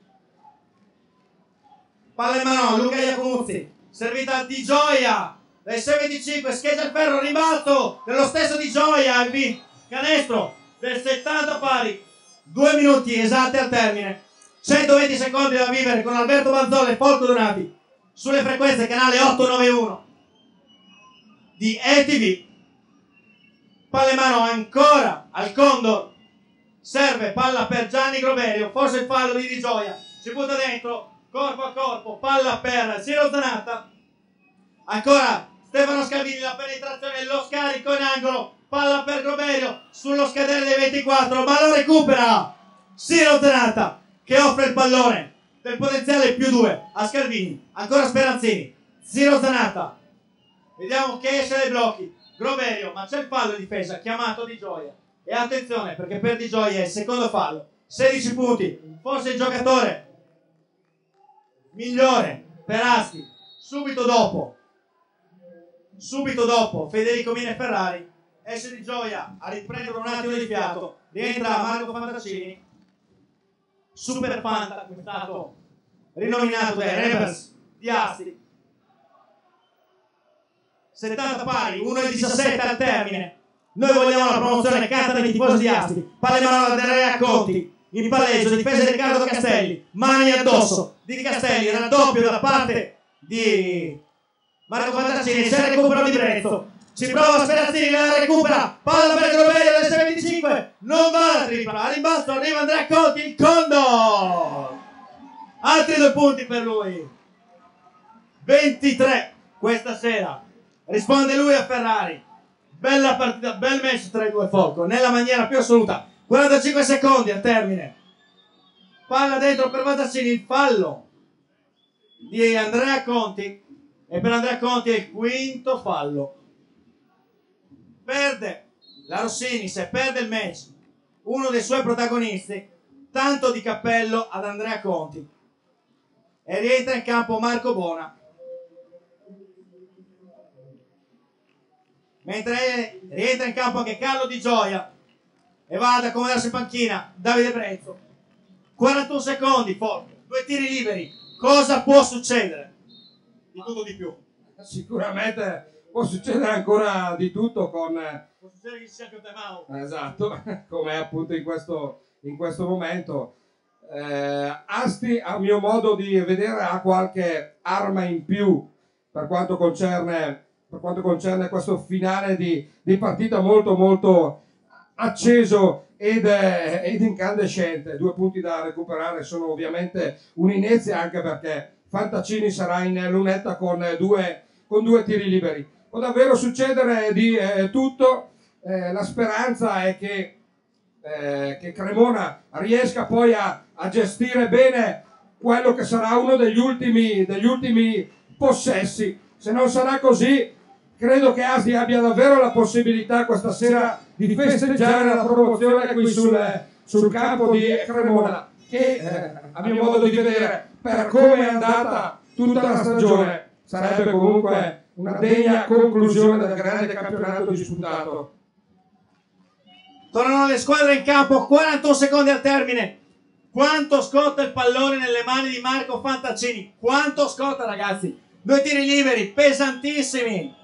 Palla in mano Luca Iacomuzzi, servita Di Gioia dai 6,25, scheggia il ferro, rimbalzo dello stesso Di Gioia, il canestro del 70 pari. 2 minuti esatti al termine, 120 secondi da vivere con Alberto Manzola e Folco Donati sulle frequenze canale 891 di ETV. Palla in mano ancora al Condor, serve palla per Gianni Groberio, forse il fallo di Gioia, si butta dentro corpo a corpo, palla per Ciro Zanatta, ancora Stefano Scalvini, la penetrazione, lo scarico in angolo. Palla per Groberio sullo scadere dei 24, ma lo recupera Ciro Zanatta, che offre il pallone del potenziale +2 a Scalvini. Ancora Speranzini, Ciro Zanatta, vediamo che esce dai blocchi Groberio, ma c'è il fallo in difesa chiamato Di Gioia, e attenzione perché per Di Gioia è il secondo fallo. 16 punti, forse il giocatore migliore per Asti. Subito dopo Federico Mine Ferrari. Esce Di Gioia a riprendere un attimo di fiato, rientra Marco Fantaccini, Super Fanta, che è stato rinominato dai Rebels di Asti. 70 pari, 1,17 al termine. Noi vogliamo la promozione, cantano i tifosi di Asti. Palla in mano da Andrea Conti, in palleggio, difesa di Riccardo Castelli, mani addosso di Castelli, raddoppio da parte di Marco Fantaccini, c'è il recupero di Brezzo. Ci prova Speranzini, la recupera, palla per Groberio del 6,25, non va la tripla, a rimbalzo arriva Andrea Conti, il Condor, altri 2 punti per lui, 23 questa sera, risponde lui a Ferrari, bella partita, bel match tra i due Folco, nella maniera più assoluta. 45 secondi al termine, palla dentro per Fantaccini, il fallo di Andrea Conti, e per Andrea Conti è il quinto fallo. Perde la Rossini, se perde il match uno dei suoi protagonisti, tanto di cappello ad Andrea Conti, e rientra in campo Marco Bona, mentre rientra in campo anche Carlo Di Gioia e va ad accomodarsi in panchina Davide Brezzo. 41 secondi, Folco, 2 tiri liberi, cosa può succedere? Di tutto di più. Sicuramente può succedere ancora di tutto con... Può succedere che ci sia anche un time out. Esatto, come appunto in questo momento. Asti, a mio modo di vedere, ha qualche arma in più per quanto concerne questo finale di partita molto molto acceso ed incandescente. 2 punti da recuperare sono ovviamente un'inezia, anche perché Fantaccini sarà in lunetta con due tiri liberi. Può davvero succedere di tutto. la speranza è che Cremona riesca poi a gestire bene quello che sarà uno degli ultimi possessi. Se non sarà così, credo che Asti abbia davvero la possibilità questa sera di festeggiare la promozione qui sul campo di Cremona, che a mio modo di vedere, per come è andata tutta la stagione, sarebbe comunque una degna conclusione del grande campionato disputato. Tornano le squadre in campo, 41 secondi al termine. Quanto scotta il pallone nelle mani di Marco Fantaccini? Quanto scotta, ragazzi? 2 tiri liberi, pesantissimi.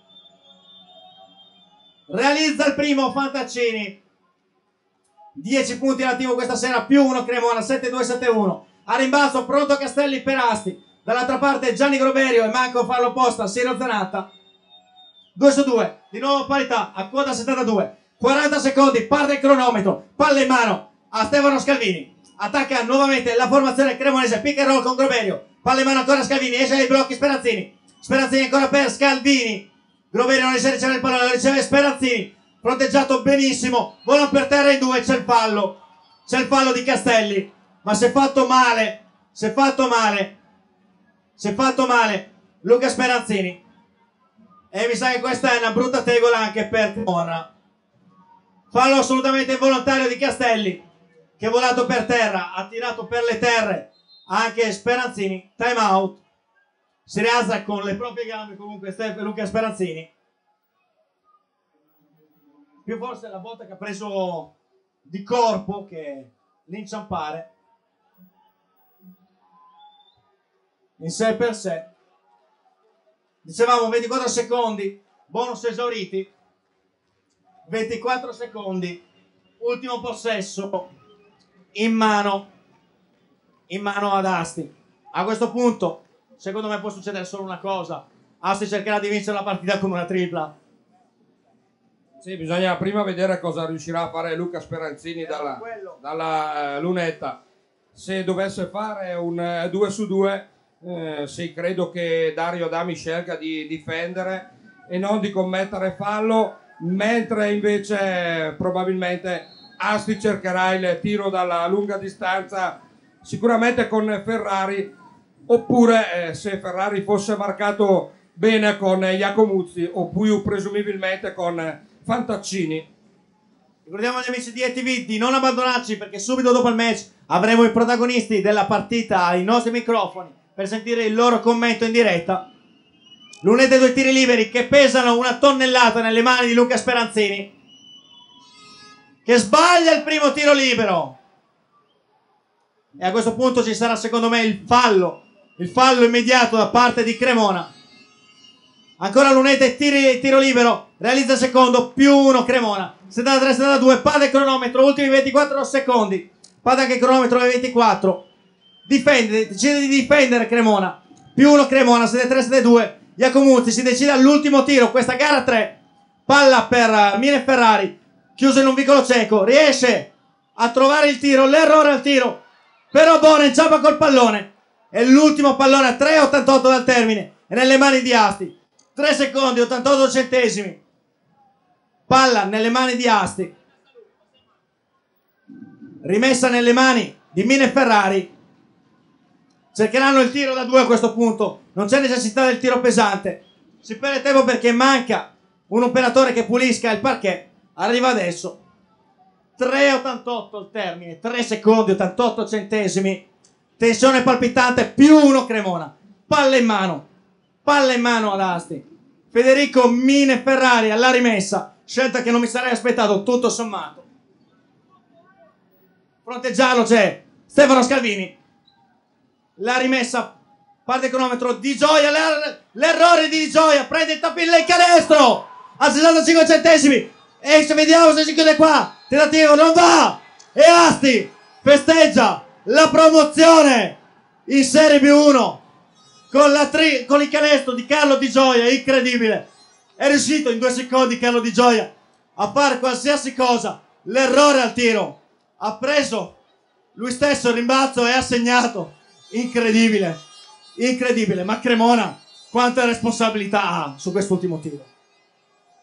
Realizza il primo Fantaccini. 10 punti all'attivo questa sera, più 1 Cremona, 7-2-7-1. A rimbalzo, pronto Castelli per Asti. Dall'altra parte Gianni Groberio e manca un fallo apposta, Sirio Zanatta. 2 su 2, di nuovo parità, a quota 72. 40 secondi, parte il cronometro, palla in mano a Stefano Scalvini. Attacca nuovamente la formazione cremonese, pick and roll con Groberio. Palla in mano ancora a Scalvini, esce dai blocchi Speranzini. Speranzini ancora per Scalvini. Groberio non riesce a ricevere il pallone, lo riceve Speranzini. Fronteggiato benissimo, volano per terra in 2, c'è il fallo. C'è il fallo di Castelli, ma si è fatto male. Si è fatto male Luca Speranzini. E mi sa che questa è una brutta tegola anche per Cremona. Fallo assolutamente involontario di Castelli, che è volato per terra, ha tirato per le terre anche Speranzini. Time out. Si rialza con le proprie gambe comunque Luca Speranzini. Più forse la botta che ha preso di corpo che l'inciampare. In sé per sé. Dicevamo 24 secondi, bonus esauriti. 24 secondi, ultimo possesso in mano ad Asti. A questo punto, secondo me può succedere solo una cosa: Asti cercherà di vincere la partita con una tripla. Sì, bisogna prima vedere cosa riuscirà a fare Luca Speranzini dalla lunetta. Se dovesse fare un 2 su 2, sì, credo che Dario Adami scelga di difendere e non di commettere fallo, mentre invece probabilmente Asti cercherà il tiro dalla lunga distanza, sicuramente con Ferrari, oppure se Ferrari fosse marcato bene con Iacomuzzi, o più presumibilmente con Fantaccini. Ricordiamo agli amici di ETV di non abbandonarci, perché subito dopo il match avremo i protagonisti della partita ai nostri microfoni per sentire il loro commento in diretta. Lunedì 2 tiri liberi che pesano 1 tonnellata nelle mani di Luca Speranzini, che sbaglia il primo tiro libero, e a questo punto ci sarà secondo me il fallo immediato da parte di Cremona. Ancora Lunedì, tiro libero, realizza il secondo, più 1 Cremona, 73-72, pada il cronometro, ultimi 24 secondi, pada anche il cronometro ai 24, decide di difendere Cremona, più 1 Cremona, 73-72. Iacomuzzi si decide all'ultimo tiro, questa gara 3, palla per Mine Ferrari, chiuso in un vicolo cieco, riesce a trovare il tiro, l'errore al tiro, però Bona inciampa col pallone, e l'ultimo pallone a 3,88 dal termine, è nelle mani di Asti. 3 secondi, 88 centesimi, palla nelle mani di Asti, rimessa nelle mani di Mine Ferrari. Cercheranno il tiro da 2 a questo punto, non c'è necessità del tiro pesante, si perde tempo perché manca un operatore che pulisca il parquet. Arriva adesso 3,88 il termine, 3 secondi 88 centesimi, tensione palpitante, più 1 Cremona, palla in mano ad Asti. Federico Mine Ferrari alla rimessa, scelta che non mi sarei aspettato tutto sommato. Fronteggiarlo c'è Stefano Scalvini. La rimessa, parte il cronometro, Di Gioia, l'errore di Di Gioia, prende il tappillo e il canestro a 65 centesimi, e se vediamo se si chiude qua, tentativo non va, e Asti festeggia la promozione in Serie B1 con il canestro di Carlo Di Gioia. Incredibile, è riuscito in 2 secondi Carlo Di Gioia a fare qualsiasi cosa. L'errore al tiro, ha preso lui stesso il rimbalzo e ha segnato. Incredibile, ma Cremona quanta responsabilità ha su quest'ultimo tiro.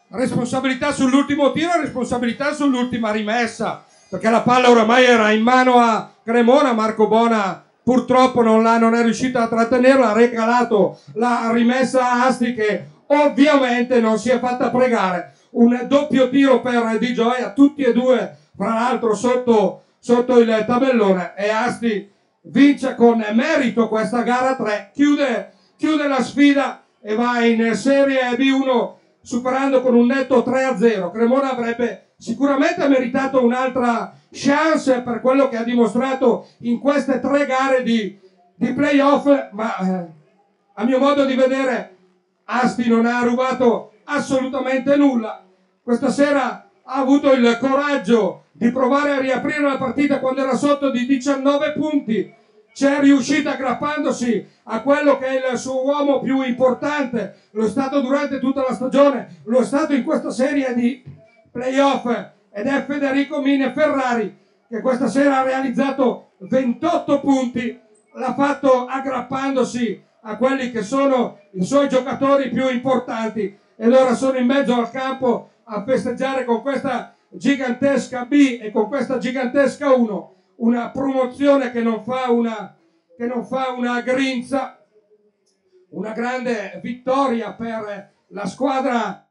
responsabilità sull'ultimo tiro, responsabilità sull'ultima rimessa, perché la palla oramai era in mano a Cremona. Marco Bona purtroppo non è riuscito a trattenerla, ha regalato la rimessa a Asti, che ovviamente non si è fatta pregare. Un doppio tiro per Di Gioia, tutti e due fra l'altro sotto il tabellone, e Asti vince con merito questa gara 3, chiude la sfida e va in Serie B1 superando con un netto 3-0. Cremona avrebbe sicuramente meritato un'altra chance per quello che ha dimostrato in queste 3 gare di playoff, ma a mio modo di vedere Asti non ha rubato assolutamente nulla. Questa sera ha avuto il coraggio di provare a riaprire la partita quando era sotto di 19 punti, c'è riuscita aggrappandosi a quello che è il suo uomo più importante, lo è stato durante tutta la stagione, lo è stato in questa serie di playoff, ed è Federico Mine Ferrari, che questa sera ha realizzato 28 punti, l'ha fatto aggrappandosi a quelli che sono i suoi giocatori più importanti, ed ora sono in mezzo al campo a festeggiare con questa gigantesca B e con questa gigantesca 1, una promozione che non fa una grinza, una grande vittoria per la squadra